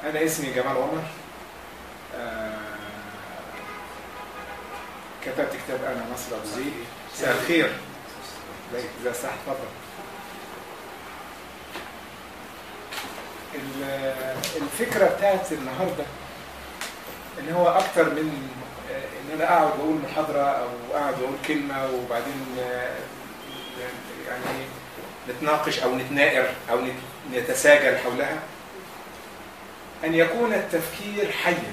أنا اسمي جمال عمر. كتبت كتاب أنا نصر أبو زيد. مساء الخير. إذا سمحت اتفضل. الفكرة بتاعت النهاردة إن هو أكتر من إن أنا أقعد وأقول محاضرة أو أقعد وأقول كلمة وبعدين يعني نتناقش أو نتناقر أو نتساجل حولها، أن يكون التفكير حيا،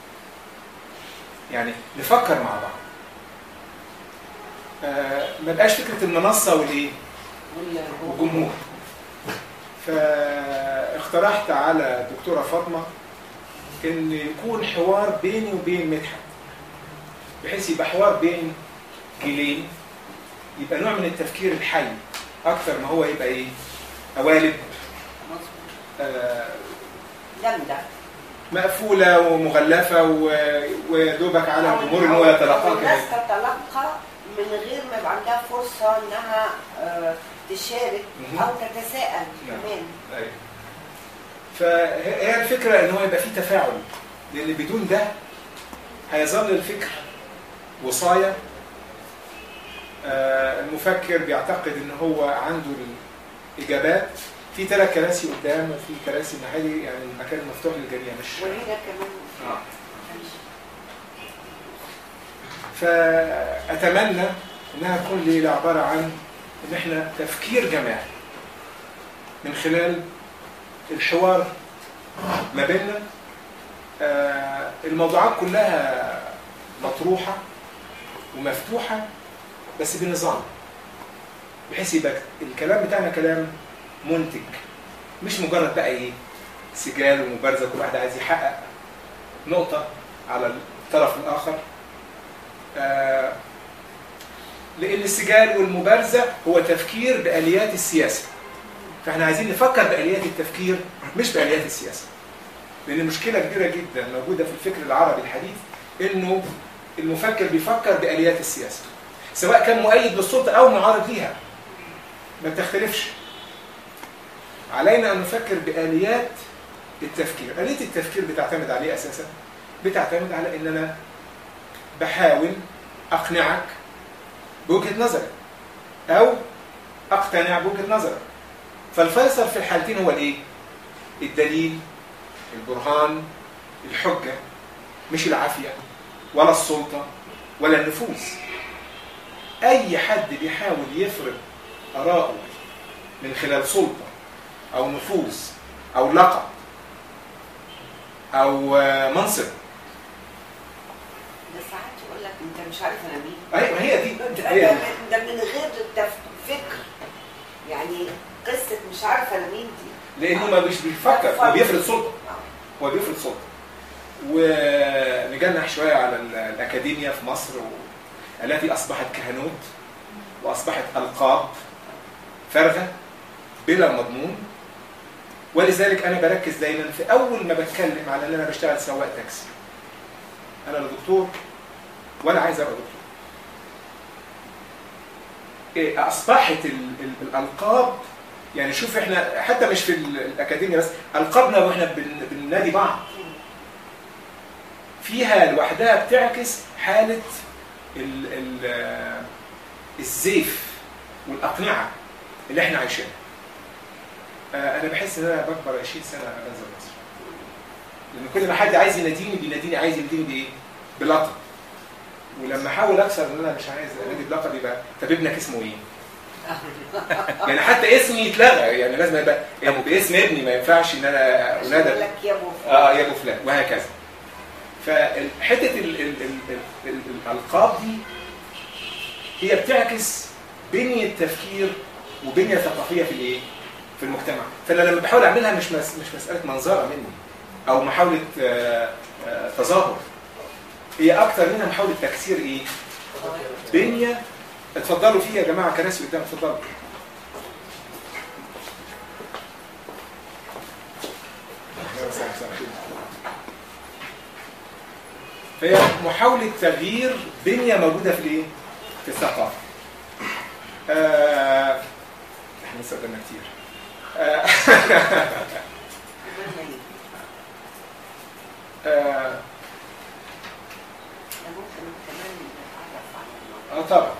يعني نفكر مع بعض. ما بقاش فكرة المنصة والإيه؟ والجمهور. فاقترحت على الدكتورة فاطمة إن يكون حوار بيني وبين مدحت، بحيث يبقى حوار بين جيلين، يبقى نوع من التفكير الحي أكثر ما هو يبقى إيه؟ قوالب جامدة مقفولة ومغلفة ويدوبك على الجمهور إن هو يتلقاها. الناس تتلقى من غير ما يبقى عندها فرصة إنها تشارك أو تتساءل كمان. أيوة. فهي الفكرة إن هو يبقى فيه تفاعل، لأن بدون ده هيظل الفكر وصاية. المفكر بيعتقد إن هو عنده الإجابات. في 3 كراسي قدام وفي كراسي ناحية، يعني المكان مفتوح للجميع مش وهنا كمان. فأتمنى إنها تكون لي عبارة عن إن إحنا تفكير جماعي من خلال الحوار ما بيننا. الموضوعات كلها مطروحة ومفتوحة بس بنظام، بحيث يبقى الكلام بتاعنا كلام منتج، مش مجرد بقى ايه سجال ومبارزه كل واحد عايز يحقق نقطه على الطرف الاخر. لان السجال والمبارزه هو تفكير باليات السياسه، فاحنا عايزين نفكر باليات التفكير مش باليات السياسه. لان مشكله كبيره جدا موجوده في الفكر العربي الحديث انه المفكر بيفكر باليات السياسه، سواء كان مؤيد للسلطه او معارض ليها، ما بتختلفش. علينا أن نفكر بآليات التفكير. آلية التفكير بتعتمد عليه أساساً؟ بتعتمد على أن أنا بحاول أقنعك بوجهة نظرك أو أقتنع بوجهة نظرك. فالفيصل في الحالتين هو الإيه؟ الدليل، البرهان، الحجة، مش العافية ولا السلطة ولا النفوذ. أي حد بيحاول يفرض آراءه من خلال سلطة أو نفوذ أو لقب أو منصب، ده ساعات يقول لك أنت مش عارف أنا مين. أيوة هي دي. ده من غير الفكر، يعني قصة مش عارف أنا مين دي، لأنه ما مش بيفكر، هو بيفرض سلطة. هو بيفرض سلطة. ونجنح شوية على الأكاديمية في مصر التي أصبحت كهنوت وأصبحت ألقاب فارغة بلا مضمون. ولذلك أنا بركز دايما في أول ما بتكلم على أن أنا بشتغل سواق تاكسي، أنا لا دكتور ولا عايز أبقى دكتور. أصبحت الألقاب، يعني شوف إحنا حتى مش في الأكاديمية بس، ألقابنا وإحنا بننادي بعض فيها لوحدها بتعكس حالة الزيف والأقنعة اللي إحنا عايشينها. أنا بحس إن أنا بكبر 20 سنة بنزل مصر، لأن كل ما حد عايز يناديني عايز يناديني بإيه؟ بلقب. ولما أحاول أكسر إن أنا مش عايز أنادي بلقب، يبقى طب ابنك اسمه إيه؟ يعني حتى اسمي يتلغى، يعني لازم يبقى يعني باسم ابني، ما ينفعش إن أنا أنادى يقول لك يا أبو فلان. يا أبو فلان وهكذا. فحتة الألقاب دي هي بتعكس بنية تفكير وبنية ثقافية في الإيه؟ في المجتمع. فأنا لما بحاول أعملها مش مسألة منظرة مني أو محاولة تظاهر، هي أكتر منها محاولة تكسير إيه؟ بنية. اتفضلوا فيها يا جماعة، كراسي قدام، اتفضلوا. فهي محاولة تغيير بنية موجودة في الإيه؟ في الثقافة. احنا لسه قدامنا كتير.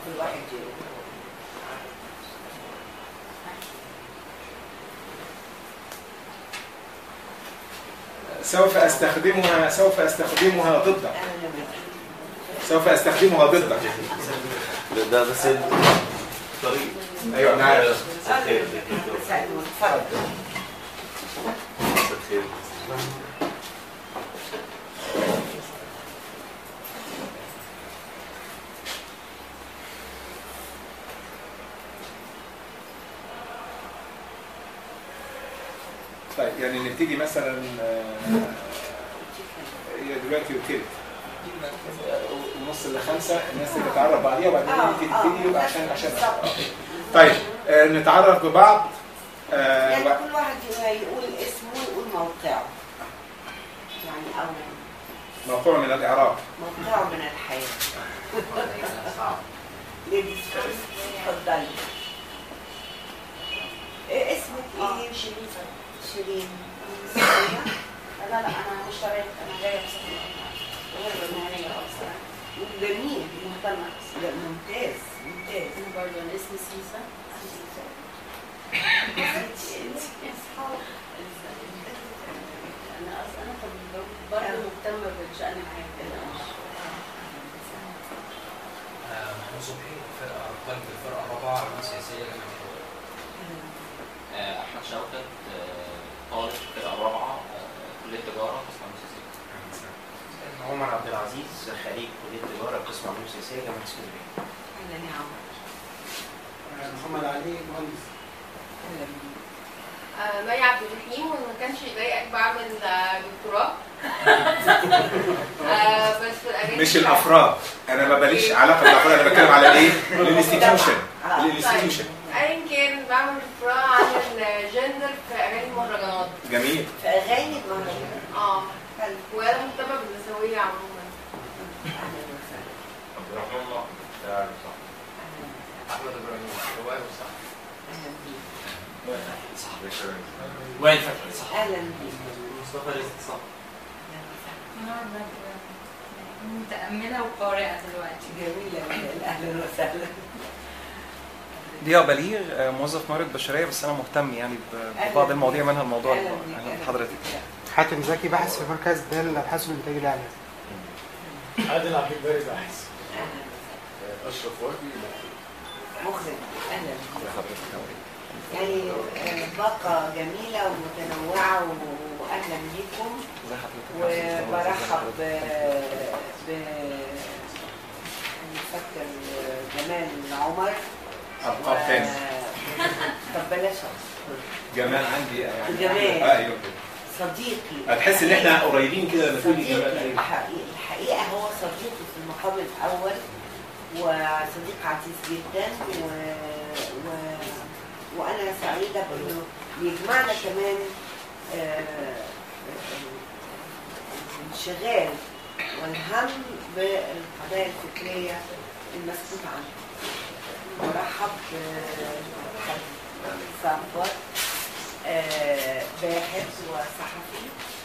كل واحد يقول. سوف أستخدمها ضدك. سوف أستخدمها ضدك. ده سن طريق. أيوة أنا عارف. طيب يعني نبتدي مثلا هي دلوقتي وتلت ونص ل5 الناس تتعرف بعضيها وبعدين تبتدي يبقى عشان طيب نتعرف ببعض. يعني كل واحد يقول اسمه ويقول موقعه، يعني أو موقعه من الإعراب، موقعه من الحياة. اتفضلي. اسمك ايه؟ شيرين. لا انا مشترك، انا جايه بصفه غير مهنيه اصلا. جميل، مهتمه. لا ممتاز. انا برضه انا اسمي سيسا. انا برضه مهتمه بالشأن العام. محمود صبحي، قائد الفرقه الرابعه علوم سياسيه جامعه القاهره. احمد شوكت، طالب الفرقه الرابعه كليه تجاره قسم علوم سياسيه. عمر عبد العزيز، خريج كليه تجاره قسم علوم سياسيه جامعه اسكندريه. اهلا يا عمر. محمد علي، مهندس. اهلا. مي عبد الرحيم، وما كانش يضايقك بعمل دكتوراه. بس في الاجازه مش الافراد، انا ما باليش علاقه بالافراد، انا بتكلم على ايه؟ الانستتيوشن. ايا كان بعمل دكتوراه عن الجندر في اغاني المهرجانات. جميل. في اغاني المهرجانات. حلو. وانا مهتمه بالنسويه عموما. اهلا وسهلا. عبد الرحمن الله، شاعر صح. احمد ابراهيم، روايه وصحفي. اهلا بيك. صحفي شاعر. وائل فتحي، صح. اهلا بيك. مصطفى رزق، صح. متأملة وقارئة دلوقتي. جميلة. اهلا وسهلا. ضياء بليغ، موظف موارد بشريه، بس انا مهتم يعني ببعض المواضيع منها الموضوع اللي حضرتك. حاتم زكي، باحث في مركز دال للابحاث والانتاج الاعلامي. عادل عبد الباري، باحث. اشرف وردي، مخرج. اهلا بيك. يعني باقة جميلة ومتنوعة، واهلا بيكم. وبرحب نفكر جمال عمر. أبقى تاني. طب بلاش جمال عندي يعني. جمال. ايوه صديقي. هتحس ان احنا قريبين كده لما تقولي جمال. الحقيقة هو صديقي في المقام الأول، وصديق عزيز جدا، وأنا سعيدة بأنه يجمعنا كمان الانشغال والهم بالقضايا الفكرية المسكوت عنها. مرحب صابر، باحث وصحفي،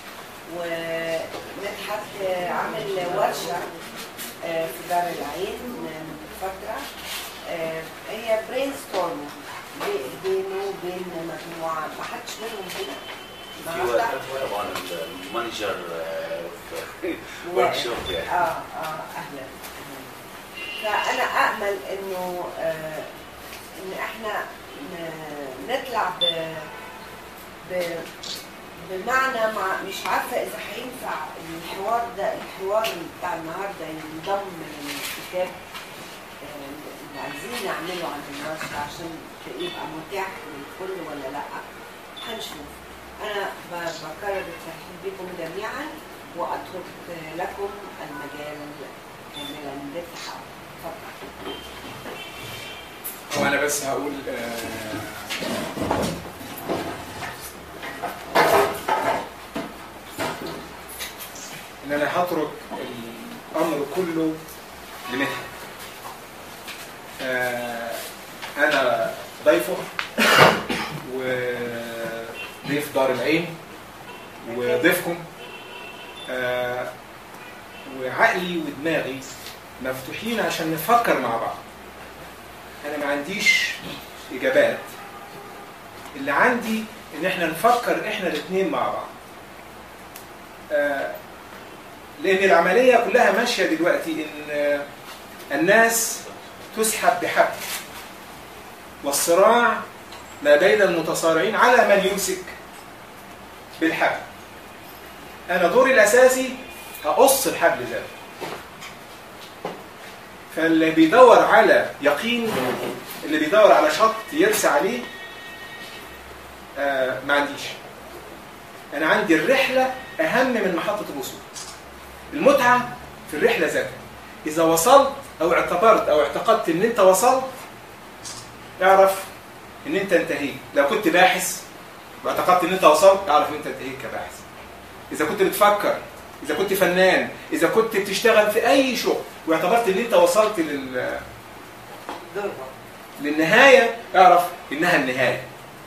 ومدحت عمل ورشة في دار العين من فترة، هي برين ستورم بينه وبين مجموعة ما حدش منهم هنا. في طبعا المانجر ورك شوب يعني. اهلا. فانا امل انه ان احنا نطلع بمعنى، مش عارفه اذا هينفع الحوار بتاع النهارده ينضم للكتاب اللي عايزين نعمله عن الورشه عشان يبقى متاح للكل ولا لا. هنشوف. انا بكرر الترحيب بكم جميعا، واترك لكم المجال كاملا للتحاور. اتفضل. وانا بس هقول ان انا هترك الامر كله لمدحت. انا ضيفه وضيف دار العين وضيفكم، وعقلي ودماغي مفتوحين عشان نفكر مع بعض عنديش اجابات، اللي عندي ان احنا نفكر احنا الاثنين مع بعض. لان العمليه كلها ماشيه دلوقتي ان الناس تسحب بحبل، والصراع ما بين المتصارعين على من يمسك بالحبل. انا دوري الاساسي هقص الحبل ذاته. فاللي بيدور على يقين، اللي بيدور على شط يرسى عليه، ما عنديش. انا عندي الرحله اهم من محطه الوصول. المتعه في الرحله ذاتها. اذا وصلت او اعتبرت او اعتقدت ان انت وصلت، اعرف ان انت انتهيت. لو كنت باحث واعتقدت ان انت وصلت، اعرف ان انت انتهيت كباحث. اذا كنت بتفكر، اذا كنت فنان، اذا كنت بتشتغل في اي شغل واعتبرت ان انت وصلت للنهايه، اعرف انها النهايه.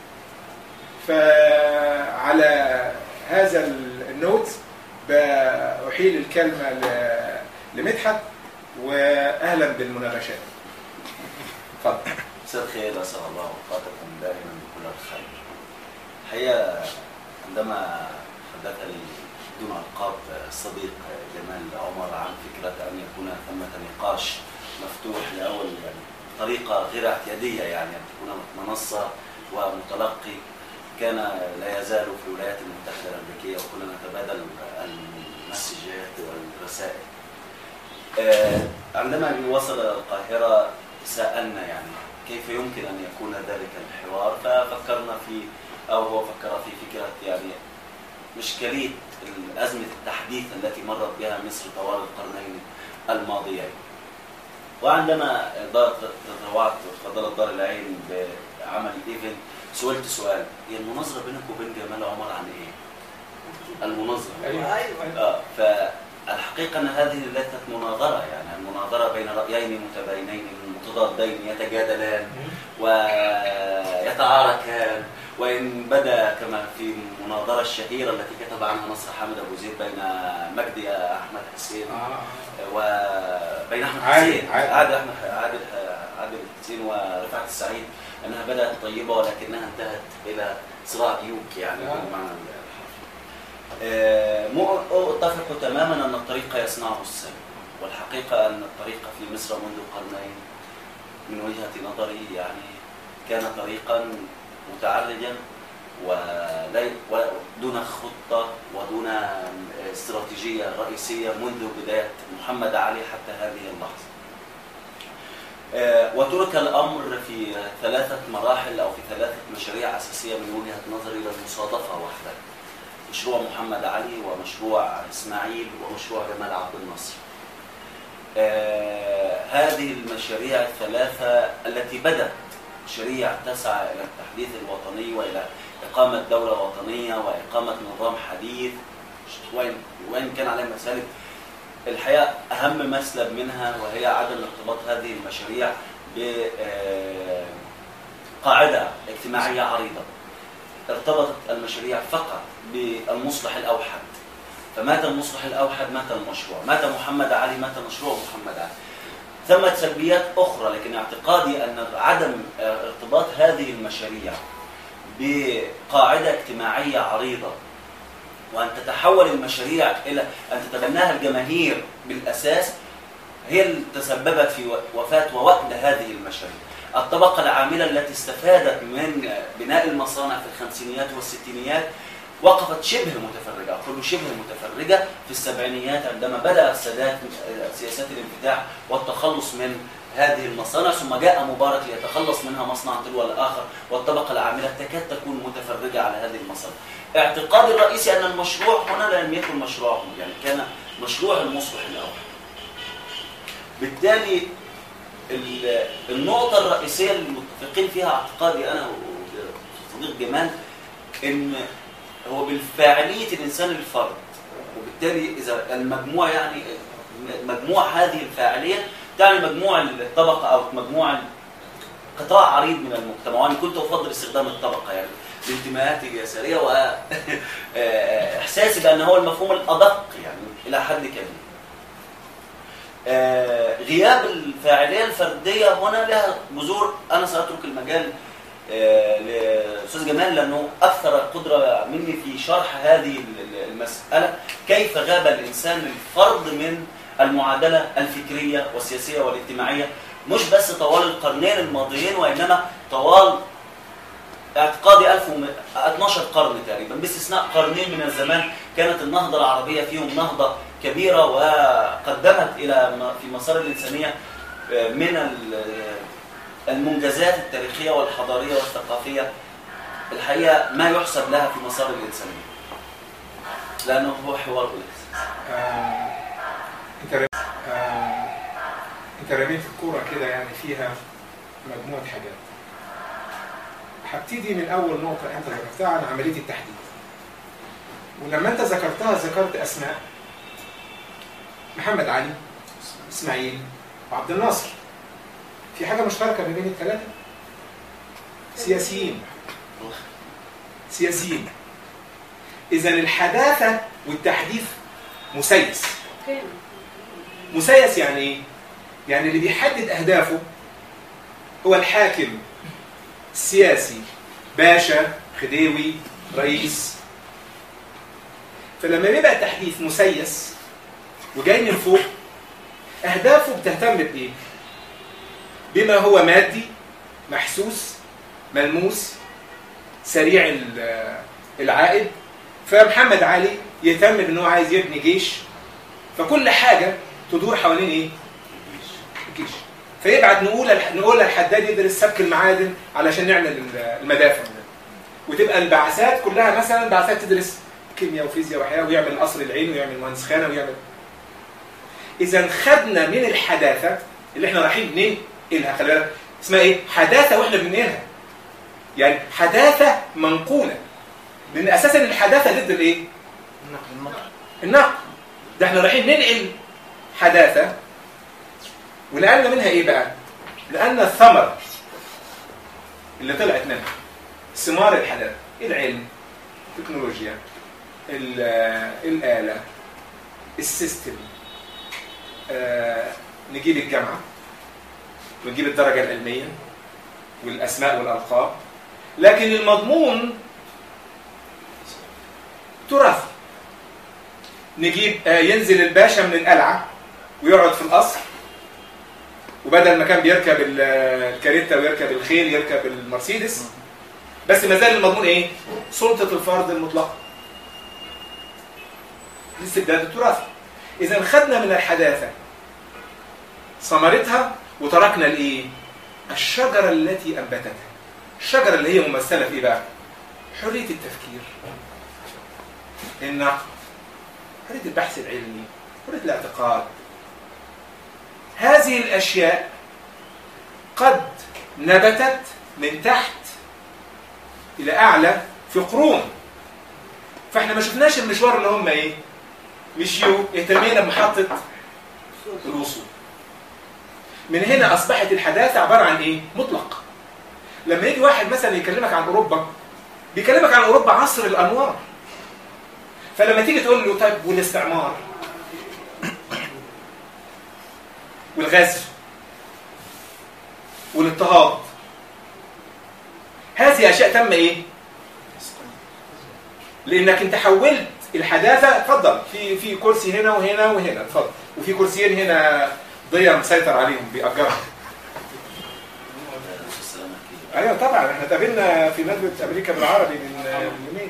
فعلى هذا النوت بأحيل الكلمة لمدحت، وأهلا بالمناقشات. اتفضل. مساء الخير، أسأل الله أوقاتكم دائما بكل الخير. الحقيقة عندما حدث لي دون ألقاب الصديق جمال عمر عن فكرة أن يكون ثمة نقاش مفتوح لأول طريقة غير اعتيادية، يعني أن تكون منصة ومتلقي، كان لا يزال في الولايات المتحدة الأمريكية وكنا نتبادل المسجات والرسائل. عندما وصل إلى القاهرة سألنا يعني كيف يمكن أن يكون ذلك الحوار، ففكرنا في، أو هو فكر في فكرة يعني إشكالية أزمة التحديث التي مرت بها مصر طوال القرنين الماضيين. وعندما تفضلت دار العين بعمل إيفنت، سئلت سؤال: هي المناظرة بينك وبين جمال عمر عن إيه؟ المناظرة. أيوة. فالحقيقة أن هذه ليست مناظرة، يعني المناظرة بين رأيين متباينين متضادين يتجادلان ويتعاركان، وإن بدا كما في المناظرة الشهيرة التي كتب عنها نصر حامد أبو زيد بين مجدي أحمد حسين وبين أحمد حسين عادل حسين ورفعت السعيد، أنها بدأت طيبة ولكنها انتهت إلى صراع ديوك، يعني بالمعنى الحرفي. أتفق تماما أن الطريق يصنعه السلم، والحقيقة أن الطريق في مصر منذ قرنين من وجهة نظري يعني كان طريقا متعرجا ودون خطة ودون استراتيجية رئيسية منذ بداية محمد علي حتى هذه اللحظة. وترك الأمر في 3 مراحل أو في 3 مشاريع أساسية من وجهة نظري للمصادفة وحدها: مشروع محمد علي، ومشروع إسماعيل، ومشروع جمال عبد الناصر. هذه المشاريع الثلاثة التي بدأت مشاريع تسعى إلى التحديث الوطني وإلى إقامة دولة وطنية وإقامة نظام حديث، وإن كان عليها مسالك. الحقيقة أهم مسلب منها وهي عدم ارتباط هذه المشاريع بقاعدة اجتماعية عريضة. ارتبطت المشاريع فقط بالمصلح الأوحد، فمات المصلح الأوحد مات المشروع، مات محمد علي مات مشروع محمد علي. ثمت سلبيات أخرى، لكن اعتقادي أن عدم ارتباط هذه المشاريع بقاعدة اجتماعية عريضة، وأن تتحول المشاريع إلى أن تتبناها الجماهير بالأساس، هي اللي تسببت في وفاة ووأد هذه المشاريع. الطبقة العاملة التي استفادت من بناء المصانع في الخمسينيات والستينيات وقفت شبه متفرجة، أقول شبه متفرجة في السبعينيات عندما بدأ السادات سياسات الانفتاح والتخلص من هذه المصانع، ثم جاء مبارك ليتخلص منها مصنع تلو الآخر، والطبقة العاملة تكاد تكون متفرجة على هذه المصانع. اعتقادي الرئيسي أن المشروع هنا لم يكن مشروعهم، يعني كان مشروع المصلح الأول. بالتالي النقطة الرئيسية اللي متفقين فيها اعتقادي أنا وصديق جمال إن هو بالفاعلية الإنسان الفرد، وبالتالي إذا المجموع يعني مجموع هذه الفاعلية تعني مجموع الطبقة أو مجموع قطاع عريض من المجتمع. وأنا كنت أفضل استخدام الطبقة يعني لانتماءاتي اليسارية وإحساسي بأن هو المفهوم الأدق يعني إلى حد كبير. غياب الفاعلية الفردية هنا لها جذور. أنا سأترك المجال لأستاذ جمال لأنه أكثر قدرة مني في شرح هذه المسألة، كيف غاب الإنسان الفرد من المعادلة الفكرية والسياسية والاجتماعية، مش بس طوال القرنين الماضيين وإنما طوال اعتقادي 12 قرن تقريبا، باستثناء قرنين من الزمان كانت النهضة العربية فيهم نهضة كبيرة وقدمت إلى في مسار الإنسانية من المنجزات التاريخية والحضارية والثقافية الحقيقة ما يحسب لها في مسار الإنسانية، لأنه هو حوار الأساس. انت رميت الكورة كده يعني فيها مجموعة حاجات. هبتدي من أول نقطة أنت ذكرتها عن عملية التحديد. ولما أنت ذكرتها ذكرت أسماء محمد علي، إسماعيل، وعبد الناصر. في حاجة مشتركة ما بين الثلاثة؟ سياسيين. سياسيين. إذا الحداثة والتحديث مسيس. مسيس يعني إيه؟ يعني اللي بيحدد أهدافه هو الحاكم السياسي، باشا، خديوي، رئيس. فلما بيبقى التحديث مسيس وجاي من فوق، أهدافه بتهتم بإيه؟ بما هو مادي، محسوس، ملموس، سريع العائد. فمحمد علي يهتم بأنه عايز يبني جيش، فكل حاجة تدور حوالين إيه؟ الجيش. فيبعت نقول الحداد يدرس سبك المعادن علشان نعمل المدافع، وتبقى البعثات كلها مثلا بعثات تدرس كيمياء وفيزياء وحياة، ويعمل قصر العين ويعمل مهندس خانة ويعمل. إذا خدنا من الحداثة اللي احنا رايحين ننقلها، خلي بالك اسمها ايه؟ حداثة واحنا بننقلها. يعني حداثة منقولة، لأن أساسا الحداثة ضد الايه؟ النقل. ده احنا رايحين ننقل حداثة، ونقلنا منها ايه بقى؟ لأن الثمر اللي طلعت منها ثمار الحداثة، العلم، التكنولوجيا، الآلة، السيستم، نجيب الجامعة ونجيب الدرجة العلمية والأسماء والألقاب، لكن المضمون تراث. نجيب ينزل الباشا من القلعة ويقعد في القصر، وبدل ما كان بيركب الكاريتا ويركب الخيل يركب المرسيدس، بس ما زال المضمون ايه؟ سلطة الفرد المطلقة. الاستبداد التراثي. إذا خدنا من الحداثة ثمرتها وتركنا الايه؟ الشجرة التي أنبتتها. الشجرة اللي هي ممثلة في ايه بقى؟ حرية التفكير، النقد، حرية البحث العلمي، حرية الاعتقاد. هذه الأشياء قد نبتت من تحت إلى أعلى في قرون. فإحنا ما شفناش المشوار اللي هم إيه؟ مشيوا، اهتمينا بمحطة الوصول. من هنا أصبحت الحداثة عبارة عن إيه؟ مطلق. لما يجي واحد مثلا يكلمك عن أوروبا، بيكلمك عن أوروبا عصر الأنوار. فلما تيجي تقول له طيب والاستعمار والغزو والاضطهاد، هذه أشياء تم إيه؟ لأنك أنت حولت الحداثة. اتفضل، في كرسي هنا وهنا وهنا، اتفضل. وفي كرسيين هنا ضيع مسيطر عليهم بيأجرهم. ايوه طبعا، احنا تقابلنا في ندوة امريكا بالعربي من يومين.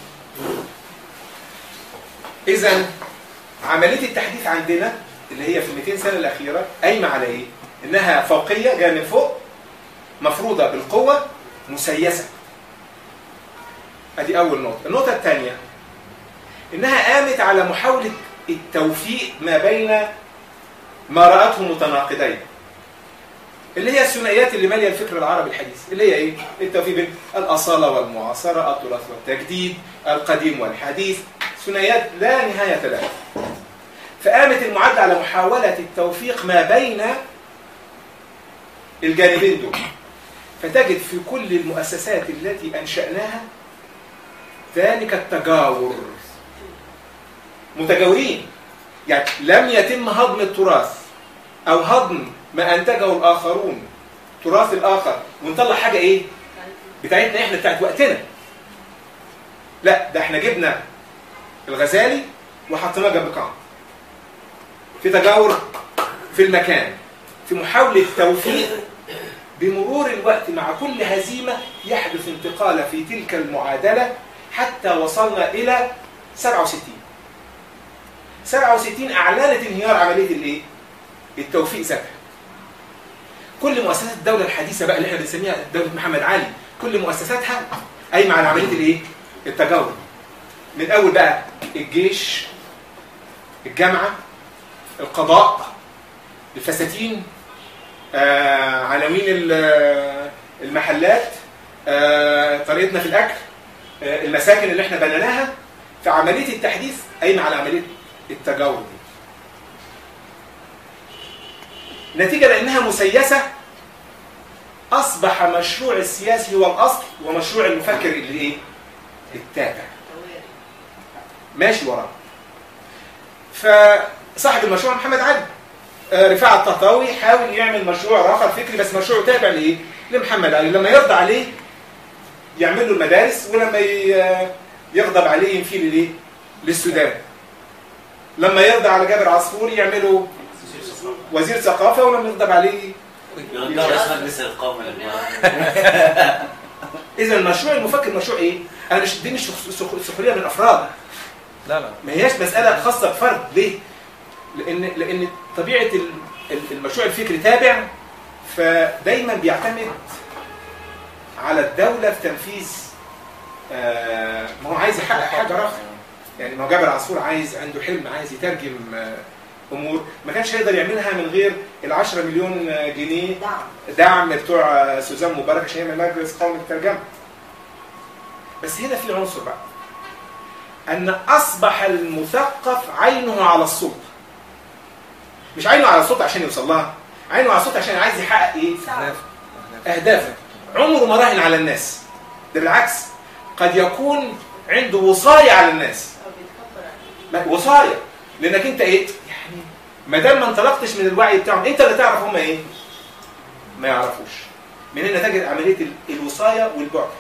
اذا عملية التحديث عندنا اللي هي في 200 سنة الأخيرة قايمة على ايه؟ انها فوقية جاية من فوق، مفروضة بالقوة، مسيسة. ادي اول نقطة. النقطة الثانية انها قامت على محاولة التوفيق ما بين ما رأته متناقضين، اللي هي الثنائيات اللي ماليه الفكر العربي الحديث، اللي هي ايه؟ التوفيق بين الاصاله والمعاصره، التراث والتجديد، القديم والحديث، ثنائيات لا نهايه لها. فقامت المعادله على محاوله التوفيق ما بين الجانبين دول. فتجد في كل المؤسسات التي انشاناها ذلك التجاور، متجاورين. يعني لم يتم هضم التراث او هضم ما انتجه الاخرون، تراث الاخر، ونطلع حاجه ايه بتاعتنا احنا بتاعت وقتنا. لا، ده احنا جبنا الغزالي وحطيناه جنب كعب في تجاور في المكان، في محاولة توفيق بمرور الوقت مع كل هزيمة يحدث انتقال في تلك المعادلة حتى وصلنا إلى 67. 67 أعلنت انهيار عملية الإيه؟ التوفيق ذاتها. كل مؤسسات الدولة الحديثة بقى اللي احنا بنسميها دولة محمد علي، كل مؤسساتها قايمة على عملية الإيه؟ التجاور. من أول بقى الجيش، الجامعة، القضاء، الفساتين، عناوين المحلات، طريقتنا في الأكل، المساكن اللي احنا بنيناها. في عملية التحديث قايمة على عملية التجاور دي. نتيجة لأنها مسيسة أصبح مشروع السياسي هو الأصل، ومشروع المفكر اللي إيه؟ التابع ماشي وراه. فصاحب المشروع محمد علي، رفاعة الطهطاوي حاول يعمل مشروع آخر فكري، بس مشروع تابع لإيه؟ لمحمد علي. لما يرضى عليه يعمل له المدارس، ولما يغضب عليه ينفيه لإيه؟ للسودان. لما يرضى على جابر عصفور يعمله وزير ثقافة، ولما يغضب عليه مجلس القومي. إذا المشروع المفكر مشروع إيه؟ أنا دي مش سخرية من أفراد. لا لا، ما هياش مسألة خاصة بفرد. ليه؟ لأن طبيعة المشروع الفكري تابع، فدايما بيعتمد على الدولة في تنفيذ. ما هو عايز يحقق حاجة رخصة. يعني ما هو جابر عصفور عنده حلم، عايز يترجم أمور ما كانش هيقدر يعملها من غير ال10 مليون جنيه دعم بتوع سوزان مبارك عشان يعمل مجلس قومي للترجمة. بس هنا في عنصر بقى، أن أصبح المثقف عينه على السلطة. مش عينه على السلطة عشان يوصل لها، عينه على السلطة عشان عايز يحقق إيه؟ أهدافه. عمره ما راهن على الناس، ده بالعكس قد يكون عنده وصاية على الناس. وصاية، لأنك أنت إيه؟ يعني ما دام ما انطلقتش من الوعي بتاعهم، أنت اللي تعرف هم إيه؟ ما يعرفوش. من هنا تجد عملية الوصاية والبعد.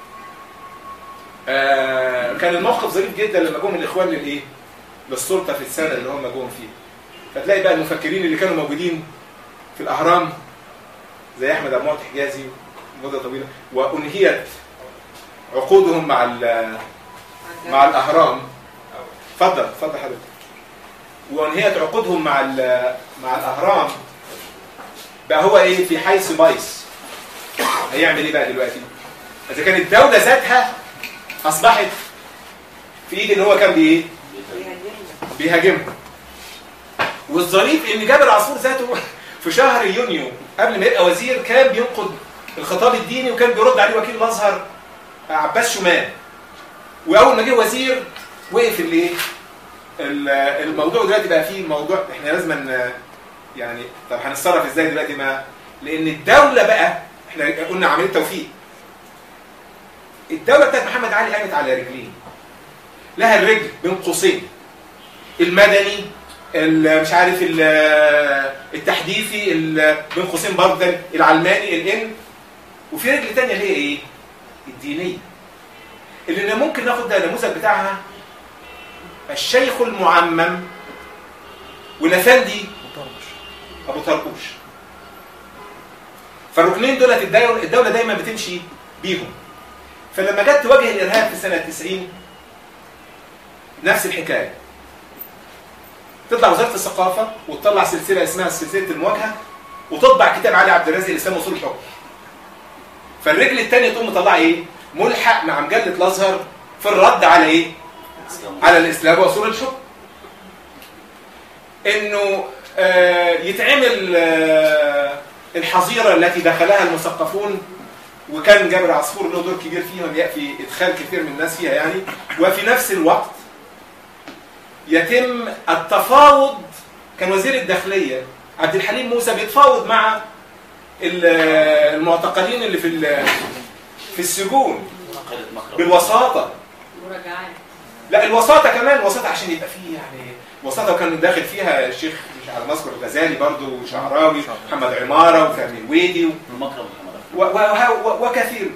كان الموقف ظريف جدا لما جم الإخوان للإيه؟ للسلطة في السنة اللي هم جم فيها. فتلاقي بقى المفكرين اللي كانوا موجودين في الأهرام زي أحمد أبو معطي حجازي مدة طويلة، وأنهيت عقودهم مع الأهرام. اتفضل حضرتك. وأنهيت عقودهم مع الأهرام. بقى هو إيه؟ في حيث بايس. هيعمل إيه بقى دلوقتي؟ إذا كانت الدولة ذاتها أصبحت في إيد اللي هو كان بإيه؟ بيهاجمها. والظريف إن جابر عصفور ذاته في شهر يونيو قبل ما يبقى وزير كان بينقد الخطاب الديني، وكان بيرد عليه وكيل الأزهر عباس شومان. وأول ما جه وزير وقف الموضوع. دلوقتي بقى فيه موضوع احنا لازم يعني طب هنتصرف ازاي دلوقتي؟ لأن الدولة بقى احنا قلنا عملية توفيق. الدولة بتاعت محمد علي قامت على رجلين، لها الرجل بين قوسين المدني، مش عارف التحديثي، بين قوسين برضه العلماني وفي رجل تانية اللي هي ايه؟ الدينية، اللي ممكن ناخد ده النموذج بتاعها الشيخ المعمم والافندي ابو طربوش. فالركنين دول الدولة دايما بتمشي بيهم. فلما جت تواجه الارهاب في سنة 90 نفس الحكاية. تطلع وزارة الثقافة وتطلع سلسلة اسمها سلسلة المواجهة، وتطبع كتاب علي عبد الرازق الإسلام وصول الحكم. فالرجل الثانية تقوم مطلع ايه؟ ملحق مع مجلة الأزهر في الرد على ايه؟ على الإسلام وصول الحكم. انه يتعمل الحظيرة التي دخلها المثقفون، وكان جابر عصفور له دور كبير فيها في إدخال كثير من الناس فيها يعني. وفي نفس الوقت يتم التفاوض. كان وزير الداخلية عبد الحليم موسى بيتفاوض مع المعتقلين اللي في السجون بالوساطة. مراجعات. لا الوساطة كمان، الوساطة عشان يبقى فيه يعني وساطة. وكان داخل فيها الشيخ مش على مذكر الغزالي برضو وشعراوي محمد عماره وفهمي الويدي ومكرم محمد وكثير.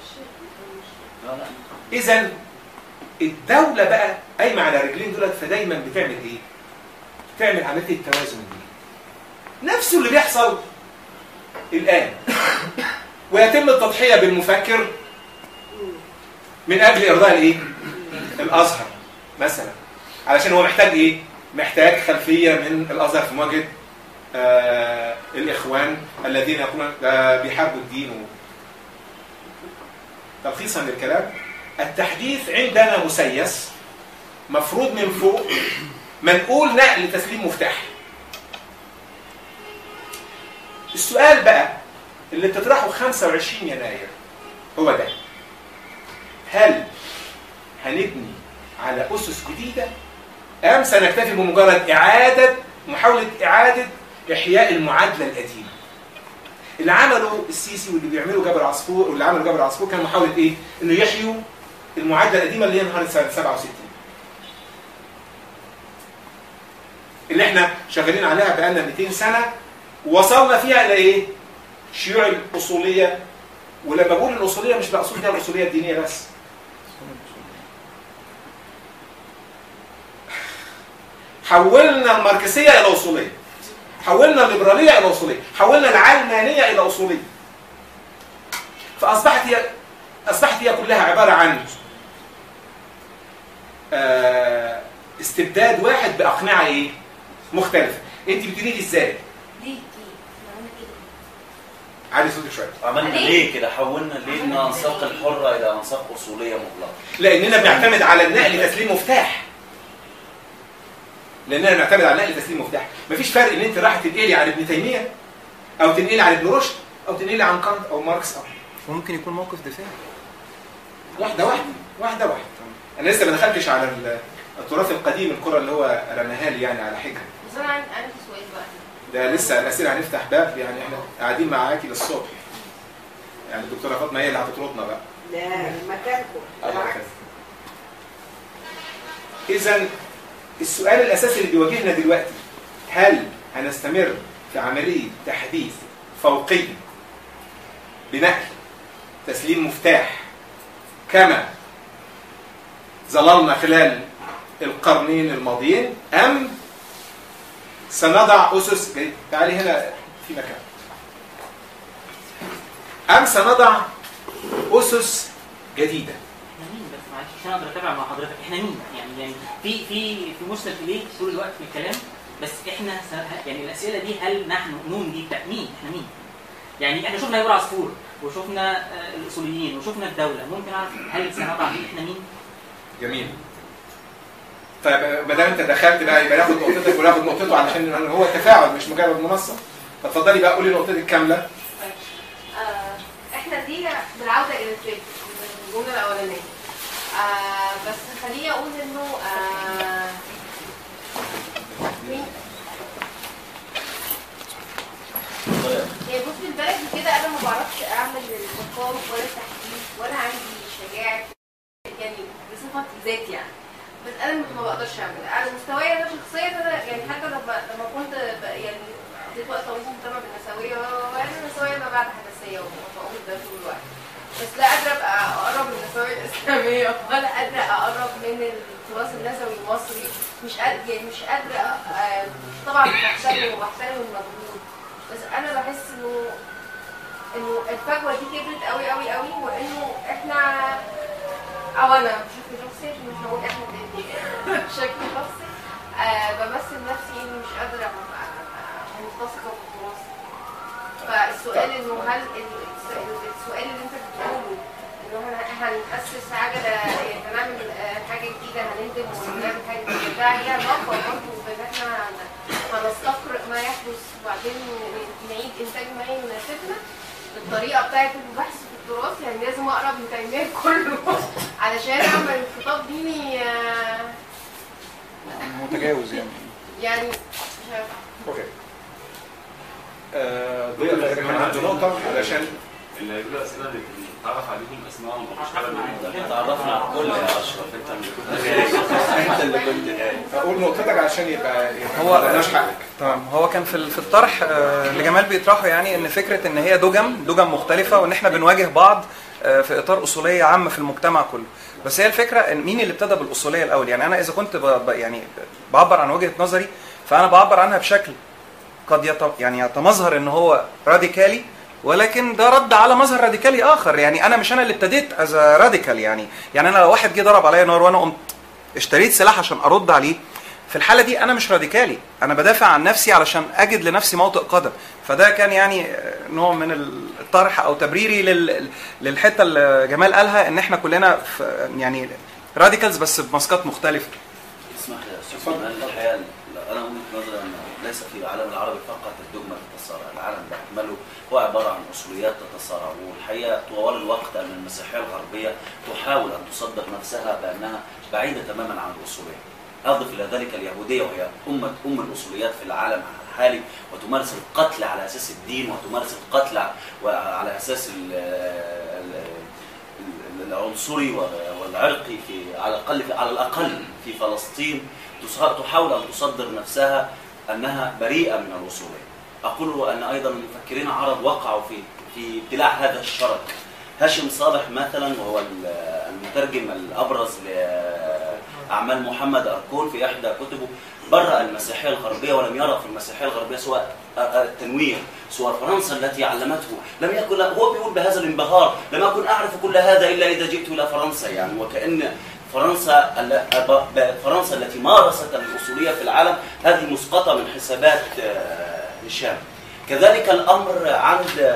اذا الدوله بقى قايمه على رجلين دولت، فدايما بتعمل ايه؟ بتعمل عمليه التوازن دي، نفس اللي بيحصل الان. ويتم التضحيه بالمفكر من اجل ارضاء الايه؟ الازهر مثلا، علشان هو محتاج ايه؟ محتاج خلفيه من الازهر في مواجهه الاخوان الذين يقولون بيحاربوا الدين. تلخيصا للكلام، التحديث عندنا مسيس مفروض من فوق، منقول نقل تسليم مفتاح. السؤال بقى اللي بتطرحه 25 يناير هو ده: هل هنبني على أسس جديدة أم سنكتفي بمجرد محاولة إعادة إحياء المعادلة القديمة؟ اللي عمله السيسي واللي بيعمله جابر عصفور واللي عمله جابر عصفور كان محاولة إيه؟ إنه يحيوا المعادلة القديمة اللي هي انهارت سنة 67 اللي إحنا شغالين عليها بقالنا 200 سنة، ووصلنا فيها إلى إيه؟ شيوع الأصولية. ولما بقول الأصولية مش بقصد بيها الأصولية الدينية بس، حولنا الماركسية إلى أصولية، حولنا الليبرالية إلى أصولية، حولنا العلمانية إلى أصولية. فأصبحت هي كلها عبارة عن استبداد واحد بأقنعة إيه؟ مختلفة. أنت بتريد إزاي؟ ليه؟ عادي صوتك شوية. عملنا ليه كده؟ حولنا ليه من أنساق الحرة إلى أنساق أصولية مغلقة؟ لأننا بنعتمد على النقل تسليم مفتاح. لأننا بنعتمد على النقل تسليم مفتاح. مفيش فرق إن أنت راح تنقلي عن ابن تيمية أو تنقلي عن ابن رشد أو تنقلي عن كانت أو ماركس أو وممكن يكون موقف دفاعي. واحدة. أنا لسه ما دخلتش على التراث القديم، القرى اللي هو رماها لي يعني على حجر. بس أنا عندي سؤال بقى. ده لسه الأسئلة هنفتح باب، يعني إحنا قاعدين معاكي للصبح. يعني الدكتورة فاطمة هي اللي هتطردنا بقى. لا مكانكم. إذا السؤال الأساسي اللي بيواجهنا دلوقتي: هل هنستمر في عملية تحديث فوقي بنقل تسليم مفتاح كما ظللنا خلال القرنين الماضيين، أم سنضع أسس جديدة؟ تعالي هنا في مكان. أم سنضع أسس جديدة؟ احنا مين بس معلش عشان اقدر اتابع مع حضرتك؟ احنا مين؟ يعني في مسند اليه طول الوقت في الكلام، بس احنا يعني الاسئله دي هل نحن نون دي بتاع مين؟ احنا مين؟ يعني احنا شفنا جابر عصفور وشفنا الاصوليين وشفنا الدوله، ممكن اعرف هل سنضع مين؟ احنا مين؟ جميل. طيب ما دام انت دخلت بقى يبقى ناخد نقطتك وناخد نقطته، علشان هو تفاعل مش مجرد منصه. فتفضلي بقى قولي نقطتك كامله. احنا دي بالعوده الى الفكر الجمله الاولانيه. بس خليني اقول انه يعني بص البلد كده انا ما بعرفش اعمل المقام ولا التحديث ولا عندي شجاعه يعني بصفه ذات يعني. بس انا ما بقدرش اعمل على مستواي انا شخصيا. انا يعني حتى لما كنت يعني قضيت وقت طويل مهتمه بالنسويه وانا النسويه ما بعد حداثيه ومفعول ده طول الوقت، بس لا قادره ابقى اقرب من النسويه الاسلاميه ولا قادره اقرب من التراث النسوي المصري. مش قادره طبعا بحترم المجهود، بس انا بحس انه الفجوه دي كبرت قوي قوي قوي، وانه احنا او انا بشكل شخصي مش هقول احنا بشكل شخصي بمثل نفسي اني مش قادره ابقى ملتصقه بالتراث. فالسؤال انه هل السؤال اللي انت بتقوله انه هنأسس عجله يعني هنعمل حاجه جديده هنندم ونعمل حاجه جديده، ده ليها علاقه برضه بان احنا هنستقرئ ما يحدث وبعدين نعيد انتاج ما يناسبنا بالطريقه بتاعت البحث في التراث. يعني لازم اقرا ابن تيميه كله علشان اعمل خطاب ديني متجاوز يعني مش عارفه. اوكي. ضيق عنده نقطه علشان اللي هيقولوا اسئله اللي نتعرف عليهم اسمائهم مش تعرفنا على الكل يا اشرف. انت اللي كنت جاي. اقول نقطتك علشان يبقى هو مالناش حقك. تمام. هو كان في الطرح اللي جمال بيطرحه يعني ان فكره ان هي دجم مختلفه، وان احنا بنواجه بعض في اطار اصوليه عامه في المجتمع كله. بس هي الفكره ان مين اللي ابتدى بالاصوليه الاول؟ يعني انا اذا كنت يعني بعبر عن وجهه نظري، فانا بعبر عنها بشكل قد يعني يتمظهر ان هو راديكالي، ولكن ده رد على مظهر راديكالي اخر. يعني انا مش انا اللي ابتديت از راديكال. يعني انا لو واحد جه ضرب عليا نار وانا قمت اشتريت سلاح عشان ارد عليه، في الحاله دي انا مش راديكالي، انا بدافع عن نفسي علشان اجد لنفسي موطئ قدم. فده كان يعني نوع من الطرح او تبريري للحته اللي جمال قالها، ان احنا كلنا يعني راديكالز بس بماسكات مختلفه. اسمح لي يا استاذ جمال، الحقيقه انا وجهه نظري ان ليس في العالم العربي فقط الدجمه تتصارع، العالم باكمله هو عباره عن اصوليات تتصارع. والحقيقه طوال الوقت ان المسيحيه الغربيه تحاول ان تصدر نفسها بانها بعيده تماما عن الاصوليه. اضف الى ذلك اليهوديه وهي ام الاصوليات في العالم الحالي، وتمارس القتل على اساس الدين، وتمارس القتل على اساس العنصري والعرقي على الاقل في فلسطين. تحاول ان تصدر نفسها انها بريئه من الاصوليه. اقول ان ايضا المفكرين العرب وقعوا في ابتلاع هذا الشرك. هاشم صالح مثلا، وهو المترجم الابرز لاعمال محمد اركون، في احدى كتبه برأ المسيحيه الغربيه ولم يرى في المسيحيه الغربيه سوى التنوير، سوى فرنسا التي علمته. لم يكن هو بيقول بهذا الانبهار: لم اكن اعرف كل هذا الا اذا جئت الى فرنسا. يعني وكأن فرنسا التي مارست الاصوليه في العالم هذه مسقطه من حسابات هشام. كذلك الامر عند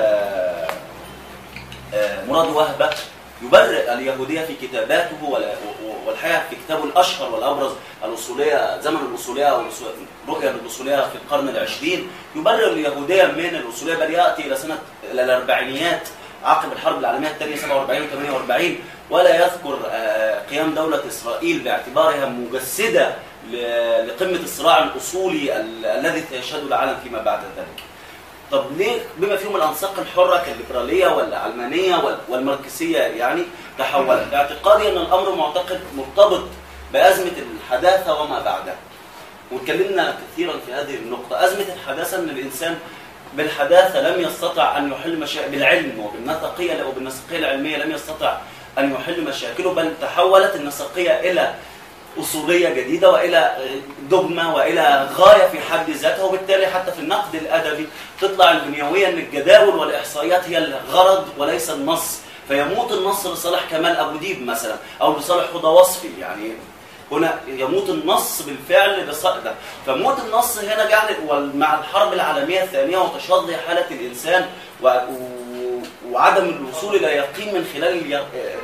مراد وهبه، يبرئ اليهوديه في كتاباته، والحقيقه في كتابه الاشهر والابرز الاصوليه، زمن الاصوليه او رؤيه الاصوليه في القرن العشرين، يبرئ اليهوديه من الاصوليه، بل ياتي الى الاربعينيات عقب الحرب العالميه الثانيه 47 و 48، ولا يذكر قيام دوله اسرائيل باعتبارها مجسده لقمه الصراع الاصولي الذي سيشهده العالم فيما بعد ذلك. طب ليه بما فيهم الانساق الحره كالليبراليه والعلمانيه والماركسيه يعني تحولت؟ اعتقادي ان الامر مرتبط بازمه الحداثه وما بعدها. واتكلمنا كثيرا في هذه النقطه. ازمه الحداثه ان الانسان بالحداثه لم يستطع ان يحل مشاكل بالعلم وبالنسقيه العلميه، لم يستطع ان يحل مشاكله، بل تحولت النسقيه الى أصولية جديدة وإلى دogma وإلى غاية في حد ذاتها. وبالتالي حتى في النقد الأدبي تطلع البنيوية أن الجداول والإحصائيات هي الغرض وليس النص، فيموت النص لصالح كمال أبو ديب مثلا أو لصالح هدى وصفي. يعني هنا يموت النص بالفعل ده. فموت النص هنا جعل مع الحرب العالمية الثانية وتشظي حالة الإنسان وعدم الوصول إلى يقين من خلال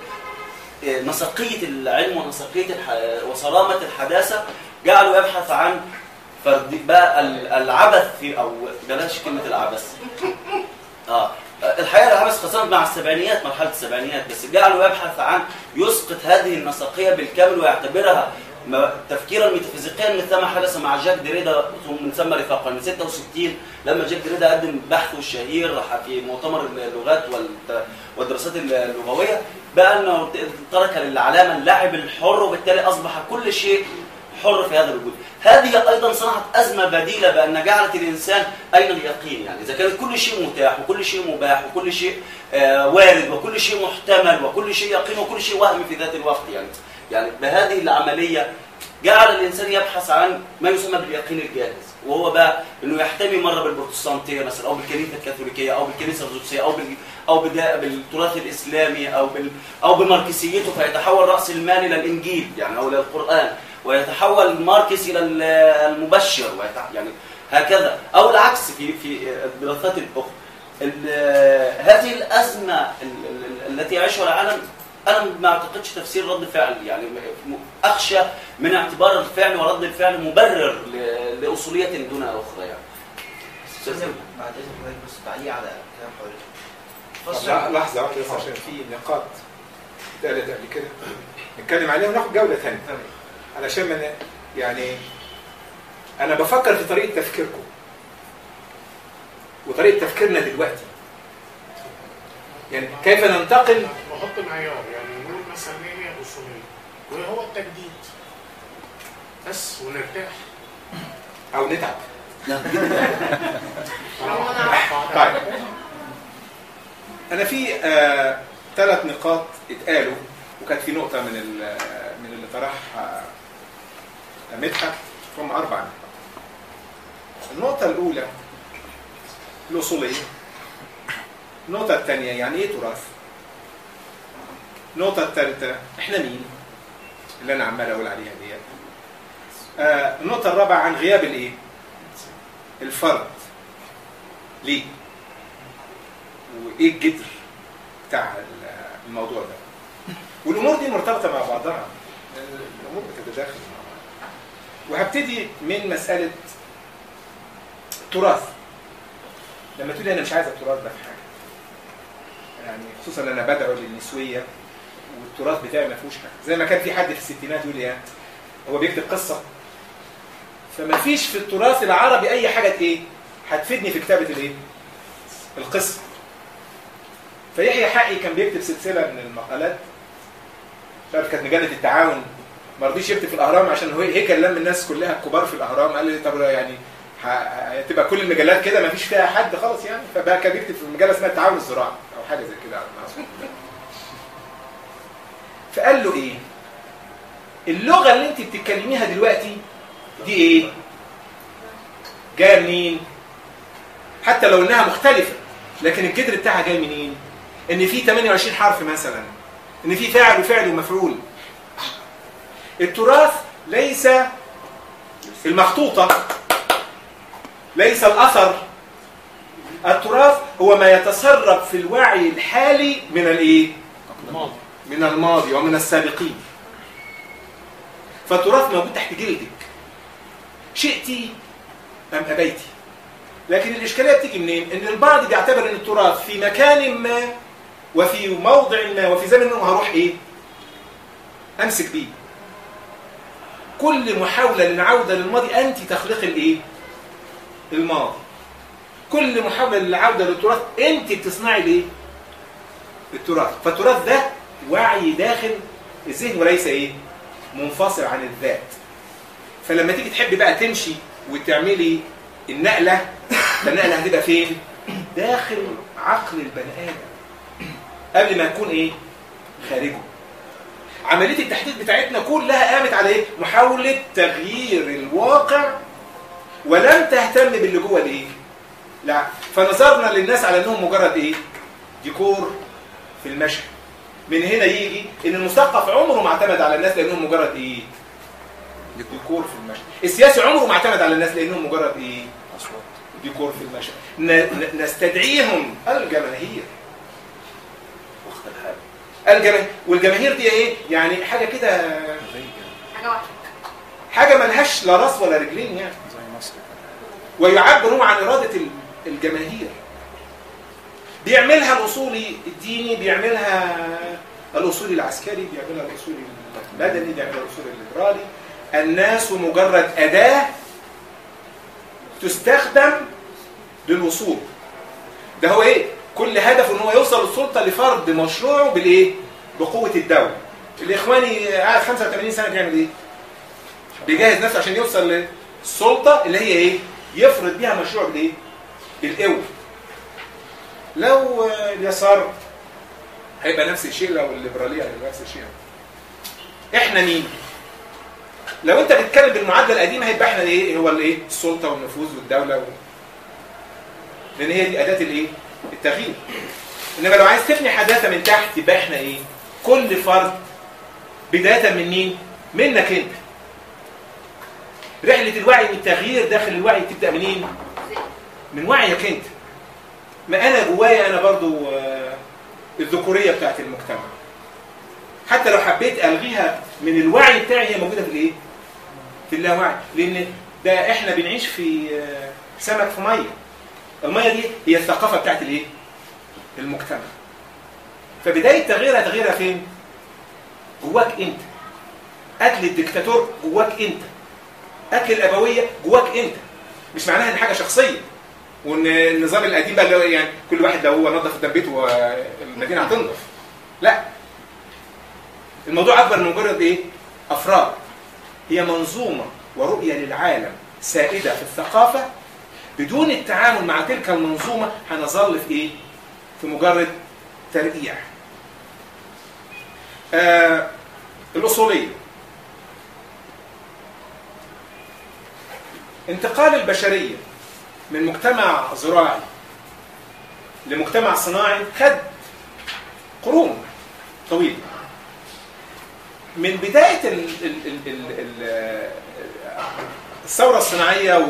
نسقية العلم ونسقية وصرامة الحداثة، جعلوا يبحث عن بقى العبث في، أو بلاش كلمة العبث. الحقيقة العبث خاصة مع السبعينيات، مرحلة السبعينيات، بس جعلوا يبحث عن يسقط هذه النسقية بالكامل ويعتبرها تفكيرا ميتافيزيقيا، مثل ما حدث مع جاك ديريدا من ثم رفاقا من 66 لما جاك ديريدا قدم بحثه الشهير في مؤتمر اللغات والدراسات اللغويه، بقى انه ترك للعلامه اللعب الحر، وبالتالي اصبح كل شيء حر في هذا الوجود. هذه ايضا صنعت ازمه بديله، بان جعلت الانسان اين اليقين؟ يعني اذا كان كل شيء متاح وكل شيء مباح وكل شيء وارد وكل شيء محتمل وكل شيء يقين وكل شيء وهم في ذات الوقت، يعني بهذه العمليه جعل الانسان يبحث عن ما يسمى باليقين الجاهز، وهو بقى انه يحتمي مره بالبروتستانتيه مثلا، او بالكنيسه الكاثوليكيه، او بالكنيسه الارثوذكسيه، او بالتراث الاسلامي، او بماركسيته، فيتحول راس المال الى الانجيل يعني او الى القران، ويتحول ماركس الى المبشر، يعني هكذا، او العكس في الدراسات الاخرى. هذه الازمه التي يعيشها العالم أنا ما أعتقدش تفسير رد فعل، يعني أخشى من اعتبار الفعل ورد الفعل مبرر لأصولية دون أخرى. يعني بعد إذن بس تعليق على كلام حضرتك. لحظة واحدة بس عشان في نقاط اتقالت قبل كده نتكلم عليها وناخد جولة ثانية، علشان من يعني أنا بفكر في طريقة تفكيركم وطريقة تفكيرنا دلوقتي، يعني كيف ننتقل. نحط معيار، يعني نقول مثلا ايه هي الاصوليه وهو التجديد بس ونرتاح او نتعب. طيب انا في 3 نقاط اتقالوا، وكانت في نقطه من اللي طرحها مدحت، هم 4 نقاط. النقطه الاولى الاصوليه، النقطه الثانيه يعني ايه تراث، النقطه الثالثه احنا مين اللي انا عمال اقول عليها دي. النقطه الرابعه عن غياب الايه، الفرد، ليه وايه الجذر بتاع الموضوع ده. والامور دي مرتبطه مع بعضها، الامور بتتداخل مع بعض. وهبتدي من مساله التراث. لما تقولي انا مش عايز التراث ده في حاجه، يعني خصوصا انا بدعو للنسويه والتراث بتاعي ما فيهوش حاجه، زي ما كان في حد في الستينات يقول لي هو بيكتب قصه، فما فيش في التراث العربي اي حاجه ايه هتفيدني في كتابه الايه، القصه. فيحيى حقي كان بيكتب سلسله من المقالات، مش عارف كانت مجله التعاون، ما رضيش يكتب في الاهرام عشان هو هيكل لم الناس كلها الكبار في الاهرام، قال لي طب يعني تبقى كل المجلات كده ما فيش فيها حد خالص يعني، فبقى كان بيكتب في مجله اسمها التعاون الزراعي او حاجه زي كده على ما اظن. فقال له ايه؟ اللغه اللي انت بتتكلميها دلوقتي دي ايه؟ جايه منين؟ حتى لو انها مختلفه، لكن الجذر بتاعها جاي منين؟ ان في 28 حرف مثلا، ان في فاعل وفعل ومفعول. التراث ليس المخطوطه، ليس الاثر. التراث هو ما يتسرب في الوعي الحالي من الايه؟ من الماضي ومن السابقين. فالتراث موجود تحت جلدك، شئتي ام ابيتي. لكن الاشكاليه بتيجي منين؟ ان البعض بيعتبر ان التراث في مكان ما وفي موضع ما وفي زمن ما هروح ايه؟ امسك بيه. كل محاوله للعوده للماضي انت تخلقي الايه؟ الماضي. كل محاوله للعوده للتراث انت بتصنعي الايه؟ التراث. فالتراث ده وعي داخل الذهن وليس ايه؟ منفصل عن الذات. فلما تيجي تحبي بقى تمشي وتعملي النقله، فالنقله هتبقى فين؟ داخل عقل البني ادم قبل ما يكون ايه؟ خارجه. عمليه التحديد بتاعتنا كلها قامت على ايه؟ محاوله تغيير الواقع ولم تهتم باللي جوه الايه؟ لا، فنظرنا للناس على انهم مجرد ايه؟ ديكور في المشهد. من هنا يجي ان المثقف عمره ما اعتمد على الناس لانهم مجرد ايه؟ ديكور في المشهد. السياسي عمره ما اعتمد على الناس لانهم مجرد ايه؟ ديكور في المشهد. نستدعيهم الجماهير. وقت الحال. والجماهير دي ايه؟ يعني حاجه كده، حاجه واحده، حاجه ملهاش لا راس ولا رجلين يعني. زي مصر. ويعبر هو عن اراده الجماهير. بيعملها الاصولي الديني، بيعملها الاصولي العسكري، بيعملها الاصولي المدني، بيعملها الاصولي الليبرالي. الناس مجرد اداه تستخدم للوصول. ده هو ايه؟ كل هدفه ان هو يوصل للسلطه لفرض مشروعه بالايه؟ بقوه الدوله. الاخواني قاعد 85 سنه بيعمل ايه؟ بيجهز نفسه عشان يوصل للسلطه اللي هي ايه؟ يفرض بيها مشروع بالايه؟ بالقوه. لو اليسار هيبقى نفس الشيء، لو الليبراليه هيبقى نفس الشيء. احنا مين؟ لو انت بتتكلم بالمعادله القديمه هيبقى احنا ايه؟ هو الايه؟ السلطه والنفوذ والدوله لان هي دي اداه الايه؟ التغيير. انما لو عايز تبني حداثه من تحت يبقى احنا ايه؟ كل فرد بدايه من مين؟ منك انت. رحله الوعي والتغيير داخل الوعي تبدا منين؟ من وعيك انت. ما انا جوايا انا برضو الذكوريه بتاعت المجتمع. حتى لو حبيت الغيها من الوعي بتاعي هي موجوده في الايه؟ في اللاوعي. لان ده احنا بنعيش في سمك في ميه. الميه دي هي الثقافه بتاعت الايه؟ المجتمع. فبدايه تغييرها فين؟ جواك انت. اكل الدكتاتور جواك انت. اكل الابويه جواك انت. مش معناها ان حاجه شخصيه وان النظام القديم بقى يعني كل واحد لو هو نظف قدام بيته المدينه هتنضف. لا، الموضوع اكبر من مجرد ايه؟ افراد. هي منظومه ورؤيه للعالم سائده في الثقافه بدون التعامل مع تلك المنظومة هنظل في ايه؟ في مجرد ترقيع. الأصولية، انتقال البشرية من مجتمع زراعي لمجتمع صناعي خد قرون طويلة. من بداية الثورة الصناعية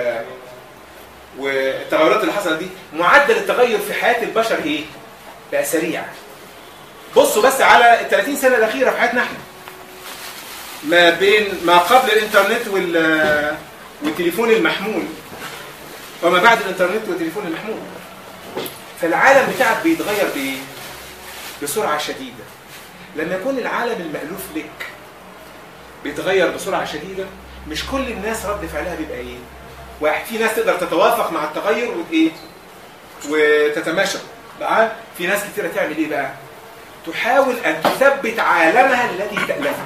والتغيرات اللي حصلت دي، معدل التغير في حياة البشر ايه؟ بقى سريع. بصوا بس على ال 30 سنة الأخيرة في حياتنا احنا، ما بين ما قبل الإنترنت والتليفون المحمول وما بعد الإنترنت والتليفون المحمول. فالعالم بتاعك بيتغير بإيه؟ بسرعة شديدة. لما يكون العالم المألوف لك بيتغير بسرعة شديدة، مش كل الناس رد فعلها بيبقى ايه؟ واحد، في ناس تقدر تتوافق مع التغير وايه؟ وتتماشى بقى. في ناس كتيرة تعمل ايه بقى؟ تحاول ان تثبت عالمها الذي تألفه،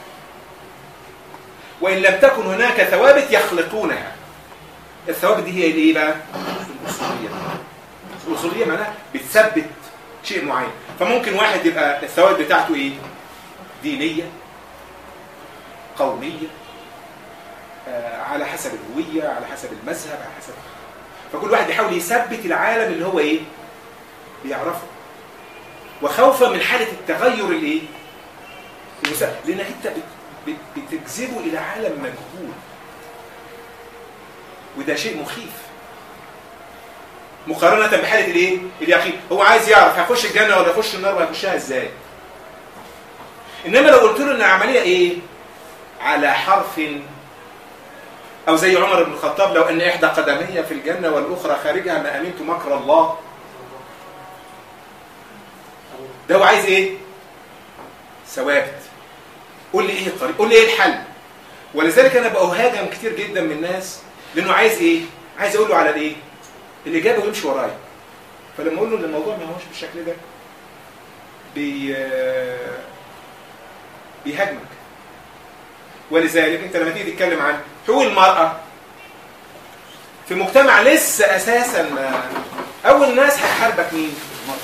وان لم تكن هناك ثوابت يخلقونها. الثوابت دي هي الايه بقى؟ الأصولية. الأصولية معناها بتثبت شيء معين. فممكن واحد يبقى الثوابت بتاعته ايه؟ دينية، قومية، على حسب الهوية، على حسب المذهب، على حسب. فكل واحد يحاول يثبت العالم اللي هو ايه؟ بيعرفه. وخوفا من حالة التغير الايه؟ لانك انت بتجذبه الى عالم مجهول، وده شيء مخيف مقارنة بحالة الايه؟ اليقين. هو عايز يعرف هيخش الجنة ولا يخش النار وهيخشها ازاي. انما لو قلت له ان العملية ايه؟ على حرف، او زي عمر بن الخطاب، لو ان احدى قدمي في الجنة والاخرى خارجها ما امنت مكر الله. ده هو عايز ايه؟ ثوابت. قول لي ايه الطريق؟ قول لي ايه الحل؟ ولذلك انا بأهاجم كتير جدا من الناس، لانه عايز ايه؟ عايز اقول له على الايه؟ الاجابه ويمشي ورايا. فلما اقول له ان الموضوع ما هوش بالشكل ده، بيهاجمك. ولذلك انت لما تيجي تتكلم عن حقوق المرأة في مجتمع لسه اساسا ما، اول ناس هيحاربك مين؟ المرأة.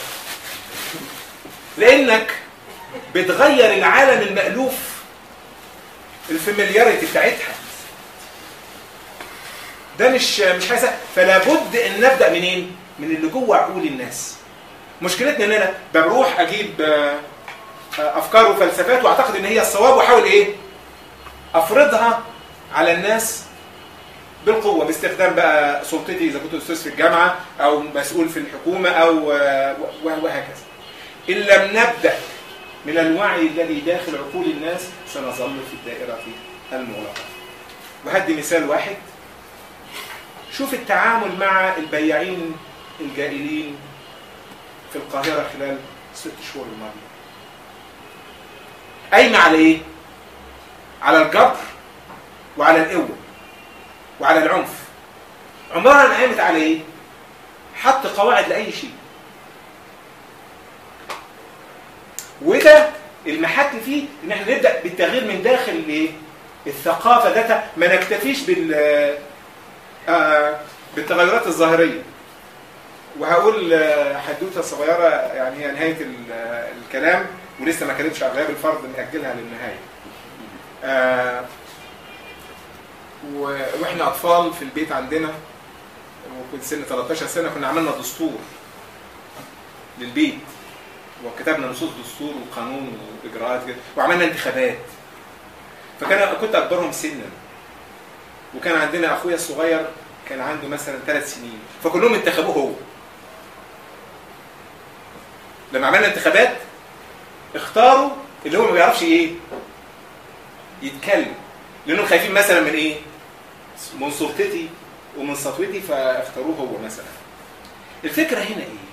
لانك بتغير العالم المألوف، الفاميلياريتي بتاعتها. ده مش حاجه. فلا بد ان نبدا منين؟ من اللي جوه عقول الناس. مشكلتنا ان انا بروح اجيب افكار وفلسفات واعتقد ان هي الصواب، واحاول ايه؟ افرضها على الناس بالقوه، باستخدام بقى سلطتي اذا كنت استاذ في الجامعه او مسؤول في الحكومه او وهكذا. ان لم نبدا من الوعي الذي داخل عقول الناس سنظل في الدائره المغلقه. وهدي مثال واحد. شوف التعامل مع البياعين الجائلين في القاهرة خلال 6 شهور الماضية. قايمة على ايه؟ على الجبر وعلى القوة وعلى العنف. عمرها ما قامت على ايه؟ حط قواعد لأي شيء. وده المحك فيه ان احنا نبدأ بالتغيير من داخل الايه؟ الثقافة ذاتها، ما نكتفيش بالتغيرات الظاهرية. وهقول حدوته صغيرة يعني هي نهاية الكلام، ولسه ما كانتش على غياب الفرض نأجلها للنهاية. واحنا أطفال في البيت عندنا، وكنت سن 13 سنة، كنا عملنا دستور للبيت، وكتبنا نصوص دستور وقانون وإجراءات كده، وعملنا انتخابات. كنت أكبرهم سنا، وكان عندنا أخويا الصغير كان عنده مثلا 3 سنين، فكلهم انتخبوه هو. لما عملنا انتخابات اختاروا اللي هو ما بيعرفش ايه يتكلم، لانهم خايفين مثلا من ايه؟ من سلطتي ومن سطوتي، فاختاروه هو مثلا. الفكرة هنا ايه؟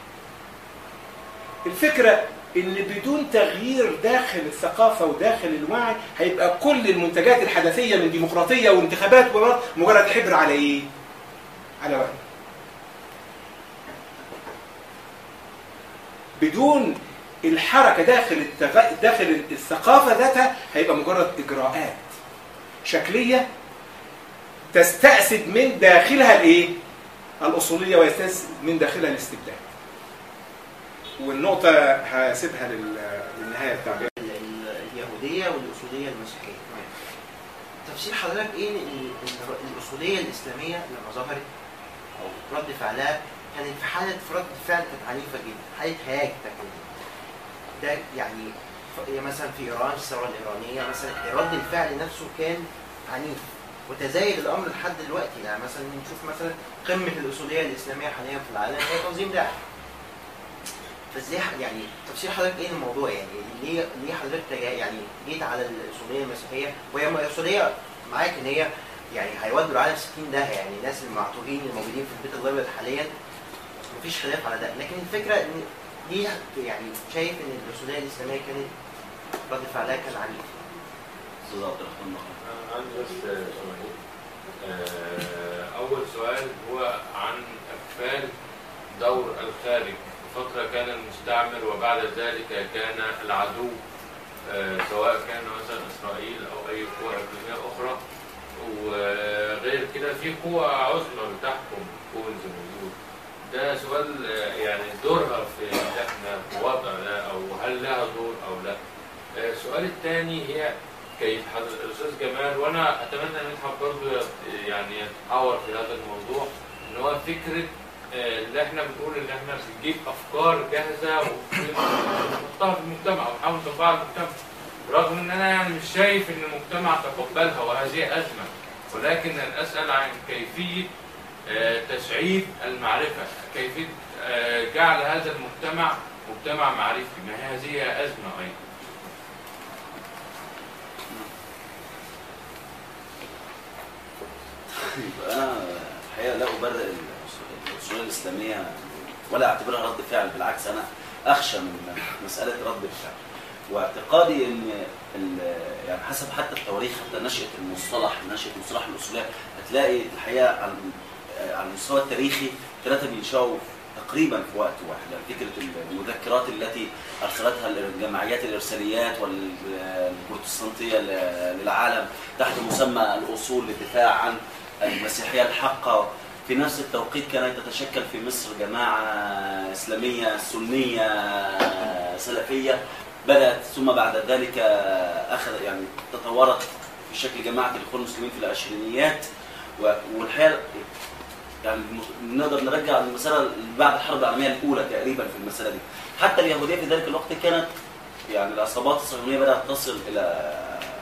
الفكرة ان بدون تغيير داخل الثقافة وداخل الوعي هيبقى كل المنتجات الحدثية من ديمقراطية وانتخابات مجرد حبر على ايه؟ على وعي. بدون الحركة داخل الثقافة ذاتها هيبقى مجرد إجراءات شكلية تستأسد من داخلها الايه؟ الأصولية ويجتاز من داخلها الاستبداد. والنقطة هسيبها للنهاية بتاعتها. اليهودية والأصولية المسيحية. تفسير حضرتك إيه إن الأصولية الإسلامية لما ظهرت أو رد فعلها كانت في حالة رد فعل كانت عنيفة جدا، حالة هياج ده يعني مثلا في إيران الثورة الإيرانية مثلا رد الفعل نفسه كان عنيف وتزايد الأمر لحد دلوقتي. يعني مثلا نشوف مثلا قمة الأصولية الإسلامية حاليا في العالم هي تنظيم داعش. فازاي يعني تفسير حضرتك ايه الموضوع؟ يعني ليه حضرتك يعني جيت على الاصوليه المسيحيه وهي الاصوليه معاك ان هي يعني هيودوا العالم 60 داهيه، يعني الناس المعتوهين الموجودين في البيت الابيض حاليا مفيش خلاف على ده، لكن الفكره ان ليه يعني شايف ان الاصوليه الاسلاميه كانت رد فعلها كان عنيف؟ استاذ عبد الرحمن عندي بس سؤالين. اول سؤال هو عن اقفال دور الخارج. فترة كان المستعمر وبعد ذلك كان العدو، سواء كان مثلا إسرائيل أو أي قوة إقليمية أخرى، وغير كده في قوة عظمى بتحكم كون زي ما بيقولوا. ده سؤال يعني دورها في احنا في وضع ده أو هل لها دور أو لا. السؤال الثاني هي كيف الأستاذ جمال، وأنا أتمنى أن مدحت برضه يعني يتحاور في هذا الموضوع، إن هو فكرة اللي احنا بنقول ان احنا بنجيب افكار جاهزه ونحطها في المجتمع ونحاول نطبقها على المجتمع، رغم ان انا يعني مش شايف ان المجتمع تقبلها وهذه ازمه، ولكن انا اسال عن كيفيه تشعيب المعرفه، كيفيه جعل هذا المجتمع مجتمع معرفي، ما هذه ازمه ايضا. انا الحقيقه لا ابرر الأصولية الإسلامية ولا أعتبرها رد فعل، بالعكس أنا أخشى من مسألة رد الفعل. واعتقادي إن يعني حسب حتى التواريخ، حتى نشأة مصطلح الأصولية، هتلاقي الحقيقة على المستوى التاريخي ثلاثة بينشأوا تقريبا في وقت واحد. يعني فكرة المذكرات التي أرسلتها الجمعيات الإرساليات والبروتستانتية للعالم تحت مسمى الأصول للدفاع عن المسيحية الحقة. في نفس التوقيت كانت تتشكل في مصر جماعة إسلامية سنية سلفية بدأت، ثم بعد ذلك يعني تطورت في شكل جماعة الإخوان المسلمين في العشرينيات. والحقيقة يعني نقدر نرجع المسألة بعد الحرب العالمية الأولى تقريبا في المسألة دي. حتى اليهودية في ذلك الوقت كانت يعني العصابات الصهيونية بدأت تصل إلى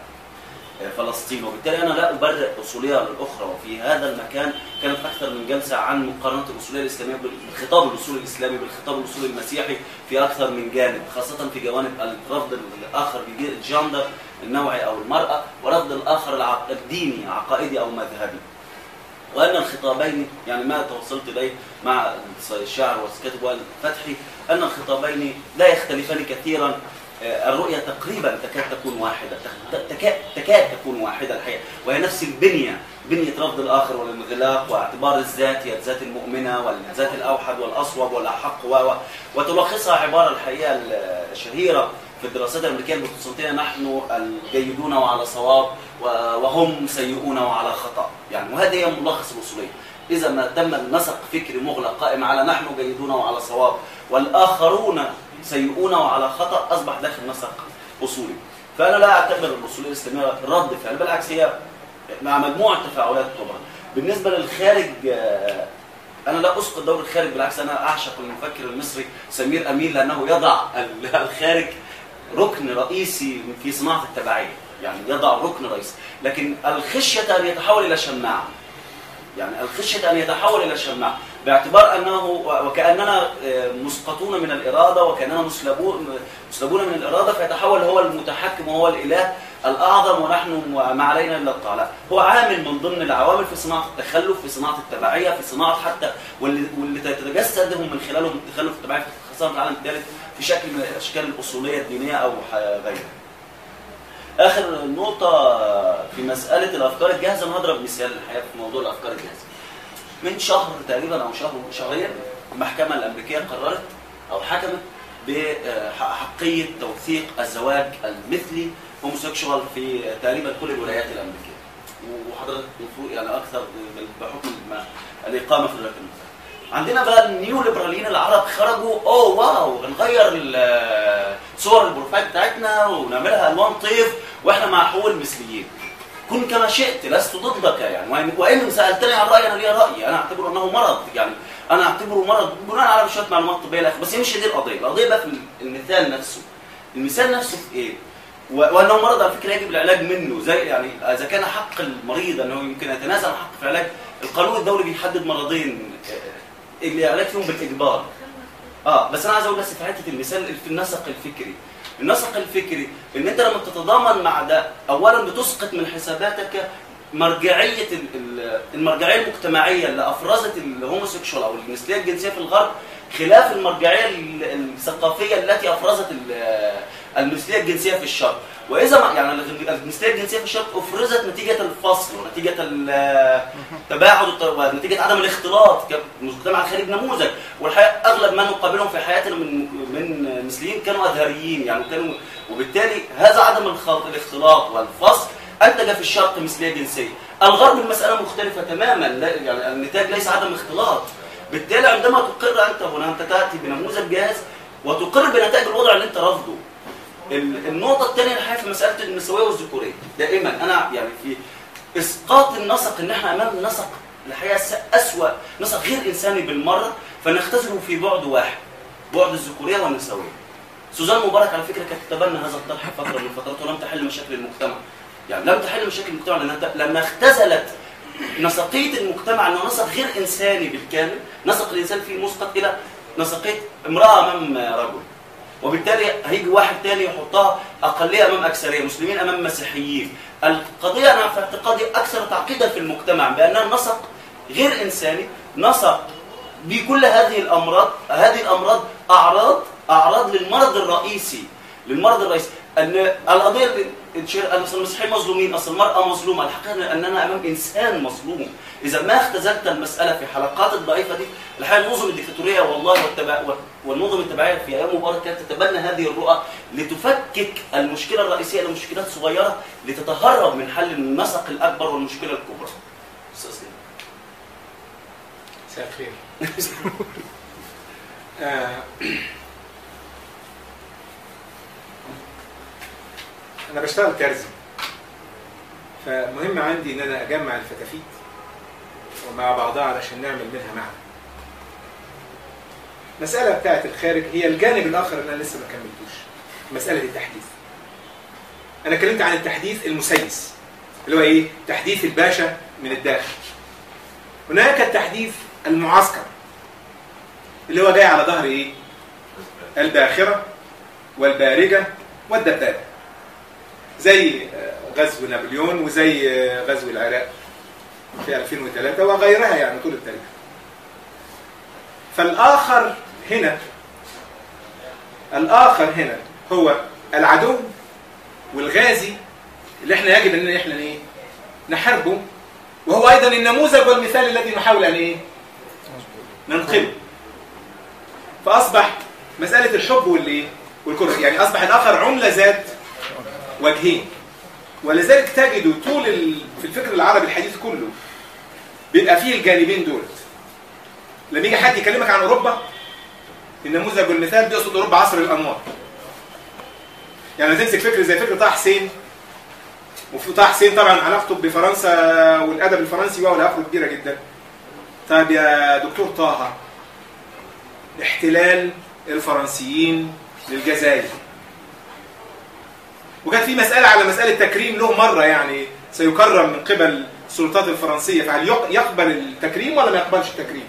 فلسطين، وبالتالي أنا لا أبرر أصولية للأخرى. وفي هذا المكان كانت أكثر من جلسة عن مقارنة الأصولية الإسلامية بالخطاب الأصولي الإسلامي بالخطاب الأصولي المسيحي في أكثر من جانب، خاصة في جوانب الرفض الآخر بالجندر النوعي أو المرأة، ورفض الآخر الديني عقائدي أو مذهبي. وأن الخطابين يعني ما توصلت إليه مع الشاعر والكاتب وائل فتحي أن الخطابين لا يختلفان كثيرا. الرؤية تقريبا تكاد تكون واحدة، تكاد تكون واحدة الحقيقة، وهي نفس البنية، بنية رفض الآخر والانغلاق واعتبار الذات هي الذات المؤمنة والذات الأوحد والأصوب والأحق وتلخصها عبارة الحقيقة الشهيرة في الدراسات الأمريكية البروتستانتية: نحن الجيدون وعلى صواب وهم سيئون وعلى خطأ. يعني وهذه هي ملخص الأصولية. إذا ما تم النسق فكري مغلق قائم على نحن جيدون وعلى صواب والآخرون سيئون وعلى خطأ، أصبح داخل نسق أصولي. فأنا لا أعتبر الأصولية الإسلامية رد فعل، بالعكس هي مع مجموعة تفاعلات طبعا. بالنسبة للخارج أنا لا أسقط دور الخارج، بالعكس أنا أعشق المفكر المصري سمير أمين لأنه يضع الخارج ركن رئيسي في صناعة التبعية، يعني يضع ركن رئيسي، لكن الخشية أن يتحول إلى شماعة. يعني الخشية أن يتحول إلى شماعة باعتبار أنه وكأننا مسقطون من الإرادة وكأننا مسلبون من الإرادة، فيتحول هو المتحكم وهو الإله الأعظم ونحن ما علينا إلا الطاعة. هو عامل من ضمن العوامل في صناعة التخلف، في صناعة التبعية، في صناعة حتى واللي تتجسدهم من خلالهم التخلف التبعية خاصة في العالم الثالث في شكل من الأشكال الأصولية الدينية أو غيرها. آخر نقطة في مسألة الأفكار الجاهزة، أنا هضرب مثال الحقيقة في موضوع الأفكار الجاهزة. من شهر تقريبا أو شهرين المحكمة الأمريكية قررت أو حكمت بحقية توثيق الزواج المثلي هوموسيكشوال في تقريبا كل الولايات الأمريكية، وحضرتك يعني أكثر بحكم الإقامة في الولايات المتحدة. عندنا بقى النيو ليبراليين العرب خرجوا اوه واو نغير صور البروفايل بتاعتنا ونعملها الوان طيف واحنا مع حقوق المثليين. كن كما شئت لست ضدك يعني، وان سالتني عن رايي انا لي رايي، انا اعتبره انه مرض يعني، انا اعتبره مرض بناء على شويه معلومات طبيه لك، بس هي مش دي القضيه، القضيه بقى في المثال نفسه. المثال نفسه في ايه؟ وانه مرض على فكره يجب العلاج منه، زي يعني اذا كان حق المريض انه يمكن يتنازل عن حق في العلاج، القانون الدولي بيحدد مرضين اللي العلاج فيهم بالاجبار. بس انا عايز اقول بس في حته المثال في النسق الفكري. النسق الفكري ان انت لما تتضامن مع ده اولا بتسقط من حساباتك مرجعيه المرجعيه المجتمعيه اللي افرزت الهوموسيكشوال او المثليه الجنسيه في الغرب، خلاف المرجعيه الثقافيه التي افرزت المثليه الجنسيه في الشرق. واذا يعني المثليه الجنسيه في الشرق افرزت نتيجه الفصل ونتيجه التباعد ونتيجه عدم الاختلاط كمجتمع الخارج نموذج، والحقيقه اغلب ما نقابلهم في حياتنا من مثليين كانوا ازهريين يعني، وبالتالي هذا عدم الاختلاط والفصل انتج في الشرق مثليه جنسيه. الغرب المساله مختلفه تماما، يعني النتاج ليس عدم اختلاط. بالتالي عندما تقر انت هنا انت تاتي بنموذج جاهز وتقر بنتائج الوضع اللي انت رافضه. النقطه الثانيه الحقيقه في مساله النسويه والذكوريه، دائما انا يعني في اسقاط النسق ان احنا امام نسق الحقيقه اسوأ نسق غير انساني بالمره، فنختزله في بعد واحد، بعد الذكوريه والنسويه. سوزان مبارك على فكره كانت تتبنى هذا الطرح فتره من الفترات ولم تحل مشاكل المجتمع. يعني لم تحل مشاكل المجتمع لانها لما اختزلت نسقيه المجتمع انه نسق غير انساني بالكامل، نسق الانسان فيه مسقط الى نسقيه امراه امام رجل. وبالتالي هيجي واحد تاني يحطها اقليه امام اكثريه، مسلمين امام مسيحيين. القضيه انا في اعتقادي اكثر تعقيدا في المجتمع بانها نسق غير انساني، نسق بكل هذه الامراض، هذه الامراض اعراض للمرض الرئيسي، ان القضيه اصل المسيحيين مظلومين، اصل المراه مظلومه، الحقيقه اننا امام انسان مظلوم. اذا ما اختزلت المساله في حلقات الضعيفه دي، الحقيقه النظم الديكتاتوريه والله والنظم التبعيه في ايام مبارك كانت تتبنى هذه الرؤى لتفكك المشكله الرئيسيه لمشكلات صغيره لتتهرب من حل النسق الاكبر والمشكله الكبرى. استاذ مساء الخير. أنا بشتغل ترزي، فمهم عندي إن أنا أجمع الفتافيت ومع بعضها علشان نعمل منها معنى. المسألة بتاعت الخارج هي الجانب الآخر اللي أنا لسه ما كملتوش، مسألة التحديث. أنا اتكلمت عن التحديث المسيس اللي هو إيه؟ تحديث الباشا من الداخل. هناك التحديث المعسكر اللي هو جاي على ظهر إيه؟ الباخرة والبارجة والدبابة، زي غزو نابليون وزي غزو العراق في 2003 وغيرها يعني طول التاريخ. فالآخر هنا هو العدو والغازي اللي احنا يجب ان احنا ايه؟ نحاربه، وهو ايضا النموذج والمثال الذي نحاول ان ايه؟ ننقله. فاصبح مسألة الحب والكره يعني اصبح الاخر عملة ذات وجهين. ولذلك تجدوا في الفكر العربي الحديث كله بيبقى فيه الجانبين دول. لما يجي حد يكلمك عن اوروبا، النموذج والمثال بيقصد اوروبا عصر الانوار. يعني تمسك فكر زي فكر طه حسين، وفي طه حسين طبعا علاقته بفرنسا والادب الفرنسي والى اخره كبيره جدا. طيب يا دكتور طه، احتلال الفرنسيين للجزائر، وكانت في مسألة على مسألة تكريم له مرة، يعني سيكرم من قبل السلطات الفرنسية، فهل يقبل التكريم ولا ما يقبلش التكريم؟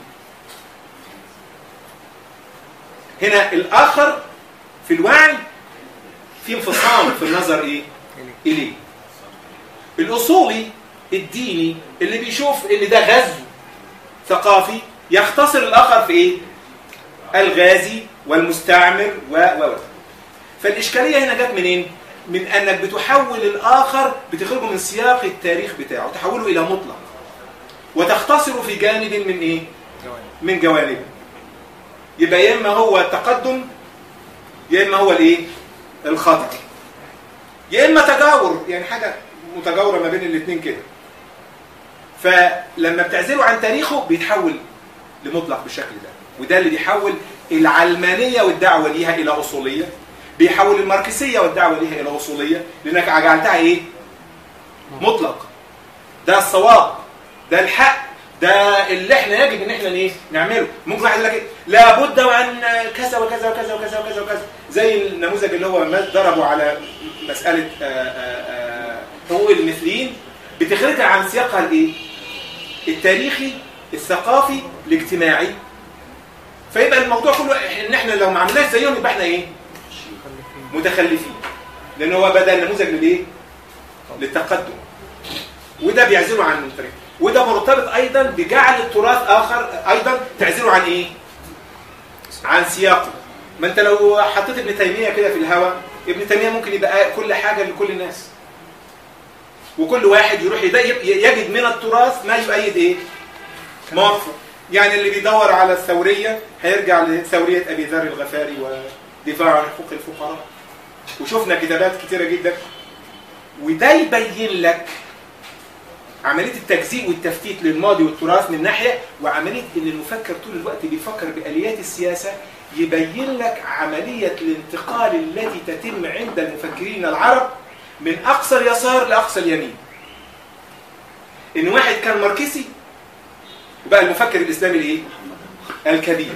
هنا الآخر في الوعي في انفصام في النظر إليه. الأصولي الديني اللي بيشوف إن ده غزو ثقافي يختصر الآخر في إيه؟ الغازي والمستعمر فالإشكالية هنا جت منين؟ من أنك بتحول الآخر، بتخرجه من سياق التاريخ بتاعه وتحوله إلى مطلق وتختصره في جانب من إيه؟ من جوانبه. يبقى يا إما هو التقدم يا إما هو الإيه؟ الخطر، يا إما تجاور، يعني حاجة متجاورة ما بين الاثنين كده. فلما بتعزله عن تاريخه بيتحول لمطلق بالشكل ده. وده اللي بيحول العلمانيه والدعوه ليها الى اصوليه، بيحول الماركسيه والدعوه ليها الى اصوليه، لانك جعلتها ايه؟ مطلق. ده الصواب، ده الحق، ده اللي احنا يجب ان احنا ايه؟ نعمله. ممكن واحد يقول لك لابد وان كذا وكذا وكذا وكذا وكذا وكذا، زي النموذج اللي هو ضربوا على مساله حقوق المثليين، بتخرجها عن سياقها الايه؟ التاريخي، الثقافي، الاجتماعي. فيبقى الموضوع كله ان احنا لو ما عملناش زيهم يبقى احنا ايه؟ متخلفين. لان هو بدا النموذج للايه؟ للتقدم. وده بيعزله عن الطريق. وده مرتبط ايضا بجعل التراث اخر ايضا تعزله عن ايه؟ عن سياقه. ما انت لو حطيت ابن تيميه كده في الهواء، ابن تيميه ممكن يبقى كل حاجه لكل الناس. وكل واحد يروح يجد من التراث ما يؤيد ايه؟ موافقه. يعني اللي بيدور على الثوريه هيرجع لثوريه ابي ذر الغفاري ودفاع عن حقوق الفقراء. وشفنا كتابات كتيره جدا. وده يبين لك عمليه التجزيء والتفتيت للماضي والتراث من ناحيه، وعمليه ان المفكر طول الوقت بيفكر باليات السياسه، يبين لك عمليه الانتقال التي تتم عند المفكرين العرب من اقصى اليسار لاقصى اليمين. ان واحد كان ماركسي وبقى المفكر الاسلامي الايه؟ الكبير.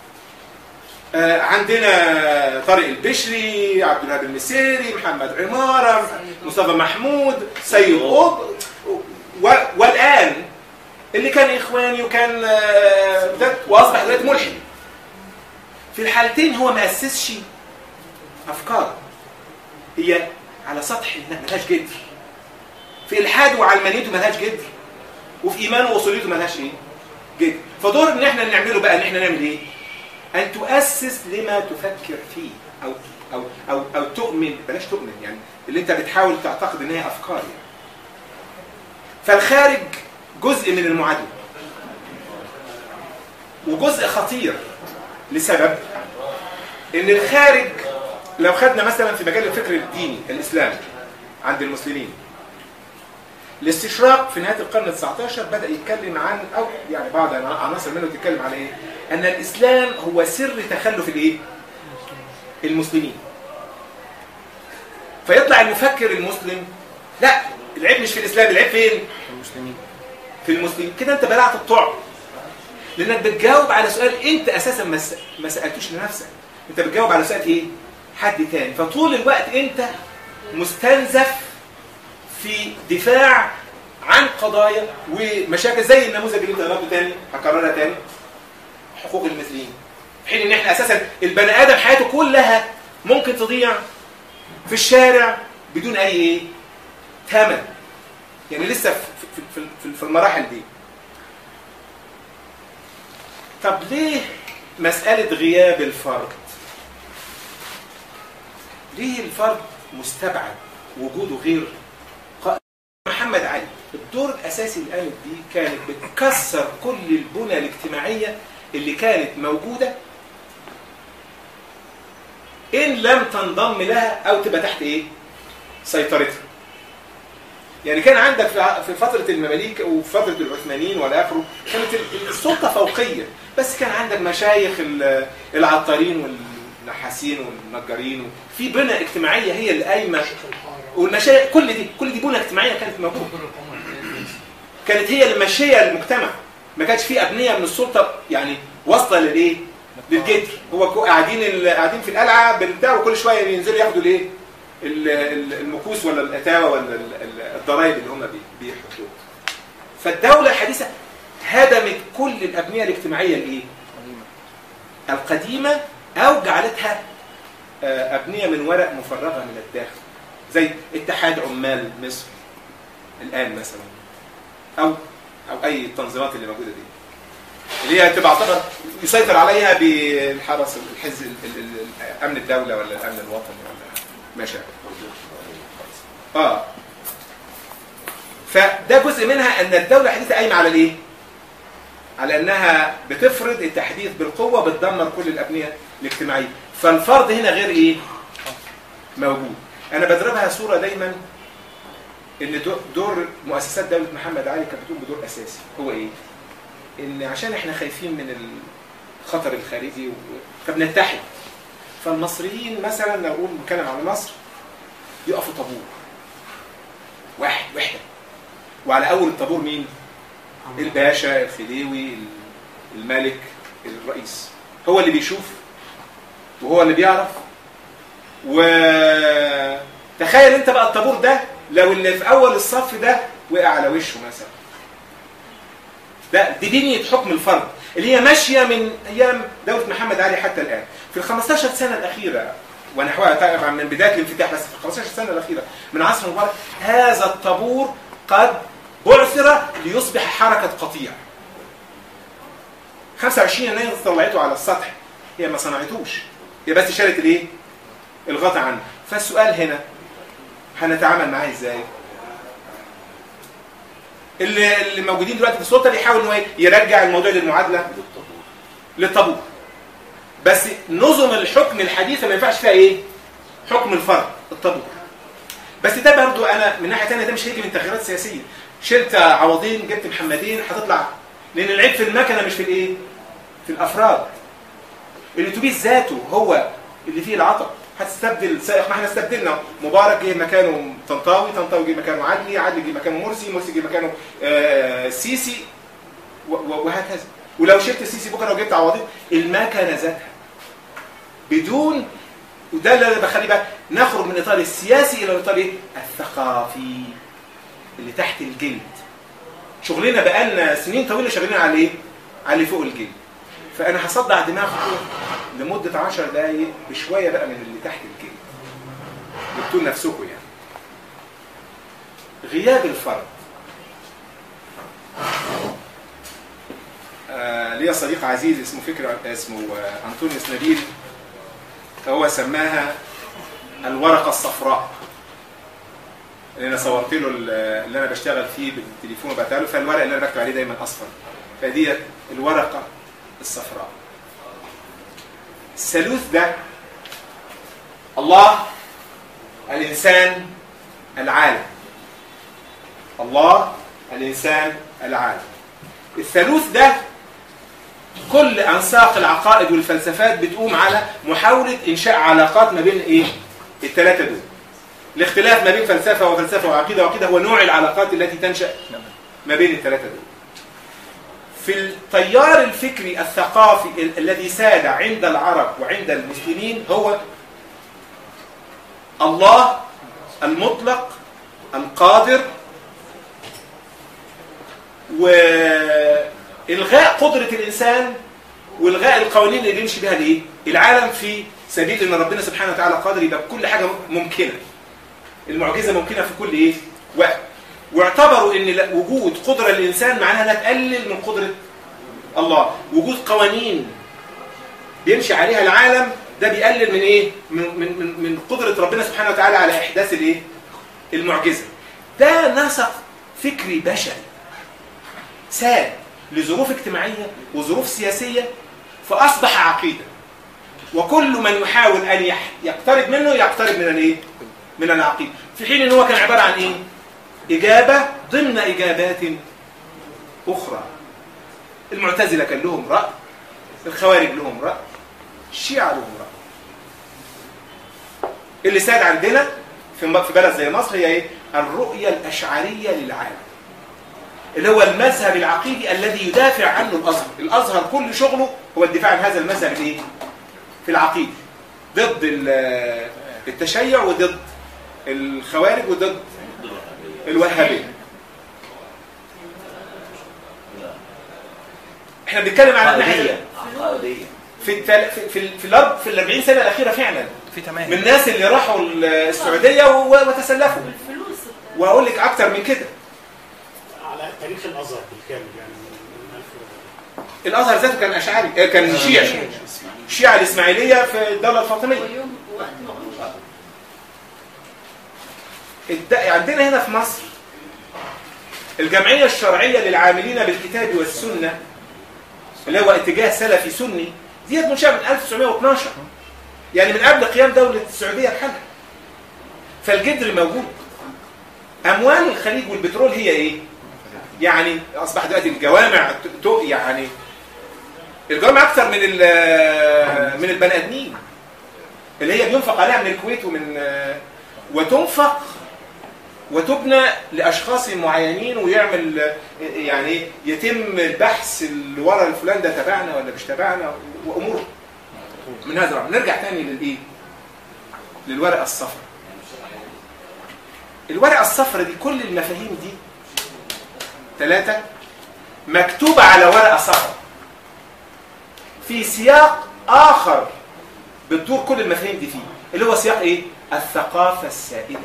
عندنا طارق البشري، عبد الوهاب المسيري، محمد عمارة، مصطفى محمود، سيد قطب، والآن اللي كان إخواني وكان وأصبح دلوقتي ملحد. في الحالتين هو ما أسسش أفكار، هي على سطح ملهاش جدر. في إلحاده وعلمانيته ملهاش جدر، وفي إيمانه وأصوليته ملهاش إيه؟ جدر. فدور إن إحنا نعمله بقى إن إحنا نعمل إيه؟ أن تؤسس لما تفكر فيه أو تؤمن، بلاش تؤمن، يعني اللي أنت بتحاول تعتقد إن هي أفكار يعني. فالخارج جزء من المعادلة، وجزء خطير لسبب إن الخارج لو خدنا مثلا في مجال الفكر الديني الإسلامي عند المسلمين، الاستشراق في نهاية القرن ال19 بدأ يتكلم عن، أو يعني بعض عناصر منه تتكلم على إيه؟ أن الإسلام هو سر تخلف الإيه؟ المسلمين. فيطلع المفكر المسلم لا، العيب مش في الإسلام، العيب فين؟ في المسلمين. في المسلمين. كده أنت بلعت الطعم، لأنك بتجاوب على سؤال أنت أساسا ما سألتوش لنفسك، أنت بتجاوب على سؤال إيه؟ حد تاني. فطول الوقت أنت مستنزف في دفاع عن قضايا ومشاكل، زي النموذج اللي انت قرأته تاني، هكررها تاني، حقوق المثليين. في حين ان احنا اساسا البني ادم حياته كلها ممكن تضيع في الشارع بدون اي ايه؟ ثمن. يعني لسه في المراحل دي. طب ليه مسألة غياب الفرد؟ ليه الفرد مستبعد؟ وجوده غير محمد علي. الدور الأساسي اللي قامت بيه كانت بتكسر كل البنى الاجتماعية اللي كانت موجودة إن لم تنضم لها أو تبقى تحت إيه؟ سيطرتها. يعني كان عندك في فترة المماليك وفي فترة العثمانيين والآخر كانت السلطة فوقية، بس كان عندك مشايخ العطارين والنحاسين والنجارين، في بنى اجتماعية هي اللي قايمة، والمشايخ كل دي بنى اجتماعية كانت موجودة، كانت هي اللي ماشية المجتمع. ما كانش في أبنية من السلطة يعني واصلة للإيه؟ للجدر. هو قاعدين في القلعة بالبتاع، وكل شوية ينزلوا ياخدوا الإيه؟ المكوس ولا الأتاوة ولا الضرائب اللي هم بيحطوها. فالدولة الحديثة هدمت كل الأبنية الاجتماعية الإيه؟ القديمة، أو جعلتها أبنية من ورق مفرغة من الداخل، زي اتحاد عمال مصر الآن مثلا، أو أي التنظيمات اللي موجودة دي، اللي هي تعتبر يسيطر عليها بالحرس الحزب أمن الدولة ولا الأمن الوطني ولا ماشي. فده جزء منها أن الدولة الحديثة قايمة على الإيه؟ على أنها بتفرض التحديث بالقوة، بتدمر كل الأبنية الاجتماعية. فالفرد هنا غير إيه؟ موجود. أنا بضربها صورة دايما إن دور مؤسسات دولة محمد علي كانت بتقوم بدور أساسي. هو إيه؟ ان عشان احنا خايفين من الخطر الخارجي فبنتحد. فالمصريين مثلا لو نقول نتكلم عن مصر يقفوا طابور وحده، وعلى اول الطابور مين؟ الباشا، الخديوي، الملك، الرئيس، هو اللي بيشوف وهو اللي بيعرف. وتخيل انت بقى الطابور ده لو اللي في اول الصف ده وقع على وشه مثلا، دي بنية حكم الفرد اللي هي ماشيه من ايام دوله محمد علي حتى الان. في ال 15 سنه الاخيره ونحوها طبعا من بدايه الانفتاح، بس في ال 15 سنه الاخيره من عصر مبارك هذا الطابور قد بعثر ليصبح حركه قطيع. 25 يناير طلعته على السطح، هي ما صنعتوش، هي بس شالت الايه؟ الغطاء عنه. فالسؤال هنا هنتعامل معاه ازاي؟ اللي موجودين دلوقتي في السلطه بيحاول انه يرجع الموضوع للمعادله للطابور. بس نظم الحكم الحديثه ما ينفعش فيها ايه؟ حكم الفرد، الطابور. بس ده برضه انا من ناحيه ثانيه ده مش هيجي من تغييرات سياسيه. شلت عوضين جبت محمدين هتطلع، لان العيب في المكنه مش في الايه؟ في الافراد. الاتوبيس ذاته هو اللي فيه العطب. هتستبدل سائق، ما احنا استبدلنا، مبارك جه مكانه طنطاوي، طنطاوي جه مكانه عدلي، عدلي جه مكانه مرسي، مرسي جه مكانه السيسي، وهكذا. ولو شلت السيسي بكره وجبت عوضين، المكنه ذاتها بدون، وده اللي انا بخليه بقى نخرج من الاطار السياسي الى الاطار ايه؟ الثقافي اللي تحت الجلد. شغلنا بقالنا سنين طويله شغالين على ايه؟ على اللي فوق الجلد. فانا هصدع دماغكم لمده 10 دقائق بشويه بقى من اللي تحت الجلد. جبتوا لنفسكم يعني. غياب الفرد. ليا صديق عزيز اسمه أنطونيوس نبيل، هو سماها الورقة الصفراء. اللي انا صورت له اللي انا بشتغل فيه بالتليفون وبعتها له، فالورق اللي انا بكتب عليه دايما اصفر، فديت الورقة الصفراء. الثالوث ده الله، الإنسان، العالم. الله، الإنسان، العالم. الثالوث ده كل أنساق العقائد والفلسفات بتقوم على محاولة إنشاء علاقات ما بين إيه؟ الثلاثة دول. الاختلاف ما بين فلسفة وفلسفة وعقيدة وعقيدة هو نوع العلاقات التي تنشأ ما بين الثلاثة دول. في التيار الفكري الثقافي الذي ساد عند العرب وعند المسلمين هو الله المطلق القادر، وإلغاء قدرة الإنسان وإلغاء القوانين اللي يمشي بها الإيه؟ العالم، في سبيل إن ربنا سبحانه وتعالى قادر يبقى كل حاجة ممكنة. المعجزة ممكنة في كل إيه؟ وقت. واعتبروا إن وجود قدرة الإنسان معناها أنها تقلل من قدرة الله. وجود قوانين بيمشي عليها العالم ده بيقلل من إيه؟ من قدرة ربنا سبحانه وتعالى على إحداث الإيه؟ المعجزة. ده نسق فكري بشري ساد لظروف اجتماعية وظروف سياسية، فأصبح عقيدة. وكل من يحاول أن يقترب منه يقترب من الإيه؟ من العقيدة، في حين أنه كان عبارة عن إيه؟ إجابة ضمن إجابات أخرى. المعتزلة كان لهم رأي، الخوارج لهم رأي، الشيعة لهم رأي. اللي ساد عندنا في بلد زي مصر هي إيه؟ الرؤية الأشعرية للعالم، اللي هو المذهب العقيدي الذي يدافع عنه الأزهر. الأزهر كل شغله هو الدفاع عن هذا المذهب الإيه؟ في العقيدة، ضد التشيع وضد الخوارج وضد الوهابية. احنا بنتكلم عن الناحية في الأرض في ال40 سنة الأخيرة فعلا في تمام من الناس اللي راحوا السعودية وتسلفوا. وأقول لك أكتر من كده، على تاريخ الازهر بالكامل يعني الازهر ذاته كان اشعري، كان شيعي، الشيعة الاسماعيليه في الدوله الفاطميه. عندنا هنا في مصر الجمعيه الشرعيه للعاملين بالكتاب والسنه، اللي هو اتجاه سلفي سني، ديت منشأة من 1912، يعني من قبل قيام دوله السعوديه بحالها. فالجدر موجود. اموال الخليج والبترول هي ايه؟ يعني اصبح دلوقتي الجوامع يعني الجوامع اكثر من البني ادمين اللي هي بينفق عليها من الكويت وتنفق وتبنى لاشخاص معينين، ويعمل يعني يتم البحث اللي ورا الفلان ده تبعنا ولا مش تبعنا وامور من هذا الامر. نرجع تاني للايه؟ للورقه الصفراء. الورقه الصفراء دي كل المفاهيم دي 3 مكتوبه على ورقه صفراء في سياق اخر بتدور كل المفاهيم دي فيه، اللي هو سياق ايه؟ الثقافه السائده.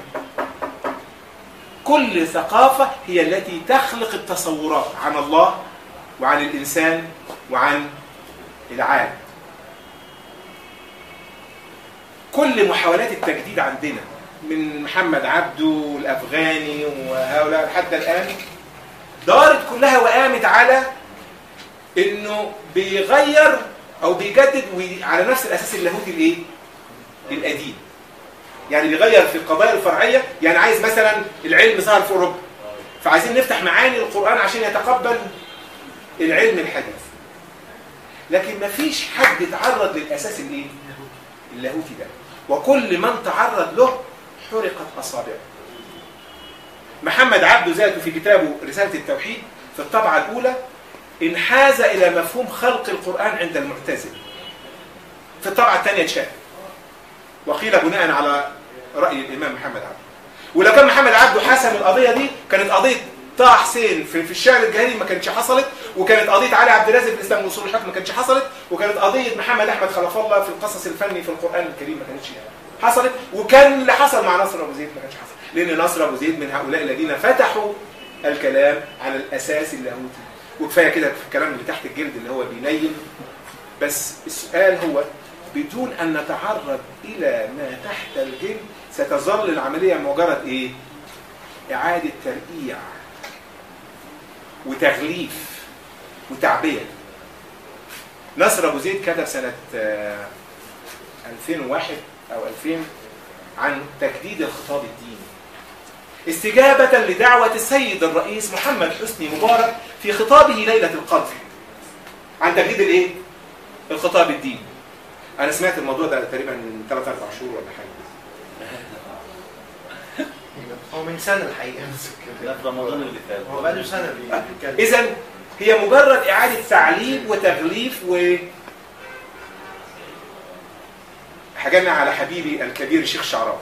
كل ثقافه هي التي تخلق التصورات عن الله وعن الانسان وعن العالم. كل محاولات التجديد عندنا من محمد عبده الافغاني وهؤلاء حتى الان دارت كلها وقامت على انه بيغير او بيجدد على نفس الاساس اللاهوتي الايه؟ القديم. يعني بيغير في القضايا الفرعيه، يعني عايز مثلا العلم ظهر في اوروبا فعايزين نفتح معاني القران عشان يتقبل العلم الحديث. لكن ما فيش حد تعرض للاساس الايه؟ اللاهوتي ده، وكل من تعرض له حرقت اصابعه. محمد عبده ذاته في كتابه رساله التوحيد في الطبعه الاولى انحاز الى مفهوم خلق القران عند المعتزله. في الطبعه الثانيه اتشال وقيل بناء على راي الامام محمد عبده. ولو كان محمد عبده حسم القضيه دي كانت قضيه طه حسين في الشعر الجاهلي ما كانتش حصلت، وكانت قضيه علي عبد الرازق في الاسلام واصول الحكم ما كانتش حصلت، وكانت قضيه محمد احمد خلف الله في القصص الفني في القران الكريم ما كانتش حصلت، وكان اللي حصل مع نصر ابو زيد ما كانش حصل، لان نصر ابو زيد من هؤلاء الذين فتحوا الكلام على الاساس اللاهوتي. وكفايه كده في الكلام اللي تحت الجلد اللي هو بينيم. بس السؤال هو بدون ان نتعرض الى ما تحت الجلد ستظل العمليه مجرد ايه؟ اعاده ترقيع وتغليف وتعبئه. نصر ابو زيد كتب سنه 2001 او 2000 عن تجديد الخطاب الديني استجابه لدعوه السيد الرئيس محمد حسني مبارك في خطابه ليله القدر عن تجديد الايه؟ الخطاب الديني. انا سمعت الموضوع ده تقريبا من 3-4 شهور ولا حاجه. هو من سنه الحقيقه. لا في رمضان اللي فات. هو بقاله سنه بيتكلم. اذا هي مجرد اعاده تعليم وتغليف حاجنا على حبيبي الكبير الشيخ شعراوي.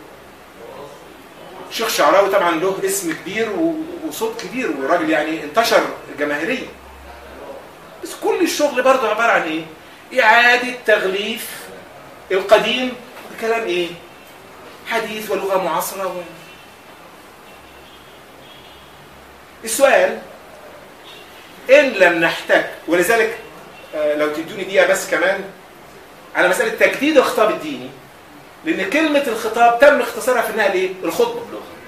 الشيخ شعراوي طبعا له اسم كبير وصوت كبير وراجل يعني انتشر جماهيريا. بس كل الشغل برضه عباره عن ايه؟ اعاده تغليف القديم بكلام ايه؟ حديث ولغه معاصره السؤال ان لم نحتاج، ولذلك لو تدوني دقيقه بس كمان على مساله تجديد الخطاب الديني، لان كلمه الخطاب تم اختصارها في انها الايه؟ الخطبه.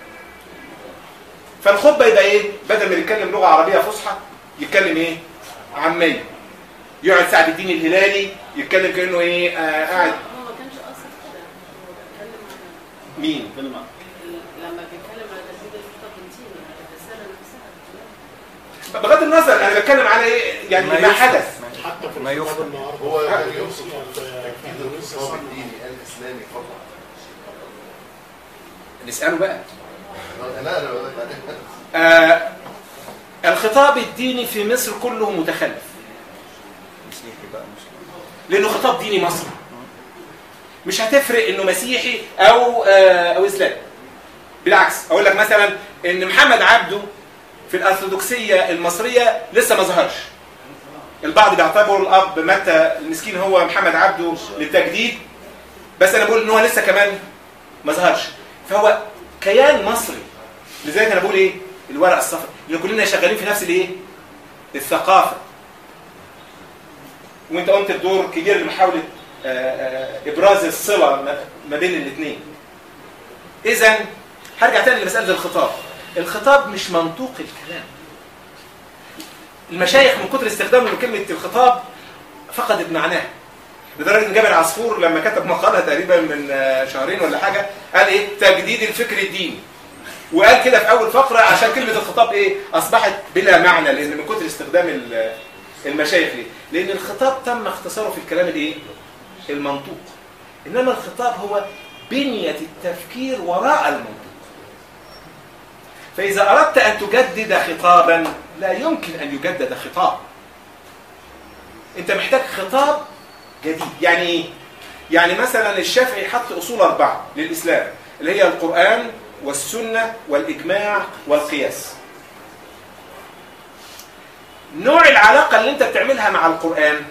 فالخطبه يبقى ايه؟ بدل ما يتكلم لغه عربيه فصحى يتكلم ايه؟ عاميه. يقعد سعد الدين الهلالي يتكلم كانه ايه؟ قاعد. هو ما كانش قصد كده، هو بيتكلم على مين؟ لما بيتكلم على تجديد الخطاب الديني على الرساله نفسها. بغض النظر انا بتكلم على ايه؟ يعني ما حدث. حتى في ما يفهم. هو يوصف تجديد الخطاب الديني الاسلامي فقط. نساله بقى. لا الخطاب الديني في مصر كله متخلف. لانه خطاب ديني مصري. مش هتفرق انه مسيحي او اسلامي. بالعكس اقول لك مثلا ان محمد عبده في الارثوذكسيه المصريه لسه ما ظهرش. البعض بيعتبر الاب متى المسكين هو محمد عبده للتجديد، بس انا بقول ان هو لسه كمان ما ظهرش. فهو كيان مصري. لذلك انا بقول ايه؟ الورقه الصفراء، لان كلنا شغالين في نفس الايه؟ الثقافه. وانت قمت بدور كبير لمحاوله ابراز الصله ما بين الاثنين. اذا هرجع تاني لمساله الخطاب. الخطاب مش منطوق الكلام. المشايخ من كتر استخدامهم لكلمه الخطاب فقدت معناها. لدرجه ان جابر عصفور لما كتب مقاله تقريبا من شهرين ولا حاجه قال ايه؟ تجديد الفكر الديني. وقال كده في اول فقره عشان كلمه الخطاب ايه اصبحت بلا معنى، لان من كتر استخدام المشايخ ليه؟ لان الخطاب تم اختصاره في الكلام الايه المنطوق، انما الخطاب هو بنيه التفكير وراء المنطوق. فاذا اردت ان تجدد خطابا لا يمكن ان يجدد خطاب، انت محتاج خطاب جديد. يعني ايه؟ يعني مثلا الشافعي حط اصول 4 للاسلام اللي هي القرآن والسنة والإجماع والقياس. نوع العلاقة اللي انت بتعملها مع القرآن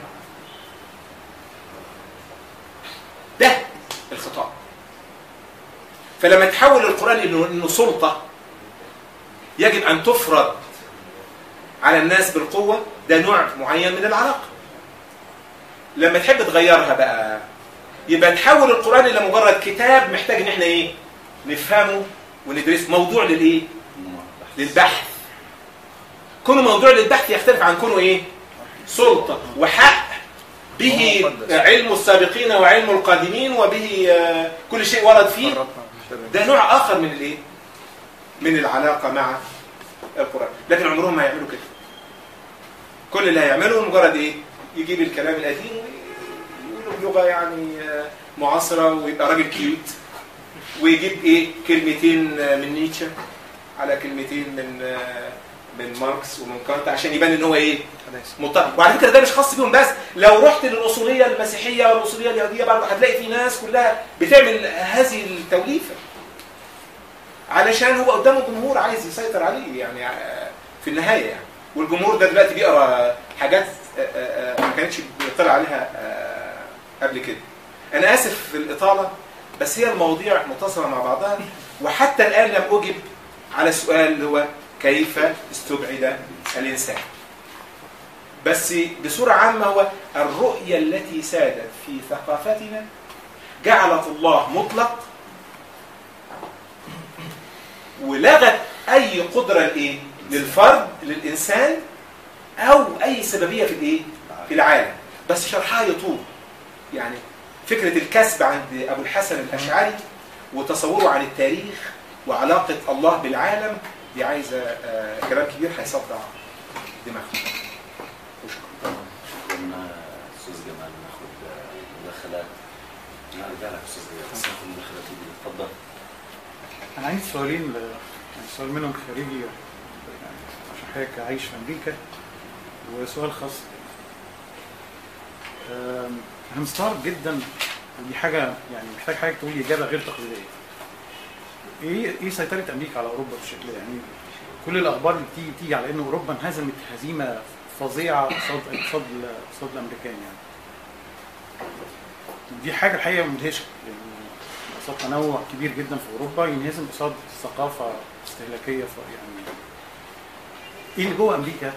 ده الخطاب. فلما تحول القرآن انه سلطة يجب ان تفرض على الناس بالقوة، ده نوع معين من العلاقة. لما تحب تغيرها بقى يبقى تحول القرآن الى مجرد كتاب محتاج ان احنا ايه نفهمه وندرسه، موضوع للايه للبحث. كونه موضوع للبحث يختلف عن كونه ايه سلطة وحق به علم السابقين وعلم القادمين وبه كل شيء ورد فيه. ده نوع اخر من الايه من العلاقة مع القرآن. لكن عمرهم ما يعملوا كده. كل اللي هيعمله مجرد ايه يجيب الكلام القديم ويقوله بلغة يعني معاصرة ويبقى راجل كيوت، ويجيب ايه كلمتين من نيتشه على كلمتين من ماركس ومن كانت عشان يبان ان هو ايه متفق. وعلى فكره ده مش خاص بيهم بس، لو رحت للاصوليه المسيحيه والاصوليه اليهوديه برضه هتلاقي في ناس كلها بتعمل هذه التوليفه علشان هو قدامه جمهور عايز يسيطر عليه يعني في النهايه يعني. والجمهور ده دلوقتي بيقرا حاجات ما كانتش بيطلع عليها قبل كده. انا اسف في الاطاله بس هي المواضيع متصلة مع بعضها، وحتى الآن لم أجب على السؤال اللي هو كيف استبعد الإنسان. بس بصورة عامة هو الرؤية التي سادت في ثقافتنا جعلت الله مطلق ولغت أي قدرة لإيه؟ للفرد للإنسان أو أي سببية في الإيه؟ في العالم. بس شرحها يطول يعني. فكرة الكسب عند أبو الحسن الأشعري وتصوره عن التاريخ وعلاقة الله بالعالم دي عايزة كلام كبير هيصدع دماغنا. شكرا أستاذ جمال. ناخد مداخلات. نرجع لك أستاذ جمال. ناخد مداخلات جديدة. اتفضل. أنا عندي سؤالين يعني سؤال منهم خارجي يعني عشان حضرتك عايش في أمريكا، وسؤال خاص. أنا مستغرب جدا ودي حاجة يعني محتاج حاجة تقول إجابة غير تقليدية. إيه سيطرة أمريكا على أوروبا بشكل يعني كل الأخبار اللي بتيجي على إن أوروبا انهزمت هزيمة فظيعة قصاد الأمريكان يعني. دي حاجة الحقيقة مدهشة يعني قصاد تنوع كبير جدا في أوروبا ينهزم قصاد ثقافة استهلاكية يعني. إيه اللي جوه أمريكا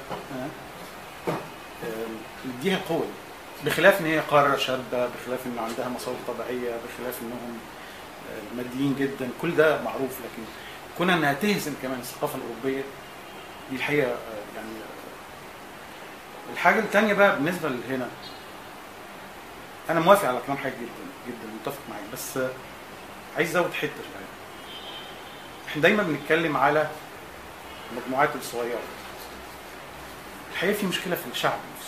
يديها القوة، بخلاف ان هي قاره شابه، بخلاف ان عندها مصادر طبيعيه، بخلاف انهم ماديين جدا، كل ده معروف. لكن كون انها تهزم كمان الثقافه الاوروبيه دي الحقيقه يعني. الحاجه الثانيه بقى بالنسبه لهنا، انا موافق على كلام حضرتك جدا جدا متفق معاك، بس عايز ازود حته شويه. احنا دايما بنتكلم على المجموعات الصغيره. الحقيقه في مشكله في الشعب نفسه.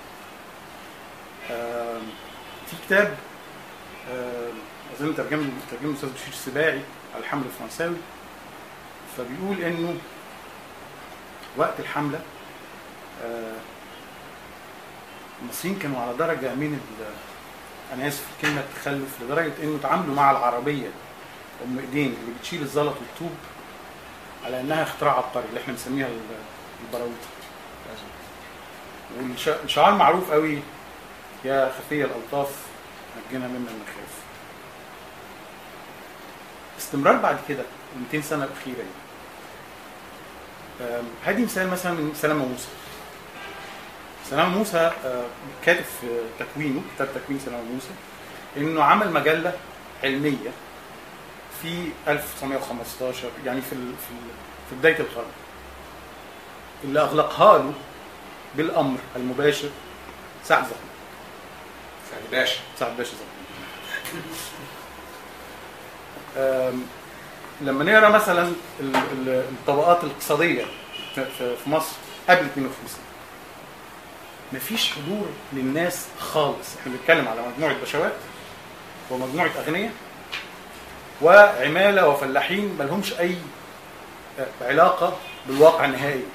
في كتاب اظن ترجمه الاستاذ بشير السباعي على الحمله الفرنساوي، فبيقول انه وقت الحمله المصريين كانوا على درجه من انا اسف في كلمه التخلف، لدرجه انه تعاملوا مع العربيه ام ايدين اللي بتشيل الزلط والطوب على انها اختراع عبقري اللي احنا بنسميها البراويطه. والشعار معروف قوي، يا خفية الألطاف نجينا مما نخاف. استمرار بعد كده 200 سنة الأخيرة هدي مثال مثلا من سلامة موسى. سلامة موسى كاتب في تكوينه، كتاب تكوين سلامة موسى، إنه عمل مجلة علمية في 1915 يعني في بداية القرن، اللي أغلقها له بالأمر المباشر سعد زغلول. سعد باشا لما نقرا مثلا الطبقات الاقتصاديه في مصر قبل 52 مفيش حضور للناس خالص. احنا بنتكلم على مجموعه بشوات ومجموعه اغنياء وعماله وفلاحين ما لهمش اي علاقه بالواقع النهائي.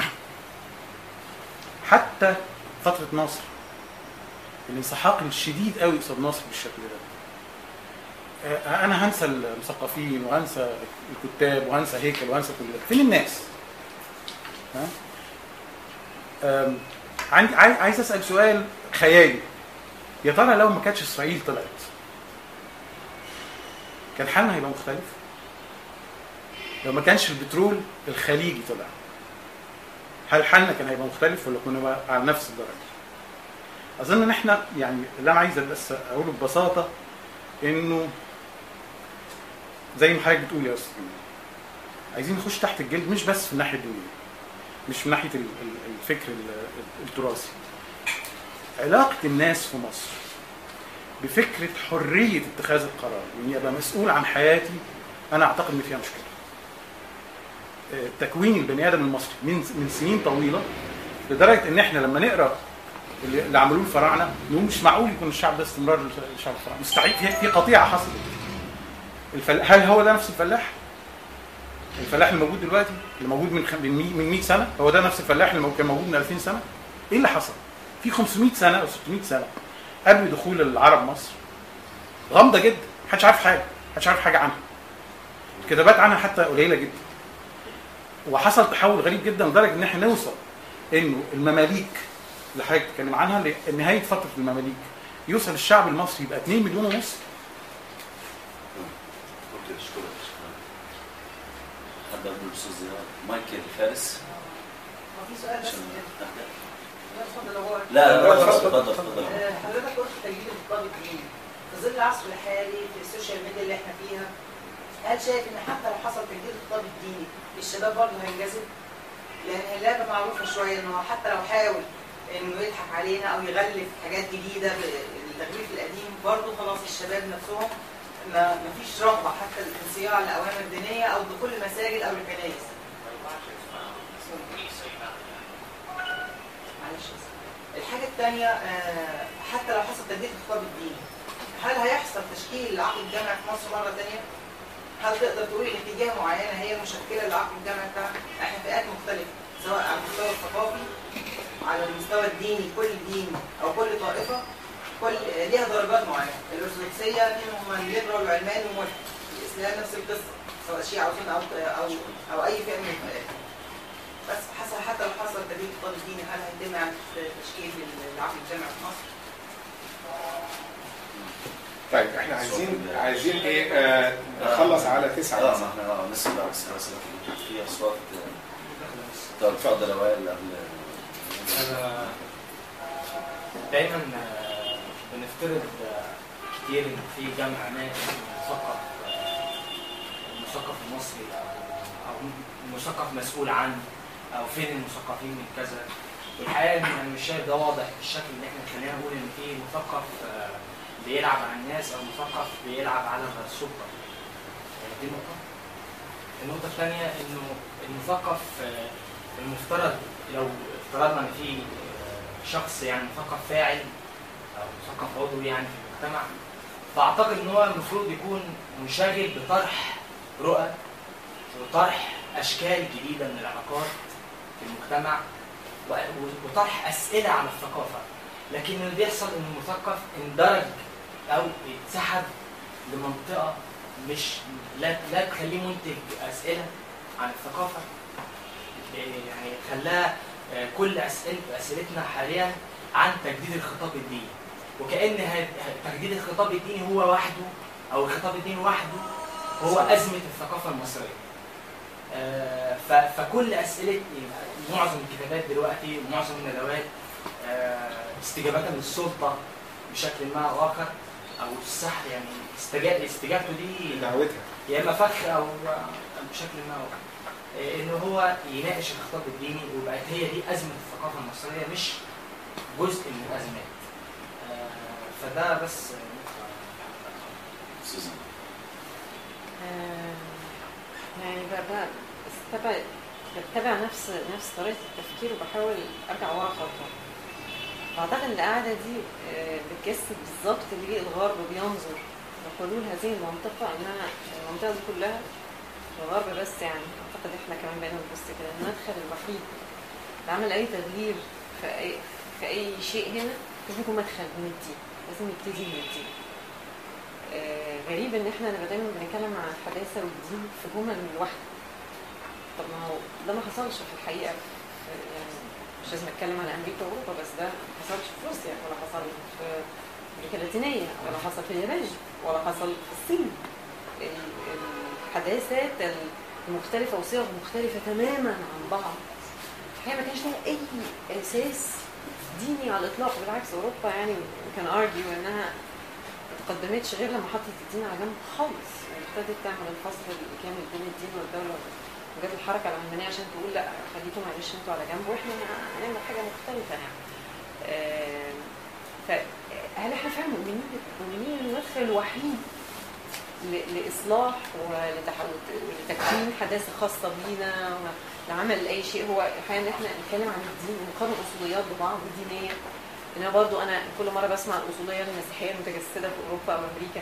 حتى فتره نصر الانسحاق الشديد قوي قصاد نصر بالشكل ده. انا هنسى المثقفين وهنسى الكتاب وهنسى هيكل وهنسى كل ده. فين الناس؟ عندي عايز اسال سؤال خيالي. يا ترى لو ما كانتش اسرائيل طلعت كان حالنا هيبقى مختلف؟ لو ما كانش البترول الخليجي طلع هل حالنا كان هيبقى مختلف ولا كنا على نفس الدرجه؟ اظن ان احنا يعني اللي انا عايز بس اقوله ببساطه انه زي ما حضرتك بتقول يا استاذ عايزين نخش تحت الجلد، مش بس في الناحيه الدينيه، مش من ناحيه الفكر التراثي. علاقه الناس في مصر بفكره حريه اتخاذ القرار، اني ابقى مسؤول عن حياتي، انا اعتقد ان فيها مشكله. تكوين البني ادم المصري من سنين طويله لدرجه ان احنا لما نقرا اللي عملوه الفراعنه نقول مش معقول يكون الشعب ده استمرار للشعب الفراعنه، مستحيل. في قطيعه حصلت. هل هو ده نفس الفلاح؟ الفلاح الموجود دلوقتي اللي موجود من 100 سنه هو ده نفس الفلاح اللي كان موجود من 2000 سنه؟ ايه اللي حصل؟ في 500 سنه او 600 سنه قبل دخول العرب مصر غامضه جدا، محدش عارف حاجه، محدش عارف حاجه عنها. الكتابات عنها حتى قليله جدا. وحصل تحول غريب جدا لدرجه ان احنا نوصل انه المماليك اللي حضرتك بتتكلم عنها لنهايه فتره المماليك يوصل الشعب المصري يبقى 2 مليون ونص. اوكي شكرا. حد اقول الاستاذ مايكل فارس. في سؤال بس اتفضل. هو لا اتفضل. حضرتك قلت تجديد الخطاب الديني في ظل العصر الحالي في السوشيال ميديا اللي احنا فيها، هل شايف ان حتى لو حصل تجديد الخطاب الديني الشباب برضه هينجذب؟ لان اللعبه معروفه شويه انه حتى لو حاول انه يضحك علينا او يغلف حاجات جديده بالتغليف القديم برضه خلاص الشباب نفسهم ما فيش رغبه حتى الانصياع لاوامر دينيه او دخول المساجد او الكنائس. معلش. الحاجه الثانيه حتى لو حصل تجديد الخطاب الديني هل هيحصل تشكيل لعقد الجامعي في مصر مره ثانيه؟ هل تقدر تقول اتجاه معينه هي المشكله لعقد الجامعي بتاعنا؟ احنا فئات مختلفه سواء على المستوى الثقافي، على المستوى الديني، كل دين او كل طائفه ليها درجات معينه. الارثوذكسيه منهم الليبرال والعلماني والملحد، الاسلام نفس القصه سواء شيعه او سنه او اي فئه من الفئات. بس حتى لو حصل تجديد الخطاب الديني هل هيتم عن تشكيل العقد الجامعي في مصر؟ طيب احنا عايزين ايه نخلص على 9 ما احنا لسه في اصوات. طب اتفضل يا وائل. انا دايما بنفترض كتير ان في جامعه ما المثقف المصري او المثقف مسؤول عنه او فين المثقفين من كذا. والحقيقه ان انا مش شايف ده واضح بالشكل اللي احنا خلينا نقول ان في مثقف بيلعب على الناس او مثقف بيلعب على السلطه. دي نقطه. النقطه الثانيه انه المثقف المفترض لو افترضنا ان في شخص يعني مثقف فاعل او مثقف عضوي يعني في المجتمع، فاعتقد ان هو المفروض يكون منشغل بطرح رؤى وطرح اشكال جديده من العلاقات في المجتمع وطرح اسئله على الثقافه. لكن اللي بيحصل ان المثقف اندرج او اتسحب لمنطقه مش لا تخليه منتج اسئله عن الثقافه، يعني خلاها كل اسئلتنا حاليا عن تجديد الخطاب الديني، وكأن تجديد الخطاب الديني هو وحده او الخطاب الديني وحده هو ازمه الثقافه المصريه. فكل اسئله معظم الكتابات دلوقتي ومعظم الندوات استجابه للسلطه بشكل ما او اخر او السحر، يعني استجابته دي دعوتها يا اما فخ او بشكل ما او ان هو يناقش الخطاب الديني، وبقت هي دي ازمه الثقافه المصريه مش جزء من الازمات. فده بس يعني بتبع نفس طريقه التفكير وبحاول ارجع ورا خطوه. اعتقد القعده دي بتجسد بالظبط ليه الغرب بينظر لحلول هذه المنطقه، انها المنطقه دي كلها الغرب بس، يعني اعتقد احنا كمان بقينا نبص كده المدخل الوحيد لعمل اي تغيير في اي شيء هنا لازم يكون مدخل من الدين، لازم يبتدي من الدين. غريب ان احنا نبقى دايما بنتكلم عن الحداثه والدين في جمل واحده. طب ما هو ده ما حصلش في الحقيقه، يعني مش لازم اتكلم على امريكا واوروبا بس، ده ما حصلش في روسيا ولا حصل في امريكا اللاتينيه ولا حصل في اليابان ولا حصل في الصين. الحداثات المختلفه وصيغ مختلفه تماما عن بعض الحقيقه ما كانش لها اي اساس ديني على الاطلاق. بالعكس اوروبا يعني كان ارجيو انها ما تقدمتش غير لما حطت الدين على جنب خالص، وابتدت تعمل الفصل الكامل بين الدين والدوله، وجت الحركه العلمانيه عشان تقول لا خليكم معلش انتوا على جنب واحنا هنعمل حاجه مختلفه يعني. فهل احنا فعلا مؤمنين ان المدخل الوحيد لاصلاح ولتكوين حداثه خاصه بينا لعمل اي شيء هو احيانا احنا نتكلم عن الدين ونقارن اصوليات ببعض دينيه؟ انا برضو انا كل مره بسمع الاصوليه المسيحيه المتجسده في اوروبا او امريكا،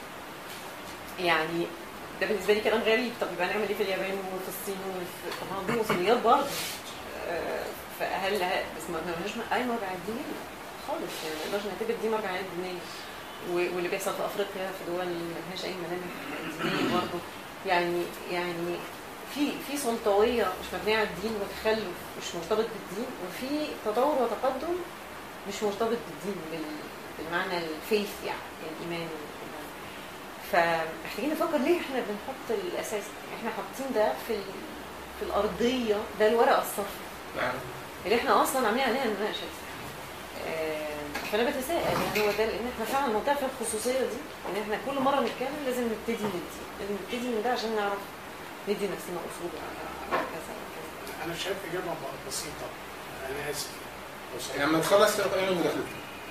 يعني ده بالنسبه لي كلام غريب. طب يبقى نعمل ايه في اليابان وفي الصين طب ما دي اصوليات برضه. فهل بس ما لهاش اي مرجعيات دينيه خالص، يعني ما نقدرش نعتبر دي مرجعيات دينيه. واللي بيحصل في افريقيا في دول ما لهاش اي ملامح دينيه برضه، يعني في سلطويه مش مبنيه على الدين وتخلف مش مرتبط بالدين، وفي تطور وتقدم مش مرتبط بالدين بالمعنى الفيث يعني الايمان. فمحتاجين نفكر ليه احنا بنحط الاساس، احنا حاطين ده في الارضيه، ده الورقه الصفراء اللي احنا اصلا عاملين عليها المناقشه دي. فانا بتساءل يعني هو ده، لان احنا فعلا المنطقه فيها الخصوصيه دي ان احنا كل مره نتكلم لازم نبتدي من دي، لازم نبتدي من ده عشان نعرف ندي نفسنا اصول على كذا وكذا. انا شايف اجابه بسيطه، انا اسف لما تخلص انا مداخلتي.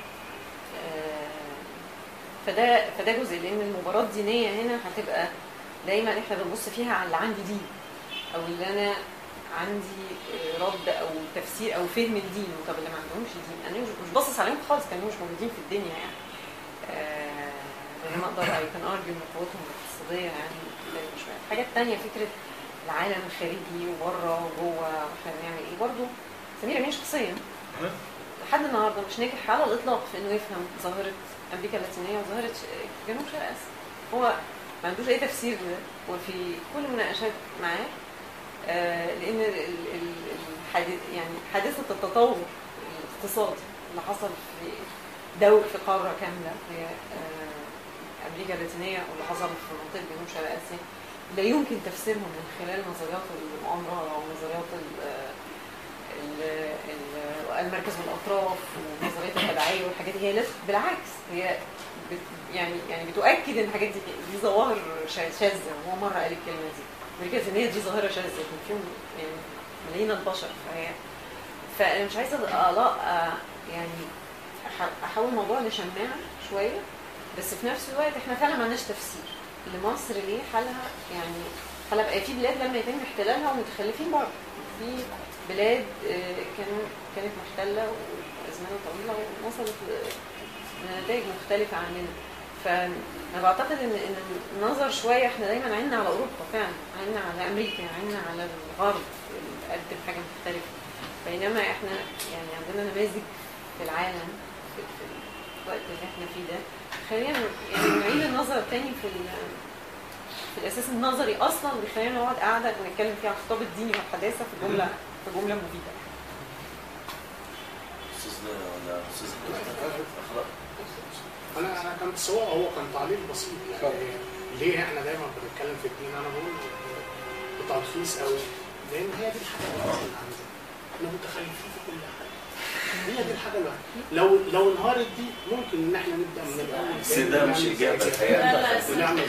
فده جزء، لان المباراه الدينيه هنا هتبقى دايما احنا بنبص فيها على اللي عندي دين او اللي انا عندي رد او تفسير او فهم الدين. طب اللي ما عندهمش دين انا مش باصص عليهم خالص، كانوا مش موجودين في الدنيا يعني. انا اقدر كان ارجو من قوتهم الاقتصاديه يعني شويه. الحاجه الثانيه فكره العالم الخارجي وبره وجوه واحنا بنعمل ايه. برضه سمير امين شخصيا لحد النهارده مش ناجح على الاطلاق في انه يفهم ظاهره امريكا اللاتينيه وظاهره جنوب شرق اسيا. هو ما عندوش اي تفسير لده، وفي كل المناقشات معاه لان يعني حادثه التطور الاقتصادي اللي حصل في قاره كامله هي امريكا اللاتينيه، واللي حصل في منطقه جنوب شرق اسيا لا يمكن تفسيرهم من خلال نظريات المؤامره او نظريات المركز والاطراف ونظريات التبعيه والحاجات دي. هي بالعكس هي يعني بتؤكد ان الحاجات دي ظواهر شاذه. وهو مره قال الكلمه دي، امريكا اللاتينيه دي ظاهره شاذه يكون فيهم يعني ملايين البشر. فانا مش عايزه يعني احول الموضوع لشماعه شويه، بس في نفس الوقت احنا فعلا ما عندناش تفسير لمصر ليه حالها. يعني حالها بقى في بلاد لما يتم احتلالها ومتخلفين برضه، في بلاد كانت محتله وازمنه طويله ووصلت لنتائج مختلفه عننا. فانا بعتقد ان النظر شويه احنا دايما عيننا على اوروبا، فعلا عيننا على امريكا، عيننا على الغرب اللي قدم حاجه مختلفه، بينما احنا يعني عندنا نماذج في العالم في الوقت اللي احنا فيه ده. خلينا يعني نعيد النظر تاني في الاساس النظري اصلا بيخلينا نقعد قاعده ونتكلم فيها عن الخطاب الديني والحداثه في جمله مفيده. انا كان سواء هو كان تعليق بسيط يعني ليه احنا دايما بنتكلم في الدين. انا بقول بتلخيص قوي، لان هي دي الحاجه اللي عندنا، احنا متخلفين في كل حاجه. هي دي الحاجه الوحيده. لو انهارت دي ممكن ان احنا نبدا من الاول. بس ده مش اجابه الحقيقه. ونعمل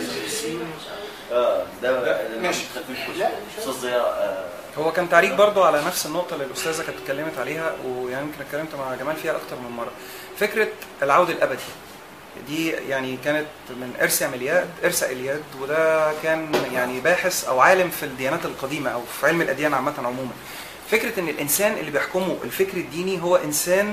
ده ماشي. استاذ ضياء هو كان تعليق برضو على نفس النقطه اللي الاستاذه كانت اتكلمت عليها، ويعني يمكن اتكلمت مع جمال فيها اكتر من مره. فكره العود الابدي دي يعني كانت من إرسا إلياد، وده كان يعني باحث أو عالم في الديانات القديمة أو في علم الأديان عامة عموما. فكرة إن الإنسان اللي بيحكمه الفكر الديني هو إنسان،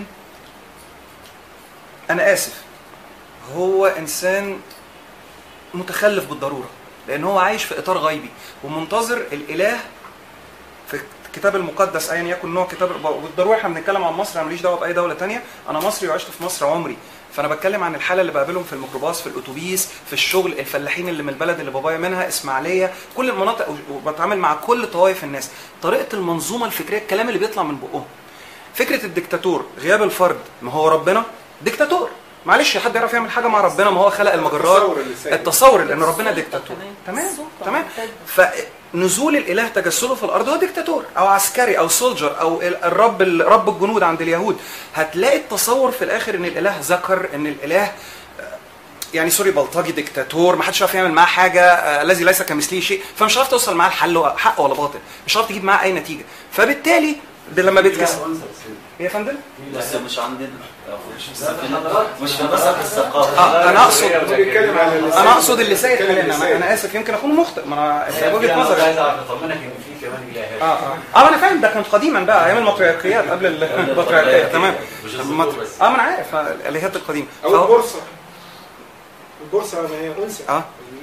أنا آسف، هو إنسان متخلف بالضرورة، لأن هو عايش في إطار غيبي ومنتظر الإله في الكتاب المقدس أيا يكن نوع كتاب. بالضرورة احنا بنتكلم عن مصر، أنا ماليش دعوة بأي دولة تانية، أنا مصري وعشت في مصر عمري، فأنا بتكلم عن الحالة اللي بقابلهم في الميكروباص، في الأتوبيس، في الشغل، الفلاحين اللي من البلد اللي بابايا منها إسماعيلية، كل المناطق، وبتعامل مع كل طوائف الناس. طريقة المنظومة الفكرية، الكلام اللي بيطلع من بقهم، فكرة الدكتاتور، غياب الفرد، ما هو ربنا دكتاتور، معلش حد يعرف يعمل حاجه مع ربنا؟ ما هو خلق المجرات. التصور لان ربنا دكتاتور. تمام. فنزول الاله تجسده في الارض هو دكتاتور او عسكري او سولجر او رب الجنود عند اليهود. هتلاقي التصور في الاخر ان الاله ذكر، ان الاله يعني سوري بلطجي دكتاتور، ما حدش عارف يعمل معاه حاجه، الذي ليس كمثله شيء، فمش عارف توصل معاه الحل حق ولا باطل، مش عارف تجيب معاه اي نتيجه. فبالتالي لما بيتكسر يا فندم بس مش عندنا، مش في مسح الثقافه. انا اقصد اللي سائد حاليا. انا اسف يمكن اكون مخطئ، ما انا وجهه نظري. عايز اطمنك ان في كمان الهات. انا فاهم، ده كان قديما بقى ايام المطريقيات قبل البطريقيه. تمام. ما انا عارف الالهات القديمه او البورصه ما هي انثى.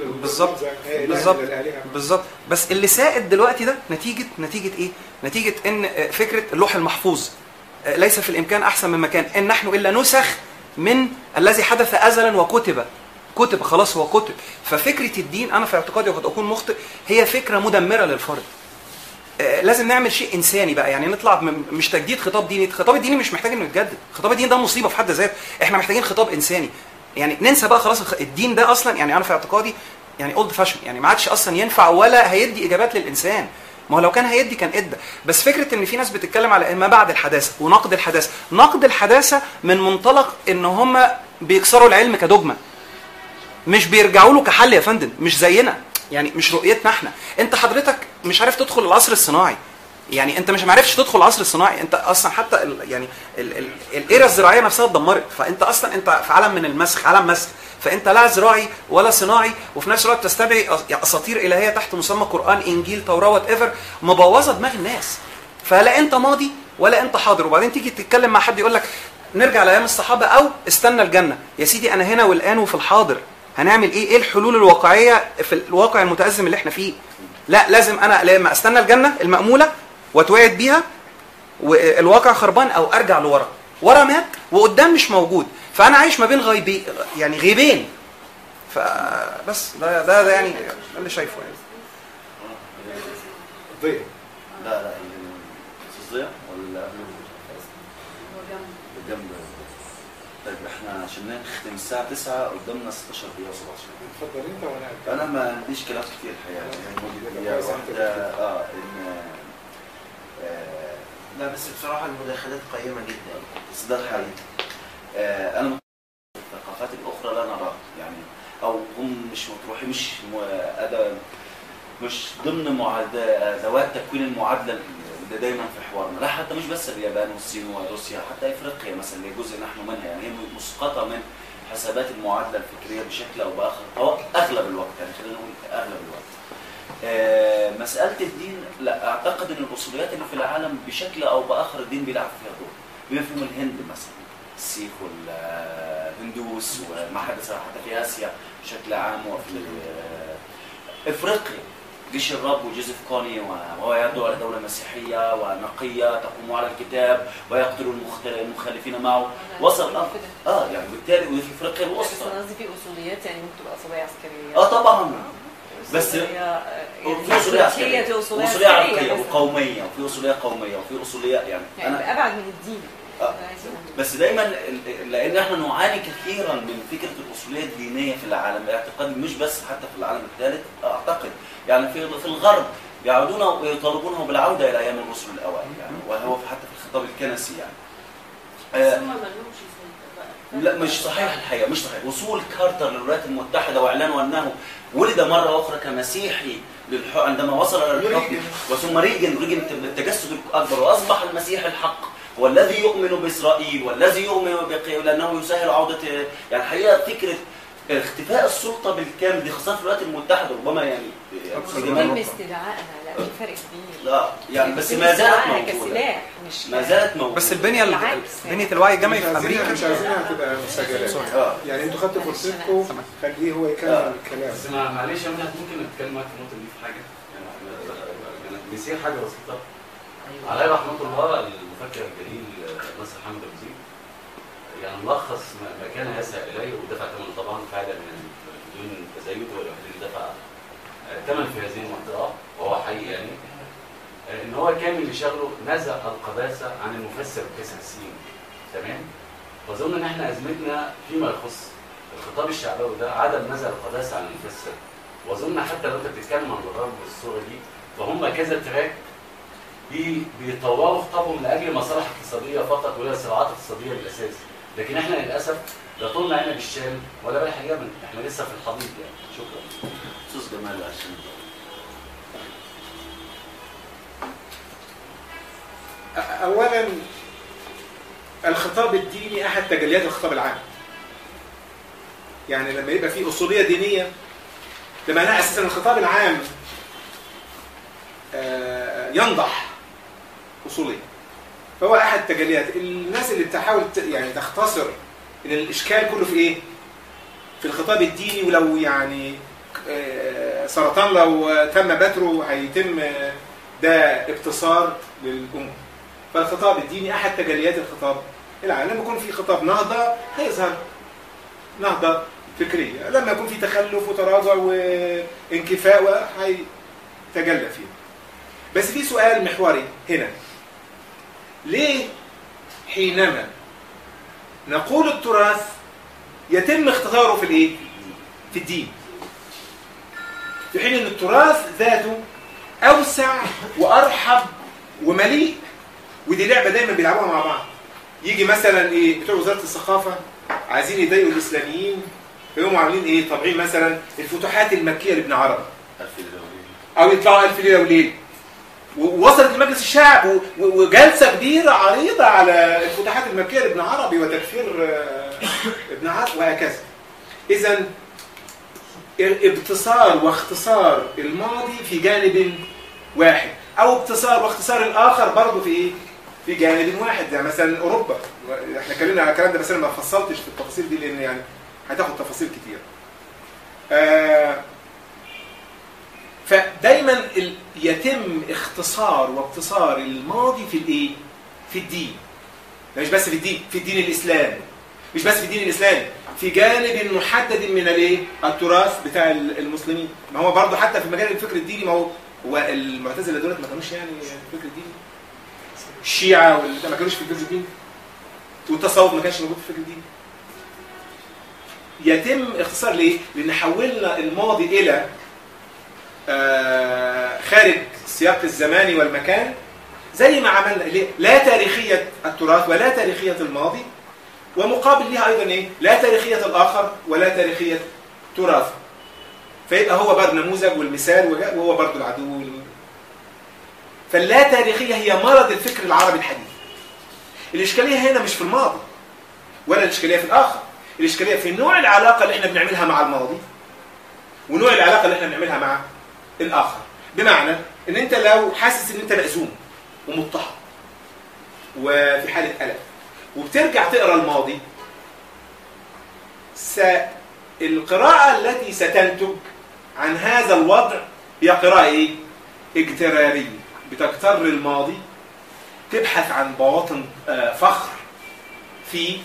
بالظبط. بس اللي سائد دلوقتي ده نتيجه ايه؟ نتيجه ان فكره اللوح المحفوظ ليس في الامكان احسن من مكان، ان نحن الا نسخ من الذي حدث ازلا وكتب خلاص هو كتب. ففكره الدين انا في اعتقادي وقد اكون مخطئ هي فكره مدمره للفرد. لازم نعمل شيء انساني بقى، يعني نطلع مش تجديد خطاب ديني. الخطاب الديني مش محتاج انه يتجدد، خطاب الدين ده مصيبه في حد ذاته. احنا محتاجين خطاب انساني، يعني ننسى بقى خلاص الدين ده اصلا. يعني انا في اعتقادي يعني اولد فاشن، يعني ما عادش اصلا ينفع ولا هيدي اجابات للانسان. ما هو لو كان هيدي كان ادى. بس فكره ان في ناس بتتكلم على ما بعد الحداثه ونقد الحداثه، نقد الحداثه من منطلق ان هم بيكسروا العلم كدogma، مش بيرجعوا له كحل يا فندم، مش زينا، يعني مش رؤيتنا احنا. انت حضرتك مش عارف تدخل العصر الصناعي، يعني انت مش معرفش تدخل العصر الصناعي، انت اصلا حتى يعني الايرا الزراعيه نفسها اتدمرت، فانت اصلا انت في عالم من المسخ، عالم مسخ، فانت لا زراعي ولا صناعي، وفي نفس الوقت تستدعي اساطير الهيه تحت مسمى قران، انجيل، توراه، وات ايفر، مبوظه دماغ الناس. فلا انت ماضي ولا انت حاضر. وبعدين تيجي تتكلم مع حد يقول لك نرجع لايام الصحابه او استنى الجنه. يا سيدي انا هنا والان وفي الحاضر، هنعمل ايه الحلول الواقعيه في الواقع المتازم اللي احنا فيه؟ لا، لازم انا لما استنى الجنه الماموله واتوعد بيها والواقع خربان، او ارجع لورا، ورا مات وقدام مش موجود، فانا عايش ما بين غيبين. فبس ده يعني اللي شايفه يعني. ضيق. لا ضيق ولا جنب. طيب احنا عشان نختم الساعه 9 قدامنا 16 دقيقه و17. اتفضل انت وانا انا ما عنديش كلام كتير الحقيقه، يعني واحده لا بس بصراحه المداخلات قيمه جدا. بس ده الحقيقه. انا الثقافات الاخرى لا نراها، يعني او هم مش مطروحين، مش ضمن ادوات تكوين المعادله اللي دايما في حوارنا. لا حتى مش بس اليابان والصين وروسيا، حتى افريقيا مثلا اللي جزء نحن منها، يعني هي مسقطه من حسابات المعادله الفكريه بشكل او باخر، او اغلب الوقت، يعني خلينا نقول اغلب الوقت. مساله الدين، لا اعتقد ان الاصوليات اللي في العالم بشكل او باخر الدين بيلعب فيها دور. بمفهوم الهند مثلا، السيخ والهندوس وما حدث حتى في اسيا بشكل عام، وفي افريقيا جيش الرب وجوزيف كوني، وهو يدعو على دوله مسيحيه ونقيه تقوم على الكتاب ويقتل المخالفين معه. وصل يعني بالتالي وفي افريقيا الوسطى. بس انا قصدي في اصوليات يعني ممكن تبقى اصوليه عسكريه. طبعا، بس في اصوليه عسكريه واصوليه عرقيه وقوميه، وفي اصوليه قوميه، وفي اصوليه يعني انا ابعد من الدين. بس دايما لان احنا نعاني كثيرا من فكره الاصوليه الدينيه في العالم، اعتقادي مش بس حتى في العالم الثالث، اعتقد يعني في الغرب يعودون ويطالبونه بالعوده الى ايام الرسل الاوائل، يعني وهو حتى في الخطاب الكنسي يعني. لا مش صحيح الحقيقه، مش صحيح. وصول كارتر للولايات المتحده واعلانه انه ولد مره اخرى كمسيحي عندما وصل الى الحكم، وثم ريجن بالتجسد الاكبر واصبح المسيح الحق، هو الذي يؤمن بإسرائيل والذي يؤمن لأنه يسهل عودة. يعني الحقيقة فكرة اختفاء السلطة بالكامل دي خاصة في الولايات المتحدة ربما يعني يتم استدعائها. لا في فرق كبير. لا يعني بس ما زالت موجودة كسلاح مش ما زالت موجودة. بس بنية الوعي الجمعي في مش امريكا عايزينها تبقى مسجلات. يعني انتوا خدتوا فرصتكم، خليه هو يكمل الكلام. بس معلش انا ممكن اتكلم معاك في النقطه دي في حاجه، يعني نسيت حاجه بسيطه. عليه رحمه الله المفكر الجليل ناصر حامد ابو زيد يعني ملخص ما كان يسعى اليه ودفع ثمنه طبعا فعلا يعني بدون تزايد، هو الوحيد اللي دفع ثمن في هذه المنطقه وهو حقيقي يعني ان هو كان اللي شغله نزع القداسه عن المفسر بكسر السين. تمام؟ فاظن ان احنا ازمتنا فيما يخص الخطاب الشعبوي ده عدم نزع القداسه عن المفسر، واظن حتى لو انت بتتكلم عن الغرب بالصوره دي فهم كذا تراك بيطوروا خطابهم لاجل مصالح اقتصاديه فقط ولا صراعات اقتصاديه بالاساس، لكن احنا للاسف لا طولنا عينا بالشام ولا بالح اليمن، احنا لسه في الحضيض يعني. شكرا. استاذ جمال عشان اولا الخطاب الديني احد تجليات الخطاب العام. يعني لما يبقى في اصوليه دينيه ده معناها اساسا الخطاب العام ينضح اصوليه. فهو احد تجليات. الناس اللي بتحاول يعني تختصر ان الاشكال كله في ايه؟ في الخطاب الديني، ولو يعني سرطان لو تم بتره هيتم ده ابتصار للامور. فالخطاب الديني احد تجليات الخطاب العام. لما يكون في خطاب نهضه هيظهر نهضه فكريه، لما يكون في تخلف وتراجع وانكفاء هيتجلى فيه. بس في سؤال محوري هنا، ليه حينما نقول التراث يتم اختصاره في الايه؟ في الدين، في حين ان التراث ذاته اوسع وارحب ومليء. ودي لعبه دايما بيلعبوها مع بعض. يجي مثلا ايه بتوع وزاره الثقافه عايزين يضايقوا الاسلاميين فيقوموا عاملين ايه؟ طابعين مثلا الفتوحات المكيه لابن عربي او يطلعوا الف ليله وليله، ووصلت لمجلس الشعب وجلسه كبيره عريضه على الفتوحات المكيه لابن عربي وتكفير ابن عربي وهكذا. اذا ابتصار واختصار الماضي في جانب واحد، او ابتصار واختصار الاخر برضه في ايه؟ في جانب واحد. زي مثلا اوروبا، احنا اتكلمنا على الكلام ده بس انا ما فصلتش في التفاصيل دي لان يعني هتاخد تفاصيل كتير. فدايما يتم اختصار وابتصار الماضي في الايه؟ في الدين. مش بس في الدين، في الدين الاسلامي. مش بس في الدين الاسلامي، في جانب محدد من الايه؟ التراث بتاع المسلمين. ما هو برضه حتى في مجال الفكر الديني، ما هو المعتزله دولت ما كانوش يعني الفكر الديني. الشيعه ما كانوش في الفكر الديني. والتصوف ما كانش موجود في الفكر الديني. يتم اختصار ليه؟ لان حولنا الماضي الى خارج السياق الزماني والمكان، زي ما عملنا لا تاريخيه التراث ولا تاريخيه الماضي، ومقابل لها ايضا ايه؟ لا تاريخيه الاخر ولا تاريخيه تراث. فيبقى هو برضه نموذج والمثال وهو برضه العدو. فاللا تاريخيه هي مرض الفكر العربي الحديث. الاشكاليه هنا مش في الماضي ولا الاشكاليه في الاخر، الاشكاليه في نوع العلاقه اللي احنا بنعملها مع الماضي ونوع العلاقه اللي احنا بنعملها مع الاخر. بمعنى ان انت لو حاسس ان انت مأزوم ومضطهد وفي حاله قلق وبترجع تقرا الماضي، القراءه التي ستنتج عن هذا الوضع هي قراءه ايه؟ اجتراريه، بتجتر الماضي، تبحث عن بواطن فخر فيه.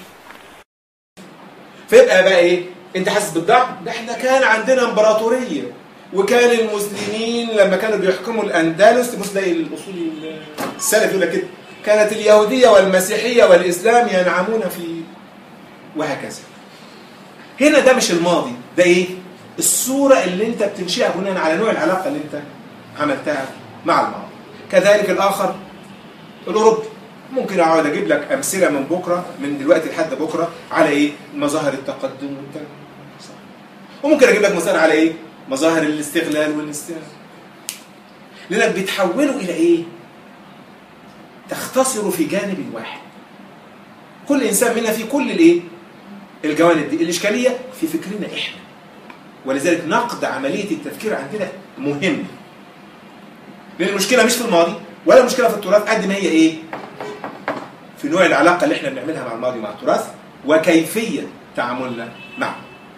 فيبقى بقى ايه؟ انت حاسس بالضعف؟ ده احنا كان عندنا امبراطوريه، وكان المسلمين لما كانوا بيحكموا الاندلس، بص ده الاصول السلف يقول لك كده، كانت اليهوديه والمسيحيه والاسلام ينعمون في وهكذا. هنا ده مش الماضي، ده ايه؟ الصوره اللي انت بتنشئها بناء على نوع العلاقه اللي انت عملتها مع الماضي. كذلك الاخر الاوروبي. ممكن اقعد اجيب لك امثله من بكره، من دلوقتي لحد بكره، على ايه؟ مظاهر التقدم وممكن اجيب لك مثلا على ايه؟ مظاهر الاستغلال والاستغلال. لانك بتحوله الى ايه؟ تختار تقتصر في جانب واحد. كل انسان منا في كل الايه؟ الجوانب دي. الاشكاليه في فكرنا احنا، ولذلك نقد عمليه التفكير عندنا مهم، لان المشكله مش في الماضي ولا المشكله في التراث قد ما هي ايه؟ في نوع العلاقه اللي احنا بنعملها مع الماضي ومع التراث وكيفيه تعاملنا معه.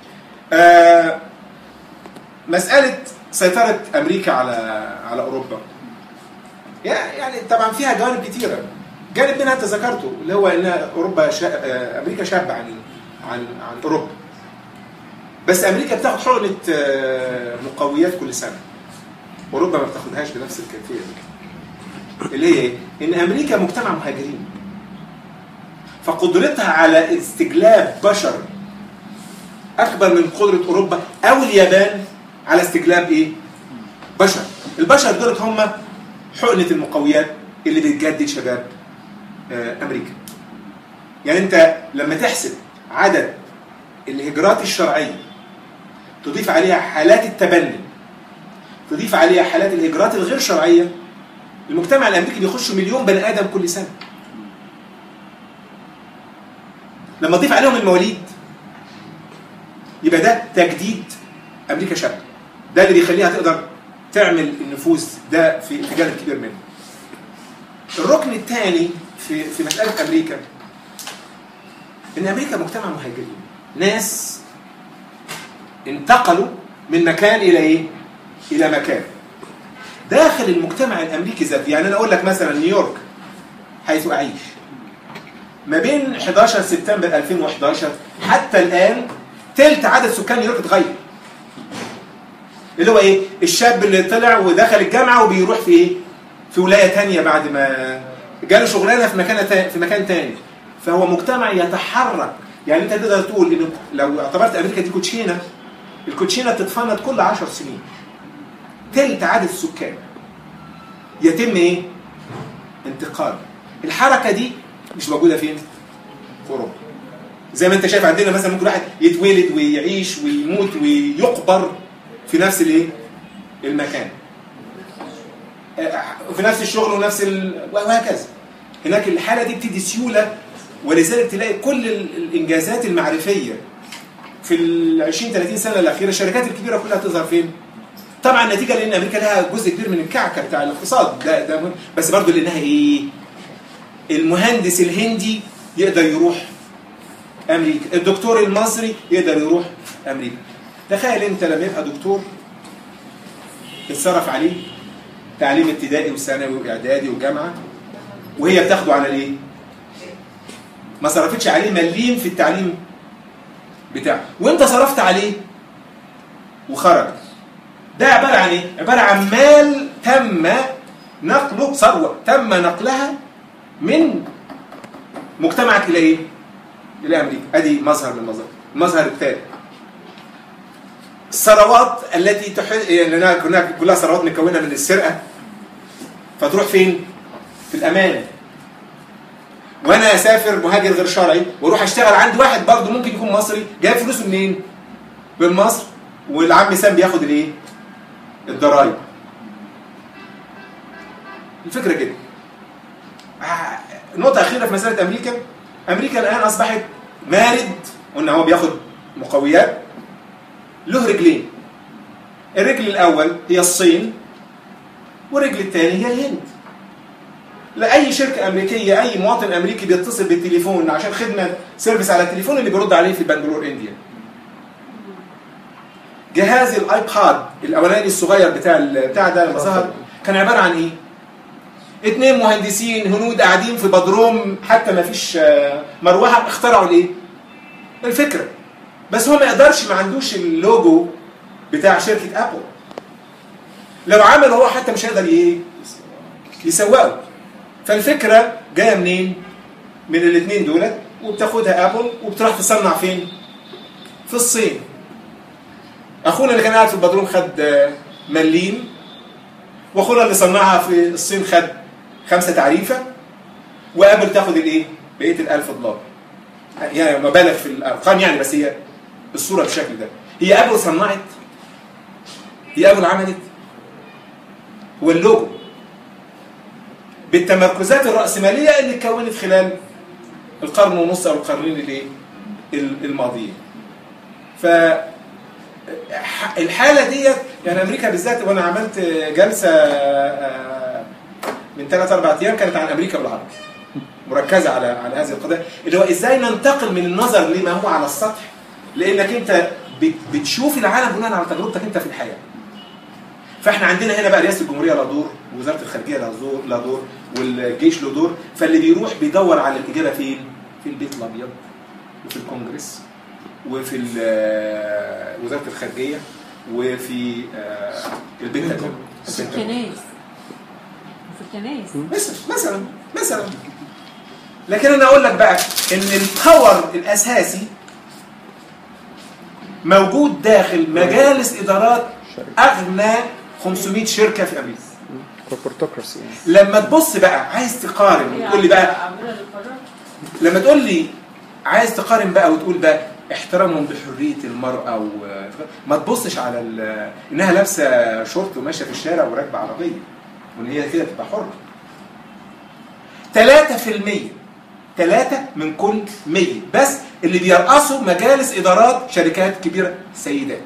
مساله سيطره امريكا على اوروبا يعني طبعا فيها جوانب كتيره. جانب منها انت ذكرته اللي هو ان اوروبا امريكا شابه عن اوروبا، بس امريكا بتاخد حقنه مقويات كل سنه، اوروبا ما بتاخدهاش بنفس الكيفيه دي. اللي هي ايه؟ ان امريكا مجتمع مهاجرين، فقدرتها على استجلاب بشر اكبر من قدره اوروبا او اليابان على استجلاب ايه؟ بشر. البشر دول هم حقنه المقويات اللي بتجدد شباب امريكا. يعني انت لما تحسب عدد الهجرات الشرعيه، تضيف عليها حالات التبني، تضيف عليها حالات الهجرات الغير شرعيه، المجتمع الامريكي بيخش 1,000,000 بني ادم كل سنه. لما تضيف عليهم المواليد يبقى ده تجديد امريكا شابه. ده اللي بيخليها تقدر تعمل النفوذ ده في جانب كبير منه. الركن الثاني في مساله امريكا ان امريكا مجتمع مهاجرين، ناس انتقلوا من مكان الى ايه؟ الى مكان داخل المجتمع الامريكي ذاته. يعني انا اقول لك مثلا نيويورك حيث اعيش، ما بين 11 سبتمبر 2011 حتى الان ثلث عدد سكان نيويورك اتغير. اللي هو ايه؟ الشاب اللي طلع ودخل الجامعه وبيروح في ايه؟ في ولايه ثانيه بعد ما جاله شغلانه في مكان ثاني. فهو مجتمع يتحرك. يعني انت تقدر تقول ان لو اعتبرت امريكا دي كوتشينه، الكوتشينه بتتفنط كل 10 سنين. ثلث عدد السكان يتم ايه؟ انتقال. الحركه دي مش موجوده فين؟ في اوروبا. زي ما انت شايف عندنا مثلا ممكن واحد يتولد ويعيش ويموت ويقبر في نفس الايه؟ المكان. في نفس الشغل ونفس وهكذا. هناك الحاله دي بتدي سيوله، ولذلك تلاقي كل الانجازات المعرفيه في ال 20-30 سنه الاخيره الشركات الكبيره كلها تظهر فين؟ طبعا نتيجه لان امريكا لها جزء كبير من الكعكه بتاع الاقتصاد ده مهم، بس برضه لانها ايه؟ المهندس الهندي يقدر يروح امريكا، الدكتور المصري يقدر يروح امريكا. تخيل انت لما يبقى دكتور اتصرف عليه تعليم ابتدائي وثانوي واعدادي وجامعه وهي بتاخده على الايه؟ ما صرفتش عليه مليم في التعليم بتاعه، وانت صرفت عليه وخرج. ده عباره عن ايه؟ عباره عن مال تم نقله، ثروه تم نقلها من مجتمعك الى ايه؟ الى امريكا. ادي مظهر من المظاهر. المظهر الثالث الثروات التي يعني هناك كلها ثروات مكونه من السرقه، فتروح فين؟ في الامان. وانا اسافر مهاجر غير شرعي واروح اشتغل عند واحد برضه ممكن يكون مصري جايب فلوسه منين؟ من مصر، والعم سام بياخد الايه؟ الضرايب. الفكره كده. نقطه اخيره في مساله امريكا. امريكا الان اصبحت مارد، قلنا هو بياخد مقويات، له رجلين. الرجل الاول هي الصين، والرجل الثاني هي الهند. لأي شركة أمريكية، أي مواطن أمريكي بيتصل بالتليفون عشان خدمة سيرفيس على التليفون اللي بيرد عليه في بنجلور إنديا. جهاز الآيباد الأولاني الصغير بتاع ده لما ظهر كان عبارة عن إيه؟ 2 مهندسين هنود قاعدين في بدروم حتى ما فيش مروحة، اخترعوا الإيه؟ الفكرة. بس هو ما يقدرش، ما عندوش اللوجو بتاع شركة أبل. لو عمل هو حتى مش هيقدر إيه؟ يسوقه. فالفكرة جاية منين؟ من الاثنين دولت، وبتاخدها ابل وبتروح تصنع فين؟ في الصين. اخونا اللي كان قاعد في البدروم خد مليم، واخونا اللي صنعها في الصين خد 5 تعريفة، وابل تاخد الايه؟ بقية $1000. يعني مبالغ في الارقام يعني، بس هي الصورة بالشكل ده. هي ابل صنعت، هي ابل عملت، هو اللوجو بالتمركزات الرأسمالية اللي اتكونت خلال القرن ونص أو القرنين الايه الماضيين. فالحالة ديت يعني أمريكا بالذات، وأنا عملت جلسة من 3-4 أيام كانت عن أمريكا بالعربي مركزة على هذه القضايا، اللي هو إزاي ننتقل من النظر لما هو على السطح، لأنك أنت بتشوف العالم بناء على تجربتك أنت في الحياة. فاحنا عندنا هنا بقى رئاسة الجمهورية له دور، ووزارة الخارجية له دور، والجيش له دور. فاللي بيروح بيدور على الإجابة فين؟ في البيت الأبيض، وفي الكونجرس، وفي وزارة الخارجية، وفي البنتاجون، في الكنائس، وفي الكنائس مثلا. لكن أنا أقول لك بقى إن الباور الأساسي موجود داخل مجالس إدارات أغنى 500 شركة في أمريكا. كوربورتوكراسي. لما تبص بقى عايز تقارن وتقول لي بقى، لما تقول لي عايز تقارن بقى وتقول بقى احترامهم بحرية المرأة، ما تبصش على إنها لابسة شورت وماشية في الشارع وراكبة عربية وإن هي كده تبقى حرة. 3% 3 من كل 100 بس اللي بيرأسوا مجالس إدارات شركات كبيرة سيدات.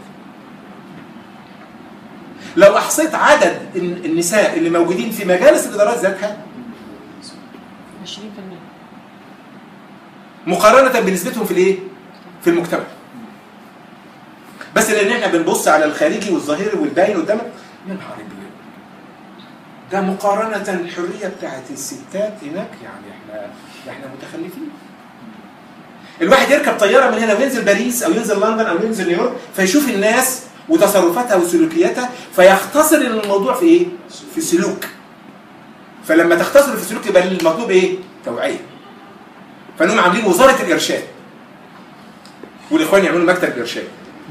لو أحصيت عدد النساء اللي موجودين في مجالس الإدارات ذاتها 20% مقارنة بنسبتهم في الإيه؟ في المجتمع. بس لأن احنا بنبص على الخارجي والظاهري والباين قدامك، يا نهار أبيض، ده مقارنة الحرية بتاعت الستات هناك، يعني احنا متخلفين. الواحد يركب طيارة من هنا وينزل باريس أو ينزل لندن أو ينزل نيويورك فيشوف الناس وتصرفاتها وسلوكياتها، فيختصر الموضوع في ايه؟ في سلوك. فلما تختصر في سلوك يبقى المطلوب ايه؟ توعية. فانهم عاملين وزارة الإرشاد، والإخوان يعملوا مكتب إرشاد،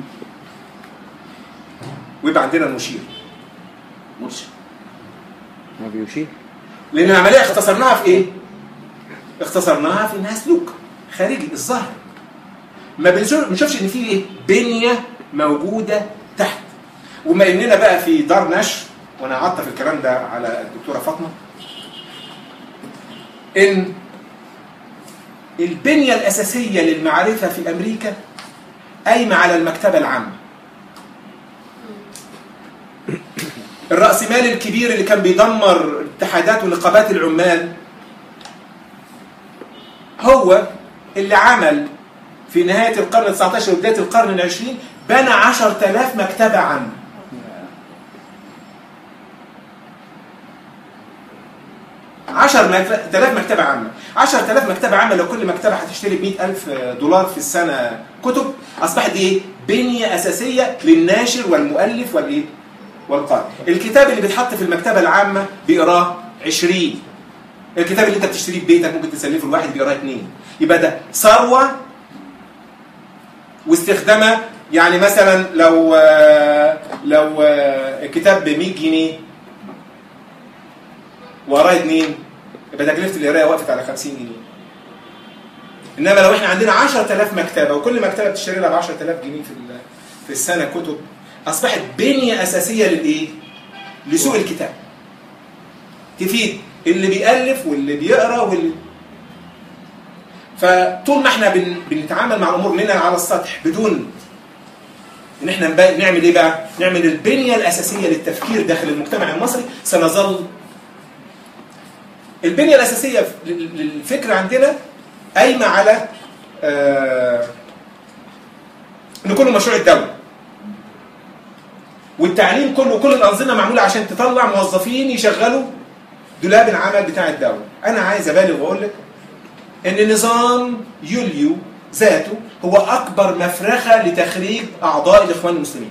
ويبقى عندنا المشير مرشد ما بيشير، لأن العملية اختصرناها في ايه؟ اختصرناها في انها سلوك خارجي الظاهر. ما بنشوفش ان في ايه؟ بنية موجودة تحت. وما اننا بقى في دار نشر، وانا عطف الكلام ده على الدكتورة فاطمة، ان البنية الأساسية للمعرفة في أمريكا قايمة على المكتبة العامة. الرأسمال الكبير اللي كان بيدمر اتحادات ونقابات العمال هو اللي عمل في نهاية القرن ال19 وبداية القرن ال20 بنى 10,000 مكتبة عامة. $10,000 مكتبة عامة. 10,000 مكتبة عامة، لو كل مكتبة هتشتري $100,000 في السنة كتب، أصبحت دي إيه؟ بنية أساسية للناشر والمؤلف والإيه؟ والقارئ. الكتاب اللي بيتحط في المكتبة العامة بيقراه 20. الكتاب اللي أنت بتشتريه في بيتك ممكن تسلفه الواحد بيقراه 2. يبقى ده ثروة واستخدامها. يعني مثلا لو الكتاب ب100 جنيه وقراه 2، يبقى تكلفة القراية وقفت على 50 جنيه. إنما لو إحنا عندنا 10,000 مكتبة وكل مكتبة بتشتري لها ب 10,000 جنيه في السنة كتب، أصبحت بنية أساسية للإيه؟ لسوق الكتاب. تفيد اللي بيألف واللي بيقرأ فطول ما احنا بنتعامل مع الأمور مننا على السطح بدون إن احنا نعمل إيه بقى؟ نعمل البنية الأساسية للتفكير داخل المجتمع المصري، سنظل البنية الأساسية للفكر عندنا قايمة على إن كله مشروع الدولة، والتعليم كله وكل الأنظمة معمولة عشان تطلع موظفين يشغلوا دولاب العمل بتاع الدولة. أنا عايز أبالغ وأقول لك إن نظام يوليو ذاته هو أكبر مفرخة لتخريج أعضاء الإخوان المسلمين.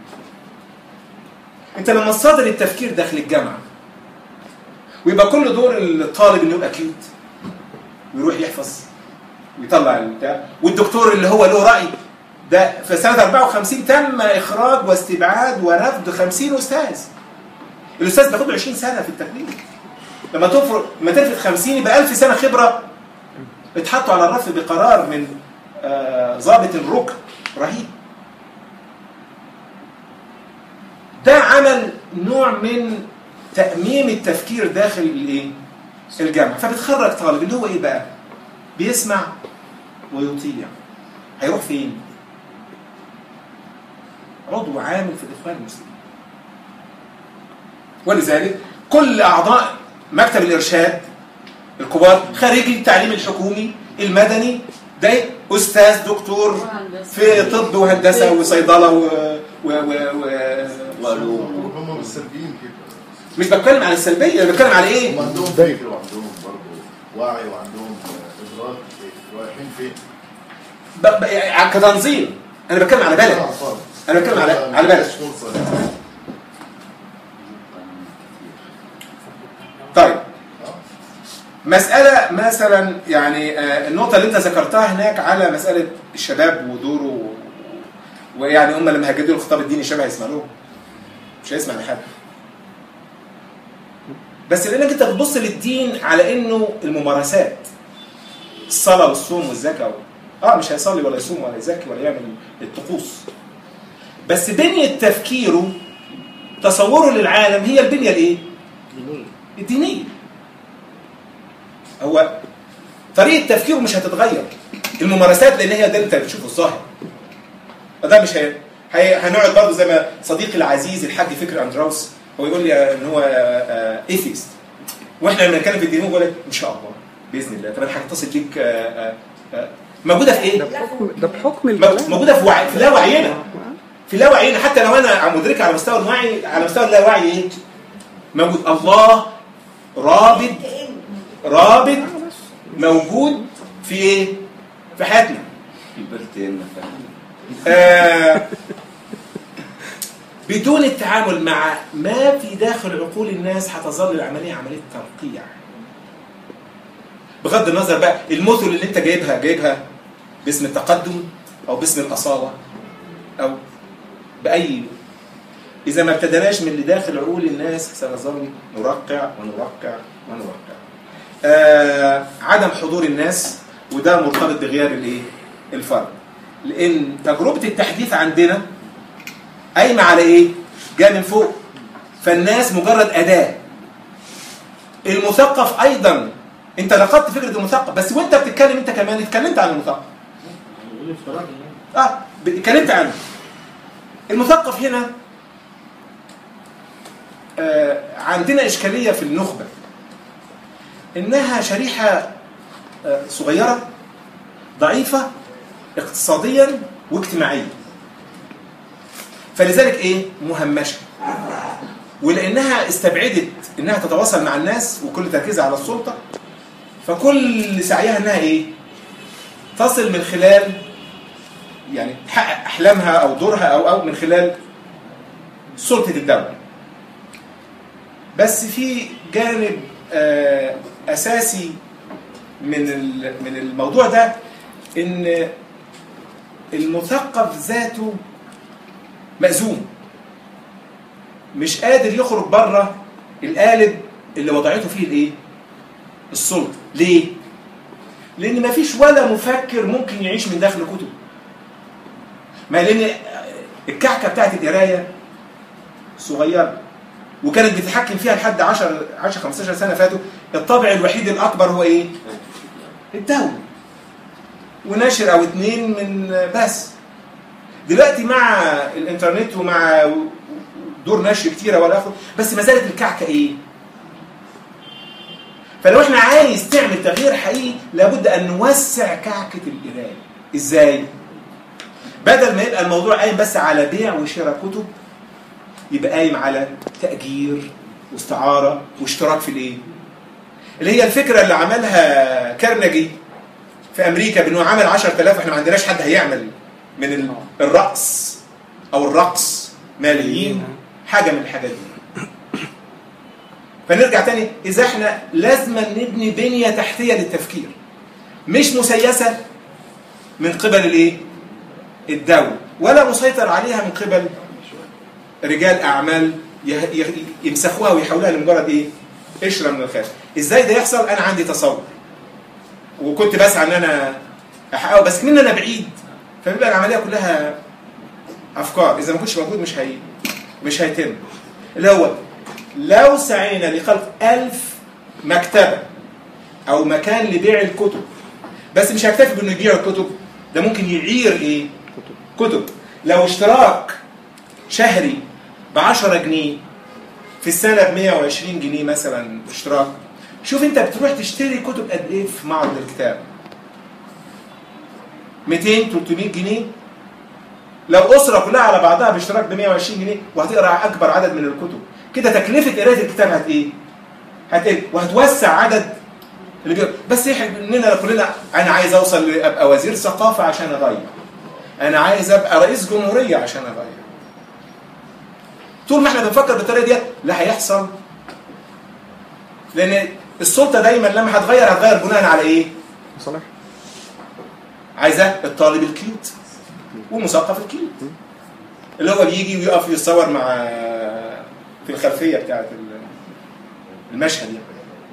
أنت لما تصادر التفكير داخل الجامعة ويبقى كل دور الطالب إنه يبقى كيوت ويروح يحفظ ويطلع البتاع، والدكتور اللي هو له رأي، ده في سنة 54 تم إخراج واستبعاد ورفض 50 أستاذ. الأستاذ بياخد 20 سنة في التكليف. لما ترفض 50 يبقى 1000 سنة خبرة اتحطوا على الرف بقرار من ضابط الركن رهيب. ده عمل نوع من تأميم التفكير داخل الجامعه، فبتخرج طالب اللي هو ايه بقى؟ بيسمع ويطيع. هيروح فين؟ عضو عامل في الاخوان المسلمين. ولذلك كل اعضاء مكتب الارشاد الكبار خريجي التعليم الحكومي المدني ده استاذ دكتور في طب وهندسه وصيدله وعلوم. هم مش سلبيين كده. مش بتكلم عن السلبيه، انا بتكلم على ايه؟ هم عندهم فكر وعندهم برضه وعي وعندهم ادراك رايحين فين. كتنظيم. انا بتكلم على بلد. انا بتكلم على بلد. طيب مسألة مثلا يعني النقطة اللي انت ذكرتها هناك على مسألة الشباب ودوره ويعني هم لما هيجدوا الخطاب الديني الشباب هيسمع لهم، مش هيسمع لحد. بس لانك انت بتبص للدين على انه الممارسات، الصلاة والصوم والزكاة مش هيصلي ولا يصوم ولا يزكي ولا يعمل الطقوس، بس بنية تفكيره تصوره للعالم هي البنية الايه؟ الدينية. هو طريقة تفكيره مش هتتغير، الممارسات لان هي ده انت بتشوفه الظاهر. فده مش هنقعد برضه زي ما صديقي العزيز الحاج فكري اندراوس هو يقول لي ان هو ايثيست، واحنا لما نتكلم في الدين هو ان شاء الله باذن الله. طب انا هتصل بيك موجوده في ايه؟ ده بحكم الكلام، موجوده في لا وعينا، في لا وعينا. حتى لو انا مدرك على مستوى الوعي، على مستوى اللا وعي ايه؟ موجود. الله رابط موجود في ايه؟ في حياتنا. بدون التعامل مع ما في داخل عقول الناس هتظل العمليه عمليه ترقيع. بغض النظر بقى المثل اللي انت جايبها باسم التقدم او باسم الاصاله او باي، اذا ما ابتدناش من اللي داخل عقول الناس سنظل نرقع ونرقع ونرقع. عدم حضور الناس وده مرتبط بغياب الايه؟ الفرد. لان تجربه التحديث عندنا قايمه على ايه؟ جاء من فوق، فالناس مجرد اداه. المثقف ايضا انت لقطت فكره المثقف، بس وانت بتتكلم انت كمان اتكلمت عن المثقف. اتكلمت عنه. المثقف هنا عندنا اشكاليه في النخبه انها شريحه صغيره ضعيفه اقتصاديا واجتماعيا، فلذلك ايه؟ مهمشه. ولانها استبعدت انها تتواصل مع الناس وكل تركيزها على السلطه، فكل سعيها انها ايه؟ تصل من خلال يعني تحقق احلامها او دورها او من خلال سلطه الدوله. بس في جانب اساسي من الموضوع ده، ان المثقف ذاته مأزوم، مش قادر يخرج بره القالب اللي وضعته فيه الايه؟ السلطه. ليه؟ لان ما فيش ولا مفكر ممكن يعيش من داخل كتب. ما لان الكعكه بتاعت القرايه صغيره وكانت بتتحكم فيها لحد 10 15 سنه فاتوا. الطابع الوحيد الاكبر هو ايه؟ الدوله، وناشر او اتنين من بس. دلوقتي مع الانترنت ومع دور نشر كتيره ولا اخر، بس ما زالت الكعكه ايه؟ فلو احنا عايز تعمل تغيير حقيقي لابد ان نوسع كعكه القرايه. ازاي؟ بدل ما يبقى الموضوع قايم بس على بيع وشراء كتب، يبقى قايم على تأجير واستعاره واشتراك في الايه؟ اللي هي الفكره اللي عملها كارنيجي في امريكا، بانه عمل 10,000 واحنا ما عندناش حد هيعمل من الرأس او الرقص ماليين حاجه من الحاجات دي. فنرجع تاني، اذا احنا لازم نبني بنيه تحتيه للتفكير مش مسيسه من قبل الايه؟ الدوله، ولا مسيطر عليها من قبل رجال اعمال يمسخوها ويحولوها لمجرد ايه؟ قشره من الخارج. ازاي ده يحصل؟ انا عندي تصور وكنت بسعى ان انا احققه، بس من انا بعيد، فبيبقى العمليه كلها افكار. اذا ما كنتش موجود مش هيتم. اللي هو لو سعينا لخلق 1000 مكتبه او مكان لبيع الكتب، بس مش هيكتفي بانه يبيع الكتب، ده ممكن يعير ايه؟ كتب. لو اشتراك شهري ب10 جنيه في السنه ب120 جنيه مثلا اشتراك، شوف انت بتروح تشتري كتب قد ايه في معرض الكتاب؟ 200 300 جنيه. لو اسره كلها على بعضها باشتراك ب120 جنيه وهتقرا اكبر عدد من الكتب، كده تكلفه قرايه الكتاب هتقل وهتوسع عدد اللي بيقرا. بس احنا كلنا انا عايز اوصل ابقى وزير ثقافه عشان اغير، انا عايز ابقى رئيس جمهوريه عشان اغير. طول ما احنا بنفكر بالطريقه دي لا هيحصل، لان السلطه دايما لما هتغير بناء على ايه؟ صلاح عايزه الطالب الكيوت ومثقف الكيوت اللي هو بيجي ويقف يتصور مع في الخلفيه بتاعت المشهد يعني.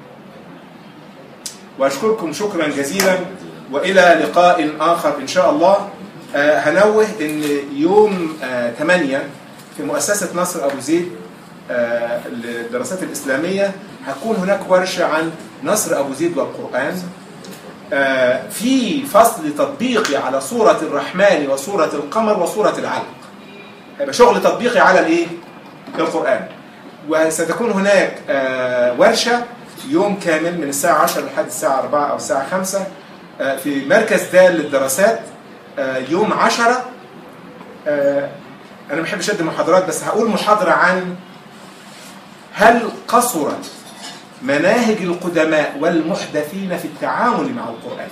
واشكركم شكرا جزيلا، والى لقاء اخر ان شاء الله. هنوه ان يوم 8 في مؤسسه نصر ابو زيد للدراسات الاسلاميه هتكون هناك ورشه عن نصر ابو زيد والقران، في فصل تطبيقي على سورة الرحمن وسورة القمر وسورة العلق. هيبقى شغل تطبيقي على الايه؟ القرآن. وستكون هناك ورشة يوم كامل من الساعة 10 لحد الساعة 4 أو الساعة 5 في مركز دال للدراسات يوم 10. أنا ما بحبش أدي محاضرات، بس هقول محاضرة عن هل قصرت مناهج القدماء والمحدثين في التعامل مع القرآن،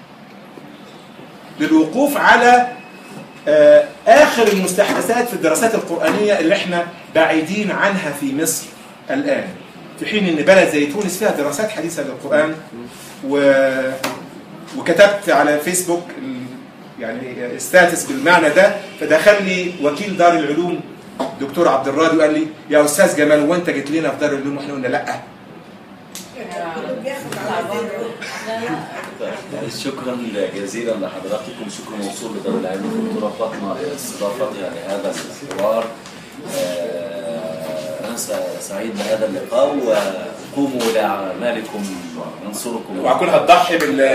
للوقوف على آخر المستحدثات في الدراسات القرآنية اللي احنا بعيدين عنها في مصر الآن، في حين ان بلد زي تونس فيها دراسات حديثة للقرآن. وكتبت على فيسبوك يعني ستاتس بالمعنى ده، فدخل لي وكيل دار العلوم دكتور عبد الراضي وقال لي يا أستاذ جمال وانت جيت لنا في دار العلوم واحنا قلنا لأ. شكرا جزيلا لحضراتكم، شكرا موصول لدار العلم الدكتوره فاطمه لاستضافتها لهذا الحوار. انا سعيد بهذا اللقاء، وقوموا لاعمالكم ننصركم. وهكون هتضحي